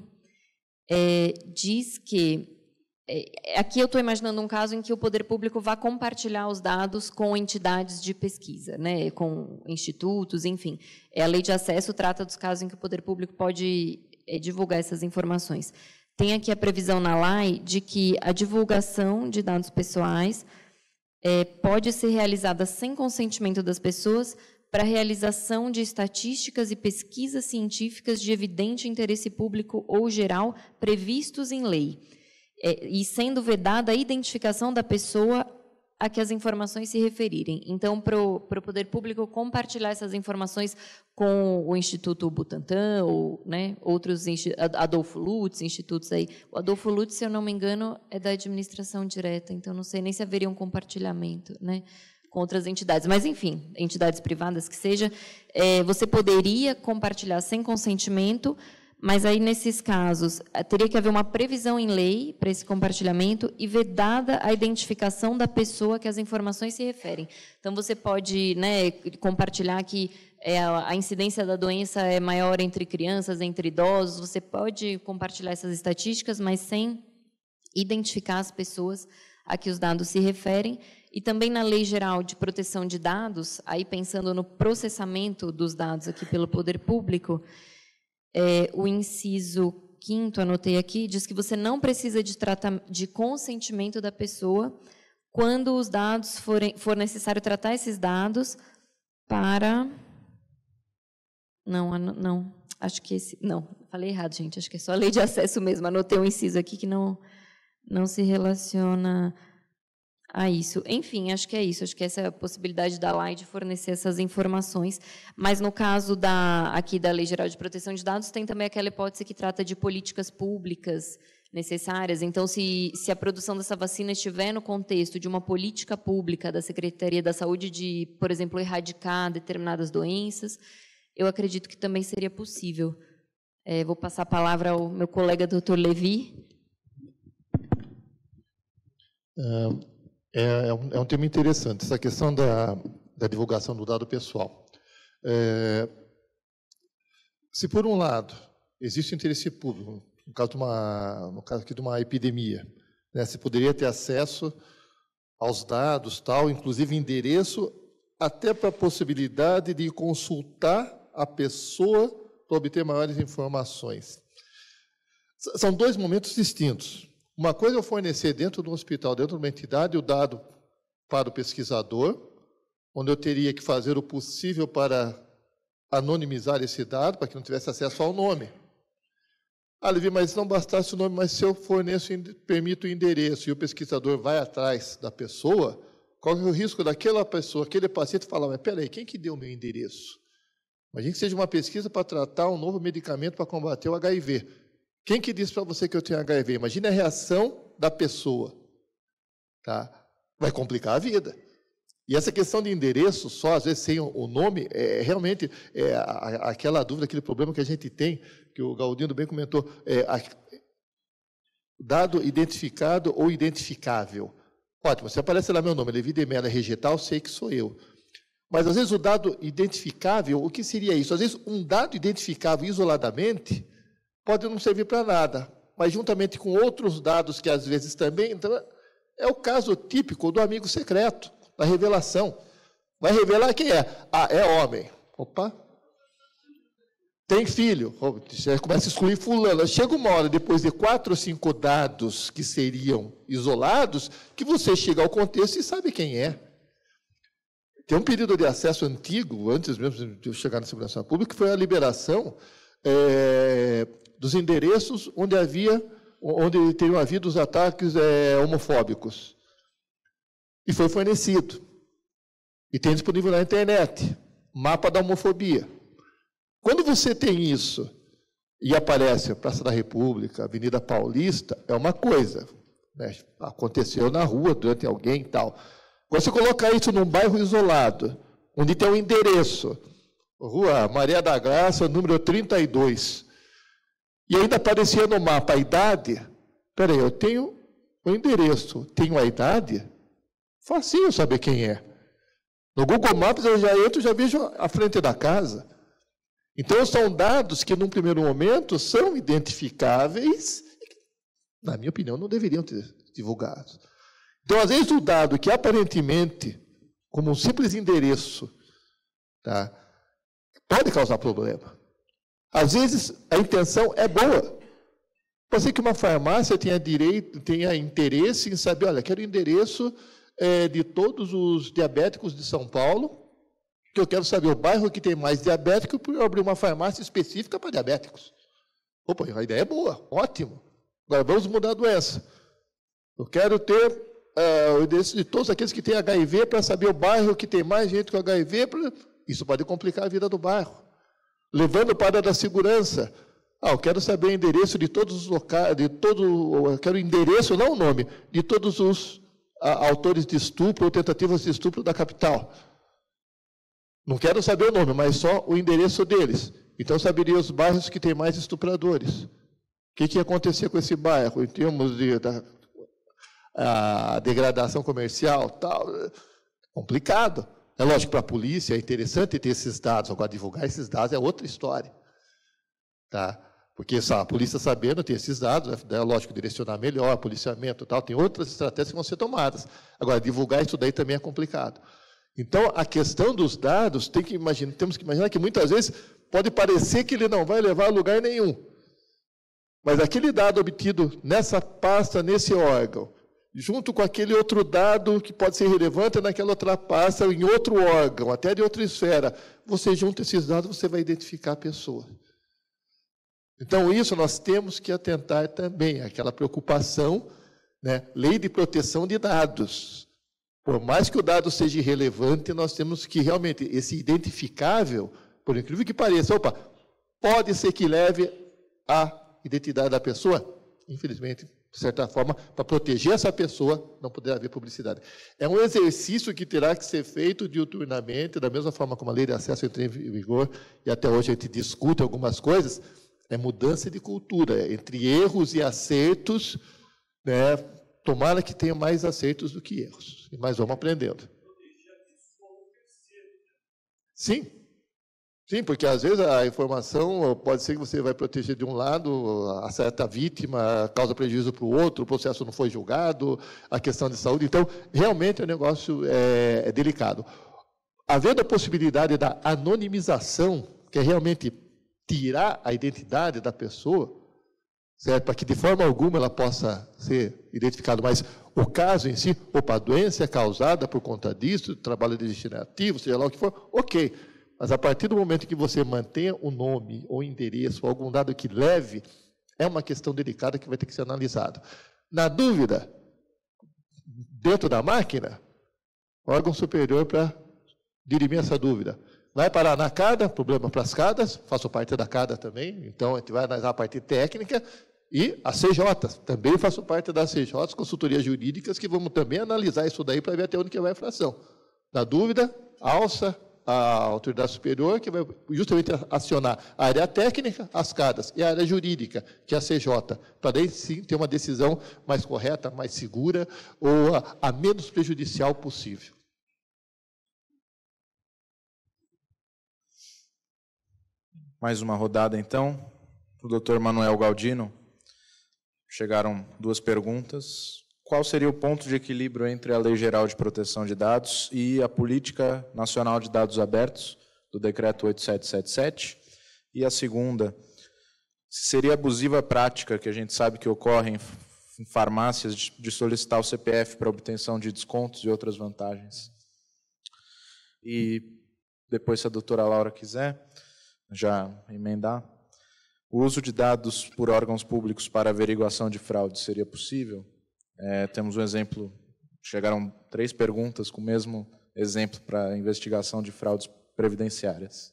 é, diz que... É, aqui eu estou imaginando um caso em que o poder público vai compartilhar os dados com entidades de pesquisa, né, com institutos, enfim. É, a lei de acesso trata dos casos em que o poder público pode é, divulgar essas informações. Tem aqui a previsão na L A I de que a divulgação de dados pessoais é, pode ser realizada sem consentimento das pessoas para a realização de estatísticas e pesquisas científicas de evidente interesse público ou geral previstos em lei. É, e sendo vedada a identificação da pessoa a que as informações se referirem. Então, para o poder público compartilhar essas informações com o Instituto Butantan, ou, né, outros, Adolfo Lutz, institutos aí. O Adolfo Lutz, se eu não me engano, é da administração direta, então não sei nem se haveria um compartilhamento, né, com outras entidades. Mas, enfim, entidades privadas que seja, é, você poderia compartilhar sem consentimento, mas aí, nesses casos, teria que haver uma previsão em lei para esse compartilhamento e vedada a identificação da pessoa a que as informações se referem. Então, você pode, né, compartilhar que é, a incidência da doença é maior entre crianças, entre idosos, você pode compartilhar essas estatísticas, mas sem identificar as pessoas a que os dados se referem. E também na Lei Geral de Proteção de Dados, aí pensando no processamento dos dados aqui pelo poder público, É, o inciso quinto, anotei aqui, diz que você não precisa de, trata, de consentimento da pessoa quando os dados forem, for necessário tratar esses dados para... Não, não, acho que esse... Não, falei errado, gente, acho que é só a lei de acesso mesmo. Anotei um inciso aqui que não, não se relaciona a isso. Enfim, acho que é isso. Acho que essa é a possibilidade da L A I de fornecer essas informações. Mas, no caso da, aqui da Lei Geral de Proteção de Dados, tem também aquela hipótese que trata de políticas públicas necessárias. Então, se, se a produção dessa vacina estiver no contexto de uma política pública da Secretaria da Saúde de, por exemplo, erradicar determinadas doenças, eu acredito que também seria possível. É, vou passar a palavra ao meu colega, doutor Levi. É... É um, é um tema interessante, essa questão da, da divulgação do dado pessoal. É, se, por um lado, existe interesse público, no caso, de uma, no caso aqui de uma epidemia, né, se poderia ter acesso aos dados, tal, inclusive endereço, até para a possibilidade de consultar a pessoa para obter maiores informações. São dois momentos distintos. Uma coisa é eu fornecer dentro do hospital, dentro de uma entidade, o dado para o pesquisador, onde eu teria que fazer o possível para anonimizar esse dado, para que não tivesse acesso ao nome. Ah, Levi, mas não bastasse o nome, mas se eu forneço, permito o endereço, e o pesquisador vai atrás da pessoa, qual é o risco daquela pessoa, aquele paciente, falar, mas peraí, quem que deu o meu endereço? Imagine que seja uma pesquisa para tratar um novo medicamento para combater o H I V. Quem que disse para você que eu tenho H I V? Imagine a reação da pessoa. Tá? Vai complicar a vida. E essa questão de endereço, só às vezes sem o nome, é realmente é, a, aquela dúvida, aquele problema que a gente tem, que o Galdino bem comentou, é, a, dado identificado ou identificável. Ótimo, se aparece lá meu nome, Levi de Mello, Regetal, sei que sou eu. Mas, às vezes, o dado identificável, o que seria isso? Às vezes, um dado identificável isoladamente pode não servir para nada, mas juntamente com outros dados que às vezes também... Então, é o caso típico do amigo secreto, da revelação. Vai revelar quem é. Ah, é homem. Opa. Tem filho. Você começa a excluir fulano. Chega uma hora, depois de quatro ou cinco dados que seriam isolados, que você chega ao contexto e sabe quem é. Tem um período de acesso antigo, antes mesmo de eu chegar na segurança pública, que foi a liberação... É, dos endereços onde havia, onde teriam havido os ataques é, homofóbicos. E foi fornecido. E tem disponível na internet, mapa da homofobia. Quando você tem isso, e aparece a Praça da República, Avenida Paulista, é uma coisa. Né? Aconteceu na rua, durante alguém e tal. Você colocar isso num bairro isolado, onde tem um endereço, Rua Maria da Graça, número trinta e dois, e ainda aparecia no mapa a idade. Peraí, eu tenho o endereço, tenho a idade? Facinho saber quem é. No Google Maps eu já entro e já vejo a frente da casa. Então, são dados que, num primeiro momento, são identificáveis, na minha opinião, não deveriam ser divulgados. Então, às vezes, o dado que aparentemente, como um simples endereço, tá, pode causar problema. Às vezes, a intenção é boa. Pode ser que uma farmácia tenha, direito, tenha interesse em saber, olha, quero o endereço é, de todos os diabéticos de São Paulo, que eu quero saber o bairro que tem mais diabético, para eu abrir uma farmácia específica para diabéticos. Opa, a ideia é boa, ótimo. Agora, vamos mudar a doença. Eu quero ter uh, o endereço de todos aqueles que têm H I V, para saber o bairro que tem mais gente com H I V. Pra... Isso pode complicar a vida do bairro. Levando para a da segurança. Ah, eu quero saber o endereço de todos os locais, de todo, eu quero o endereço, não o nome, de todos os a, autores de estupro ou tentativas de estupro da capital. Não quero saber o nome, mas só o endereço deles. Então, eu saberia os bairros que têm mais estupradores. O que, que ia acontecer com esse bairro, em termos de da, a degradação comercial, tal. Complicado. É lógico, para a polícia é interessante ter esses dados, agora divulgar esses dados é outra história. Tá? Porque a polícia sabendo ter esses dados, é lógico, direcionar melhor, policiamento e tal, tem outras estratégias que vão ser tomadas. Agora, divulgar isso daí também é complicado. Então, a questão dos dados, tem que imaginar, temos que imaginar que muitas vezes pode parecer que ele não vai levar a lugar nenhum. Mas aquele dado obtido nessa pasta, nesse órgão, junto com aquele outro dado que pode ser relevante naquela outra pasta, em outro órgão, até de outra esfera, você junta esses dados, você vai identificar a pessoa. Então, isso nós temos que atentar também, aquela preocupação, né? Lei de proteção de dados. Por mais que o dado seja irrelevante, nós temos que realmente, esse identificável, por incrível que pareça, opa, pode ser que leve a identidade da pessoa, infelizmente, de certa forma, para proteger essa pessoa, não poderá haver publicidade. É um exercício que terá que ser feito diuturnamente, da mesma forma como a lei de acesso entrou em vigor, e até hoje a gente discute algumas coisas, é mudança de cultura, entre erros e acertos, né? Tomara que tenha mais acertos do que erros, mas vamos aprendendo. Sim. Sim, porque às vezes a informação pode ser que você vai proteger de um lado, acerta a vítima, causa prejuízo para o outro, o processo não foi julgado, a questão de saúde. Então, realmente o negócio é, é delicado. Havendo a possibilidade da anonimização, que é realmente tirar a identidade da pessoa, certo? Para que de forma alguma ela possa ser identificada, mas o caso em si, opa, a doença é causada por conta disso, trabalho legislativo, seja lá o que for, ok. Mas a partir do momento que você mantenha o nome ou endereço, ou algum dado que leve, é uma questão delicada que vai ter que ser analisada. Na dúvida, dentro da máquina, órgão superior para dirimir essa dúvida. Vai parar na CADA, problema para as CADAs, faço parte da CADA também, então a gente vai analisar a parte técnica, e a C J, também faço parte das C J, consultorias jurídicas, que vamos também analisar isso daí para ver até onde que vai a infração. Na dúvida, alça a autoridade superior, que vai justamente acionar a área técnica, as CADAs, e a área jurídica, que é a C J, para daí sim ter uma decisão mais correta, mais segura, ou a, a menos prejudicial possível. Mais uma rodada, então, para o doutor Manuel Galdino. Chegaram duas perguntas. Qual seria o ponto de equilíbrio entre a Lei Geral de Proteção de Dados e a Política Nacional de Dados Abertos, do Decreto oito mil setecentos e setenta e sete? E a segunda, seria abusiva a prática que a gente sabe que ocorre em farmácias de solicitar o C P F para obtenção de descontos e outras vantagens? E depois, se a doutora Laura quiser já emendar, o uso de dados por órgãos públicos para averiguação de fraude seria possível? É, temos um exemplo, chegaram três perguntas com o mesmo exemplo para investigação de fraudes previdenciárias.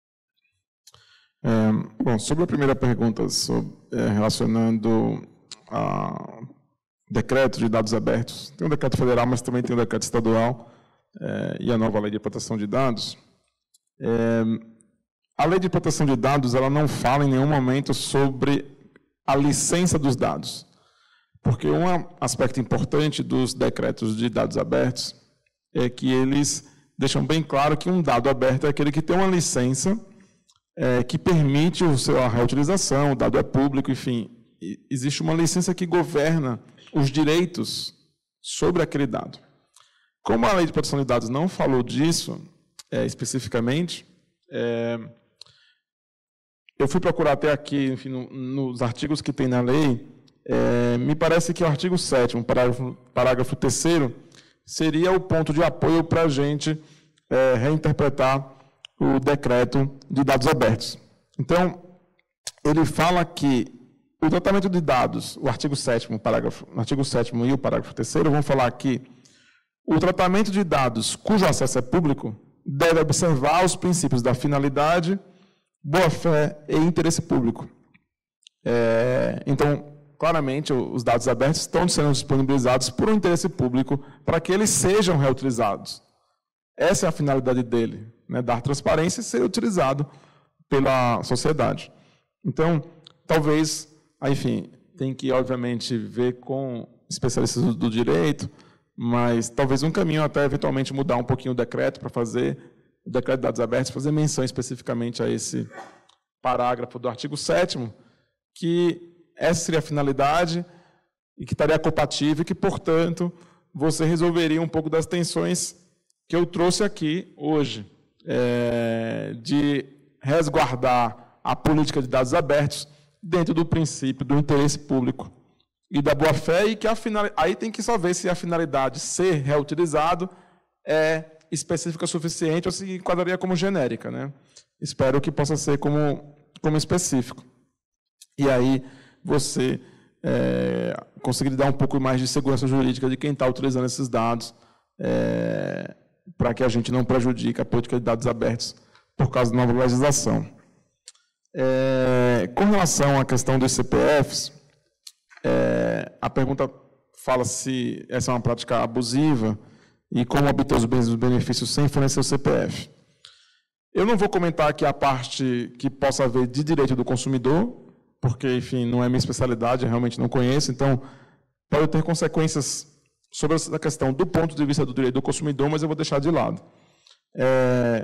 É, bom, sobre a primeira pergunta, sobre, é, relacionando a decreto de dados abertos, tem um decreto federal, mas também tem um decreto estadual, é, e a nova lei de proteção de dados. É, a lei de proteção de dados, ela não fala em nenhum momento sobre a licença dos dados, porque um aspecto importante dos decretos de dados abertos é que eles deixam bem claro que um dado aberto é aquele que tem uma licença é, que permite o seu, a reutilização, o dado é público, enfim, existe uma licença que governa os direitos sobre aquele dado. Como a lei de proteção de dados não falou disso é, especificamente, é, eu fui procurar até aqui, enfim, no, nos artigos que tem na lei, é, me parece que o artigo sétimo, parágrafo, parágrafo terceiro, seria o ponto de apoio para a gente é, reinterpretar o decreto de dados abertos. Então, ele fala que o tratamento de dados, o artigo sétimo, parágrafo, o artigo sétimo e o parágrafo terceiro vão falar que o tratamento de dados cujo acesso é público deve observar os princípios da finalidade, boa-fé e interesse público. É, então, claramente, os dados abertos estão sendo disponibilizados por um interesse público para que eles sejam reutilizados. Essa é a finalidade dele, né, dar transparência e ser utilizado pela sociedade. Então, talvez, enfim, tem que, obviamente, ver com especialistas do, do direito, mas talvez um caminho até, eventualmente, mudar um pouquinho o decreto para fazer o decreto de dados abertos, fazer menção especificamente a esse parágrafo do artigo sétimo, que essa seria a finalidade e que estaria compatível e que, portanto, você resolveria um pouco das tensões que eu trouxe aqui hoje, é, de resguardar a política de dados abertos dentro do princípio do interesse público e da boa-fé, e que a final... aí tem que só ver se a finalidade ser reutilizado é específica o suficiente ou se enquadraria como genérica, né? Espero que possa ser como, como específico. E aí você é, conseguir dar um pouco mais de segurança jurídica de quem está utilizando esses dados, é, para que a gente não prejudique a política de dados abertos por causa da nova legislação. É, com relação à questão dos C P Fs, é, a pergunta fala se essa é uma prática abusiva e como obter os bens e os benefícios sem fornecer o C P F. Eu não vou comentar aqui a parte que possa haver de direito do consumidor, porque, enfim, não é minha especialidade, eu realmente não conheço, então pode ter consequências sobre essa questão do ponto de vista do direito do consumidor, mas eu vou deixar de lado. É,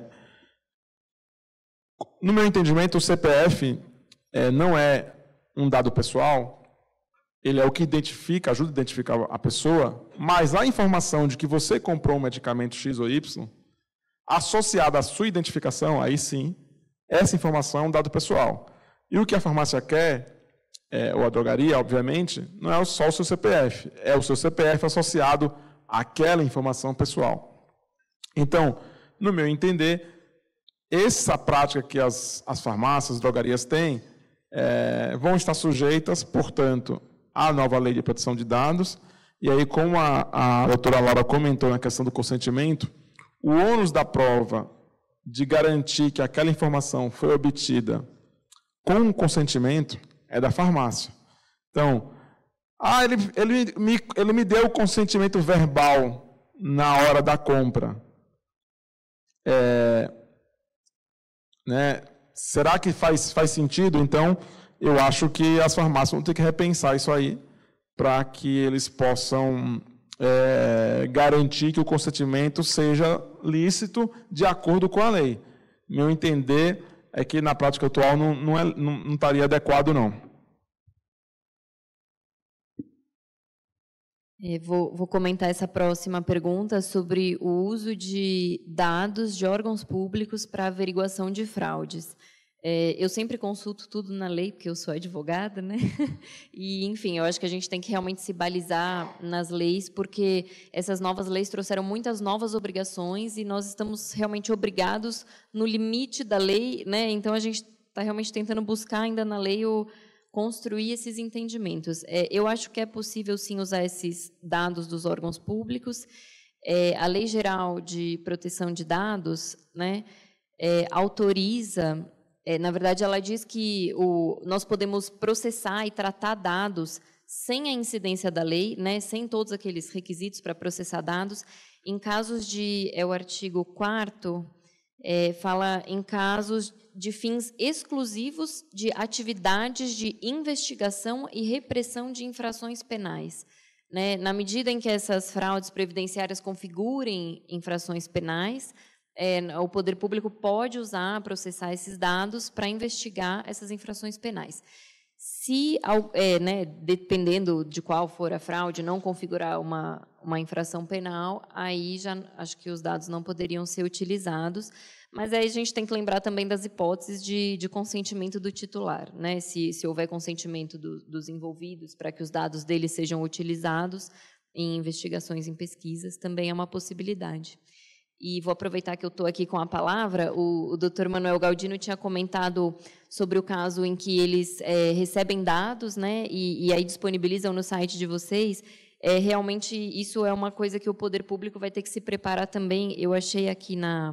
no meu entendimento, o C P F é, não é um dado pessoal, ele é o que identifica, ajuda a identificar a pessoa, mas a informação de que você comprou um medicamento X ou Y, associada à sua identificação, aí sim, essa informação é um dado pessoal. E o que a farmácia quer, é, ou a drogaria, obviamente, não é só o seu C P F, é o seu C P F associado àquela informação pessoal. Então, no meu entender, essa prática que as, as farmácias, as drogarias têm, é, vão estar sujeitas, portanto, à nova lei de proteção de dados. E aí, como a, a doutora Laura comentou na questão do consentimento, o ônus da prova de garantir que aquela informação foi obtida com consentimento é da farmácia. Então, ah, ele, ele, me, ele me deu o consentimento verbal na hora da compra. É, né, será que faz, faz sentido? Então, eu acho que as farmácias vão ter que repensar isso aí para que eles possam é, garantir que o consentimento seja lícito de acordo com a lei. Meu entender é que na prática atual não, não, é, não, não estaria adequado, não. É, vou, vou comentar essa próxima pergunta sobre o uso de dados de órgãos públicos para averiguação de fraudes. É, eu sempre consulto tudo na lei, porque eu sou advogada, né? E, enfim, eu acho que a gente tem que realmente se balizar nas leis, porque essas novas leis trouxeram muitas novas obrigações e nós estamos realmente obrigados no limite da lei, né? Então, a gente está realmente tentando buscar ainda na lei o construir esses entendimentos. É, eu acho que é possível, sim, usar esses dados dos órgãos públicos. É, a Lei Geral de Proteção de Dados, né, é, autoriza... É, na verdade, ela diz que o, nós podemos processar e tratar dados sem a incidência da lei, né, sem todos aqueles requisitos para processar dados, em casos de, é o artigo quarto, é, fala em casos de fins exclusivos de atividades de investigação e repressão de infrações penais. Né, na medida em que essas fraudes previdenciárias configurem infrações penais, É, o poder público pode usar, processar esses dados para investigar essas infrações penais. Se, é, né, dependendo de qual for a fraude, não configurar uma, uma infração penal, aí já acho que os dados não poderiam ser utilizados, mas aí a gente tem que lembrar também das hipóteses de, de consentimento do titular, né? Se, se houver consentimento do, dos envolvidos para que os dados deles sejam utilizados em investigações, em pesquisas, também é uma possibilidade. E vou aproveitar que eu estou aqui com a palavra, o, o doutor Manuel Galdino tinha comentado sobre o caso em que eles é, recebem dados, né, e, e aí disponibilizam no site de vocês. É, realmente, isso é uma coisa que o poder público vai ter que se preparar também. Eu achei aqui na,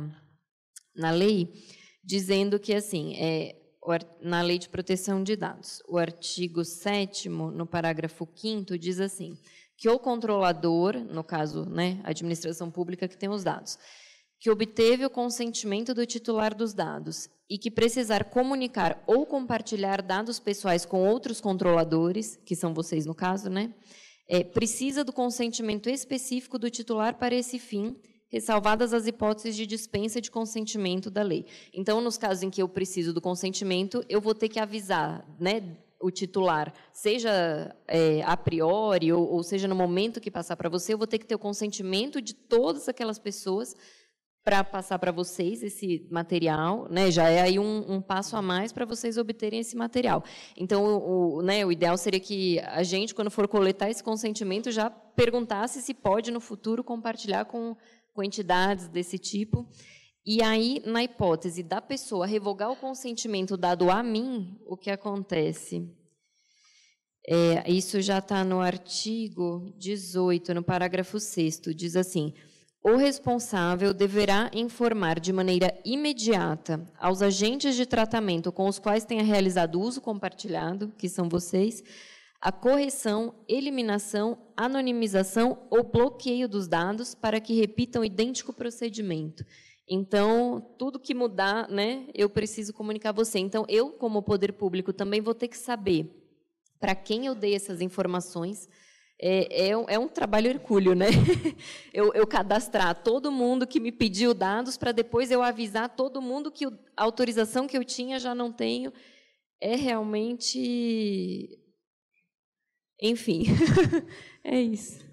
na lei, dizendo que, assim, é, na Lei de Proteção de Dados, o artigo sétimo, no parágrafo quinto, diz assim, que o controlador, no caso, né, a administração pública que tem os dados, que obteve o consentimento do titular dos dados e que precisar comunicar ou compartilhar dados pessoais com outros controladores, que são vocês no caso, né, é, precisa do consentimento específico do titular para esse fim, ressalvadas as hipóteses de dispensa de consentimento da lei. Então, nos casos em que eu preciso do consentimento, eu vou ter que avisar, né, o titular, seja é, a priori, ou, ou seja no momento que passar para você, eu vou ter que ter o consentimento de todas aquelas pessoas para passar para vocês esse material, né? Já é aí um, um passo a mais para vocês obterem esse material. Então, o, o, né, o ideal seria que a gente, quando for coletar esse consentimento, já perguntasse se pode, no futuro, compartilhar com, com entidades desse tipo. E aí, na hipótese da pessoa revogar o consentimento dado a mim, o que acontece? É, isso já está no artigo dezoito, no parágrafo sexto, diz assim: o responsável deverá informar de maneira imediata aos agentes de tratamento com os quais tenha realizado uso compartilhado, que são vocês, a correção, eliminação, anonimização ou bloqueio dos dados para que repitam idêntico procedimento. Então, tudo que mudar, né, eu preciso comunicar a você. Então, eu, como poder público, também vou ter que saber para quem eu dei essas informações. É, é, um, é um trabalho hercúleo, né? Eu, eu cadastrar todo mundo que me pediu dados para depois eu avisar todo mundo que a autorização que eu tinha já não tenho. É realmente... Enfim, é isso.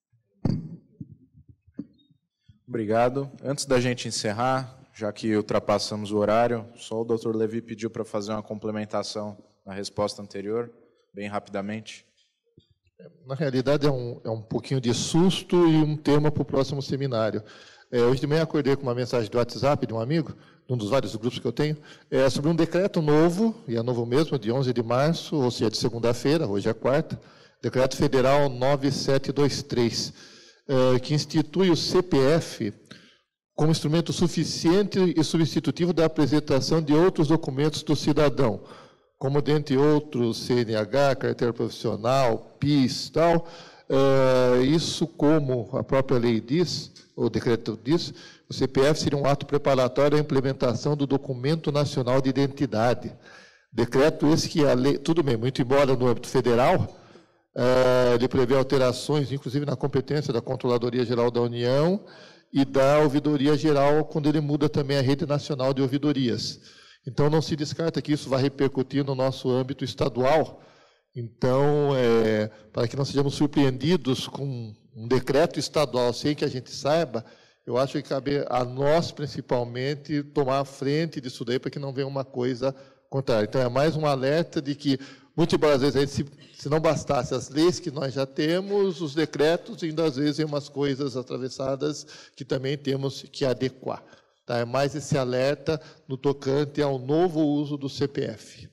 Obrigado. Antes da gente encerrar, já que ultrapassamos o horário, só o doutor Levi pediu para fazer uma complementação na resposta anterior, bem rapidamente. Na realidade, é um, é um pouquinho de susto e um tema para o próximo seminário. É, hoje de manhã acordei com uma mensagem do WhatsApp de um amigo, de um dos vários grupos que eu tenho, é, sobre um decreto novo, e é novo mesmo, de onze de março, ou seja, de segunda-feira, hoje é quarta, Decreto Federal nove sete dois três, é, que institui o C P F como instrumento suficiente e substitutivo da apresentação de outros documentos do cidadão, como, dentre outros, C N H, carteira profissional, P I S, tal. Uh, isso, como a própria lei diz, o decreto diz, o C P F seria um ato preparatório à implementação do Documento Nacional de Identidade. Decreto esse que a lei, tudo bem, muito embora no âmbito federal, uh, ele prevê alterações, inclusive na competência da Controladoria Geral da União e da Ouvidoria Geral, quando ele muda também a Rede Nacional de Ouvidorias. Então, não se descarta que isso vai repercutir no nosso âmbito estadual. Então, é, para que não sejamos surpreendidos com um decreto estadual sem que a gente saiba, eu acho que cabe a nós, principalmente, tomar a frente disso daí para que não venha uma coisa contrária. Então, é mais um alerta de que, muito embora às vezes, a gente, se, se não bastasse as leis que nós já temos, os decretos, ainda às vezes, tem umas coisas atravessadas que também temos que adequar. Tá, é mais esse alerta no tocante ao novo uso do C P F.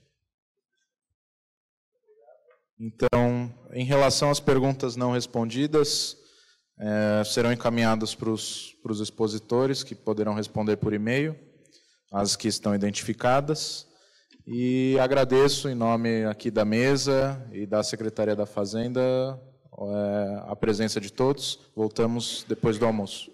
Então, em relação às perguntas não respondidas, é, serão encaminhadas para os, para os expositores, que poderão responder por e-mail, as que estão identificadas. E agradeço, em nome aqui da mesa e da Secretaria da Fazenda, é, a presença de todos. Voltamos depois do almoço.